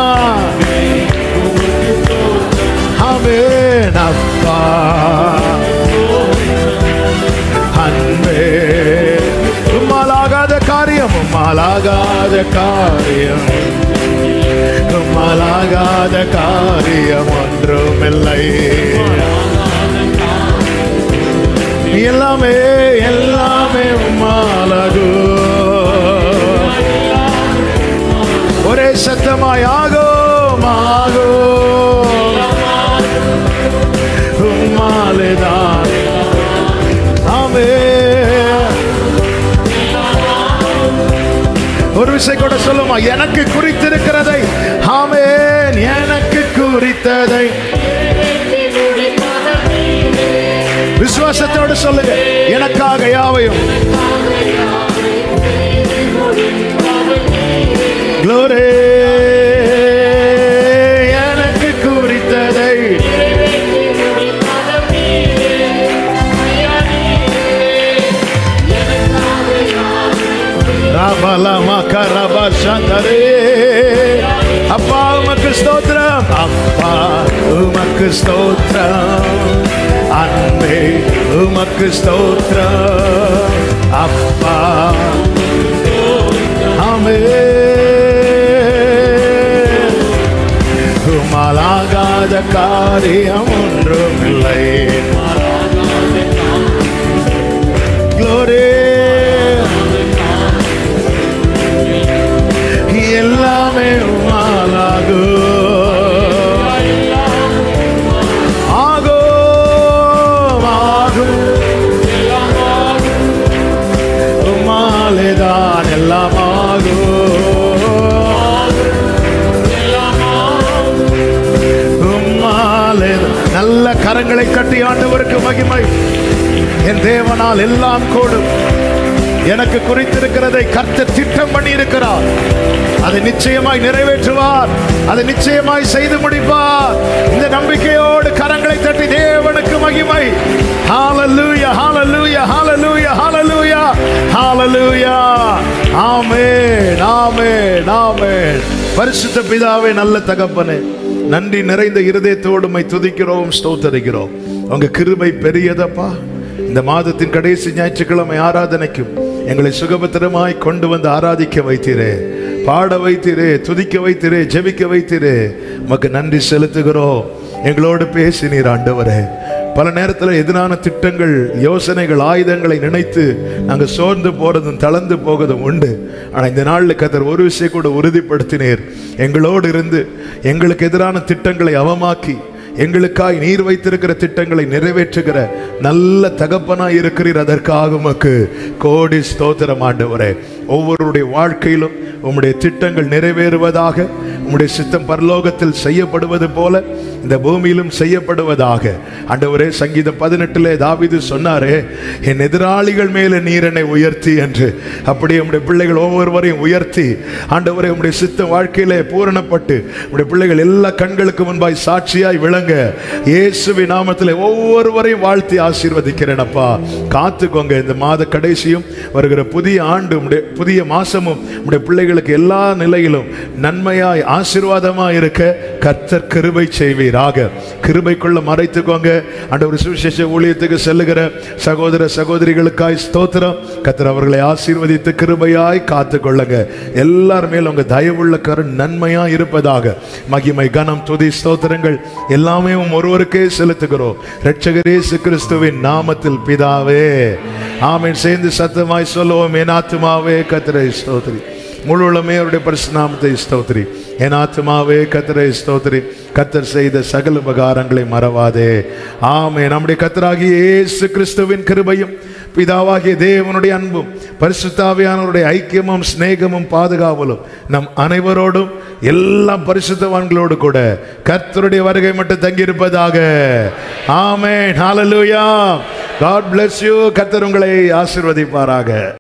ஆமென். அப்பா அன்பே, உம்மாலாகாத காரியம், உம்மாலாகாத காரியம், உம்மாலாகாத காரியம் ஒன்றுமில்லை, எல்லாமே எல்லாமே உம்மாலாகோ. ஒரே சத்தமாய் ஆகும் ஆகும், உம்மாலேதான் ஆமென். ஒரு விஷயம் கூட சொல்லுமா, எனக்கு குறித்திருக்கிறதை ஆமென், எனக்கு குறித்ததை விசுவாசத்தோடு சொல்லுங்க, எனக்காக யாவையும். Glory, எனக்கு குறித்ததை அப்பா உமக்கு ஸ்தோத்திரம், அப்பா உமக்கு ஸ்தோத்திரம், அன்பே உமக்கு ஸ்தோத்திரம், அப்பா ஆமென். உம்மாலாகாத காரியம் ஒன்றுமில்லை. Glory, எல்லாமே உம்மாலாகோ ஆகோ ஆகும், உம்மாலேதான் எல்லாமாகோ. உம்மாலேதான். நல்ல கரங்களை கட்டி ஆண்டவருக்கு மகிமை. என் தேவனால் எல்லாம் கூடும். எனக்கு குறித்திருக்கிறதை கர்த்தர் திட்டம் பண்ணி இருக்கிறார். அதை நிச்சயமாய் நிறைவேற்றுவார், அதை நிச்சயமாய் செய்து முடிப்பார். இந்த நம்பிக்கையோடு கரங்களை தட்டி தேவனுக்கு மகிமை. ஹalleluya hallelujah hallelujah hallelujah hallelujah. ஆமென் ஆமென் ஆமென். பரிசுத்த பிதாவே, நல்ல தகப்பனே, நன்றி நிறைந்த இருதயத்தோடு உம்மை துதிக்கிறோம், ஸ்தோத்திரிக்கிறோம். உங்க கிருபை பெரியதப்பா. இந்த மாதத்தின் கடைசி ஞாயிற்றுக்கிழமை ஆராதனைக்கும் எங்களை சுகபத்திரமாய் கொண்டு வந்து ஆராதிக்க வைத்தீரே, பாட வைத்தீரே, துதிக்க வைத்தீரே, ஜெபிக்க வைத்தீரே. உமக்கு நன்றி செலுத்துகிறோம். எங்களோடு பேசினீர் ஆண்டவரே. பல நேரத்தில் எதிரான திட்டங்கள், யோசனைகள், ஆயுதங்களை நினைத்து நாங்கள் சோர்ந்து போறதும் தளர்ந்து போவதும் உண்டு. ஆனால் இந்த நாளில் கர்த்தர் ஒரு விஷயம் கூட உறுதிப்படுத்தினீர். எங்களோடு இருந்து எங்களுக்கு எதிரான திட்டங்களை அவமாக்கி எங்களுக்காய் நீர் வைத்திருக்கிற திட்டங்களை நிறைவேற்றுகிற நல்ல தகப்பனாய் இருக்கிறீர். அதற்காக உமக்கு கோடி ஸ்தோத்திரம் ஆண்டவரே. ஒவ்வொருடைய வாழ்க்கையிலும் உம்முடைய திட்டங்கள் நிறைவேறுவதாக, உம்முடைய சித்தம் பரலோகத்தில் செய்யப்படுவது போல இந்த பூமியிலும் செய்யப்படுவதாக. ஆண்டவரே, சங்கீதம் பதினெட்டுல தாவீது சொன்னாரே, என் எதிராளிகள் மேலே நீர் என்னை உயர்த்தி என்று. அப்படியே உம்முடைய பிள்ளைகள் ஒவ்வொருவரையும் உயர்த்தி ஆண்டவரே, உம்முடைய சித்தம் வாழ்க்கையிலே பூரணப்பட்டு உம்முடைய பிள்ளைகள் எல்லா கண்களுக்கு முன்பாய் சாட்சியாய் விளங்க இயேசுவின் நாமத்திலே ஒவ்வொருவரையும் வாழ்த்தி ஆசீர்வதிக்கிறேன் அப்பா. காத்துக்கோங்க. இந்த மாத கடைசியும் வருகிற புதிய ஆண்டு, புதிய மாசமும் உம்முடைய பிள்ளைகளுக்கு எல்லா நிலையிலும் நன்மையாய் ஆசீர்வாதமாய் இருக்க கர்த்தர் கிருபை செய்வீராக. கிருபைக்குள்ள மறைத்துக்கோங்க. ஆண்டவர் சுவிசேஷ ஊழியத்துக்கு செல்லுகிற சகோதர சகோதரிகளுக்காய் ஸ்தோத்திரம். கர்த்தர் அவர்களை ஆசீர்வதித்து கிருபையாய் காத்துக்கொள்ளுங்க. எல்லார் மேலும் உங்க தயவுள்ள கருணை நன்மையாய் இருப்பதாக. மகிமை, கனம், துதி, ஸ்தோத்திரங்கள் எல்லாமே ஒருவருக்கே செலுத்துகிறோம் இரட்சகர் இயேசு கிறிஸ்துவின் நாமத்தில் பிதாவே, ஆமென். சேர்ந்து சத்தமாய் சொல்லுவோம். என் ஆத்துமாவே கர்த்தரை ஸ்தோத்திரி, முழு உள்ளமே அவருடைய பரிசுத்த நாமத்தை ஸ்தோத்திரி. என் ஆத்துமாவே கர்த்தரை ஸ்தோத்திரி, கர்த்தர் செய்த சகல உபகாரங்களை மறவாதே. ஆமென். நம்முடைய கர்த்தராகிய இயேசு கிறிஸ்துவின் கிருபையும் பிதாவாகிய தேவனுடைய அன்பும் பரிசுத்த ஆவியானவருடைய ஐக்கியமும் சிநேகமும் பாதுகாவலும் நம் அனைவரோடும் எல்லா பரிசுத்தவான்களோடு கூட கர்த்தருடைய வருகை மட்டும் தங்கியிருப்பதாக. ஆமென். ஹalleluya. God bless you. கர்த்தர் உங்களை ஆசீர்வதிப்பாராக.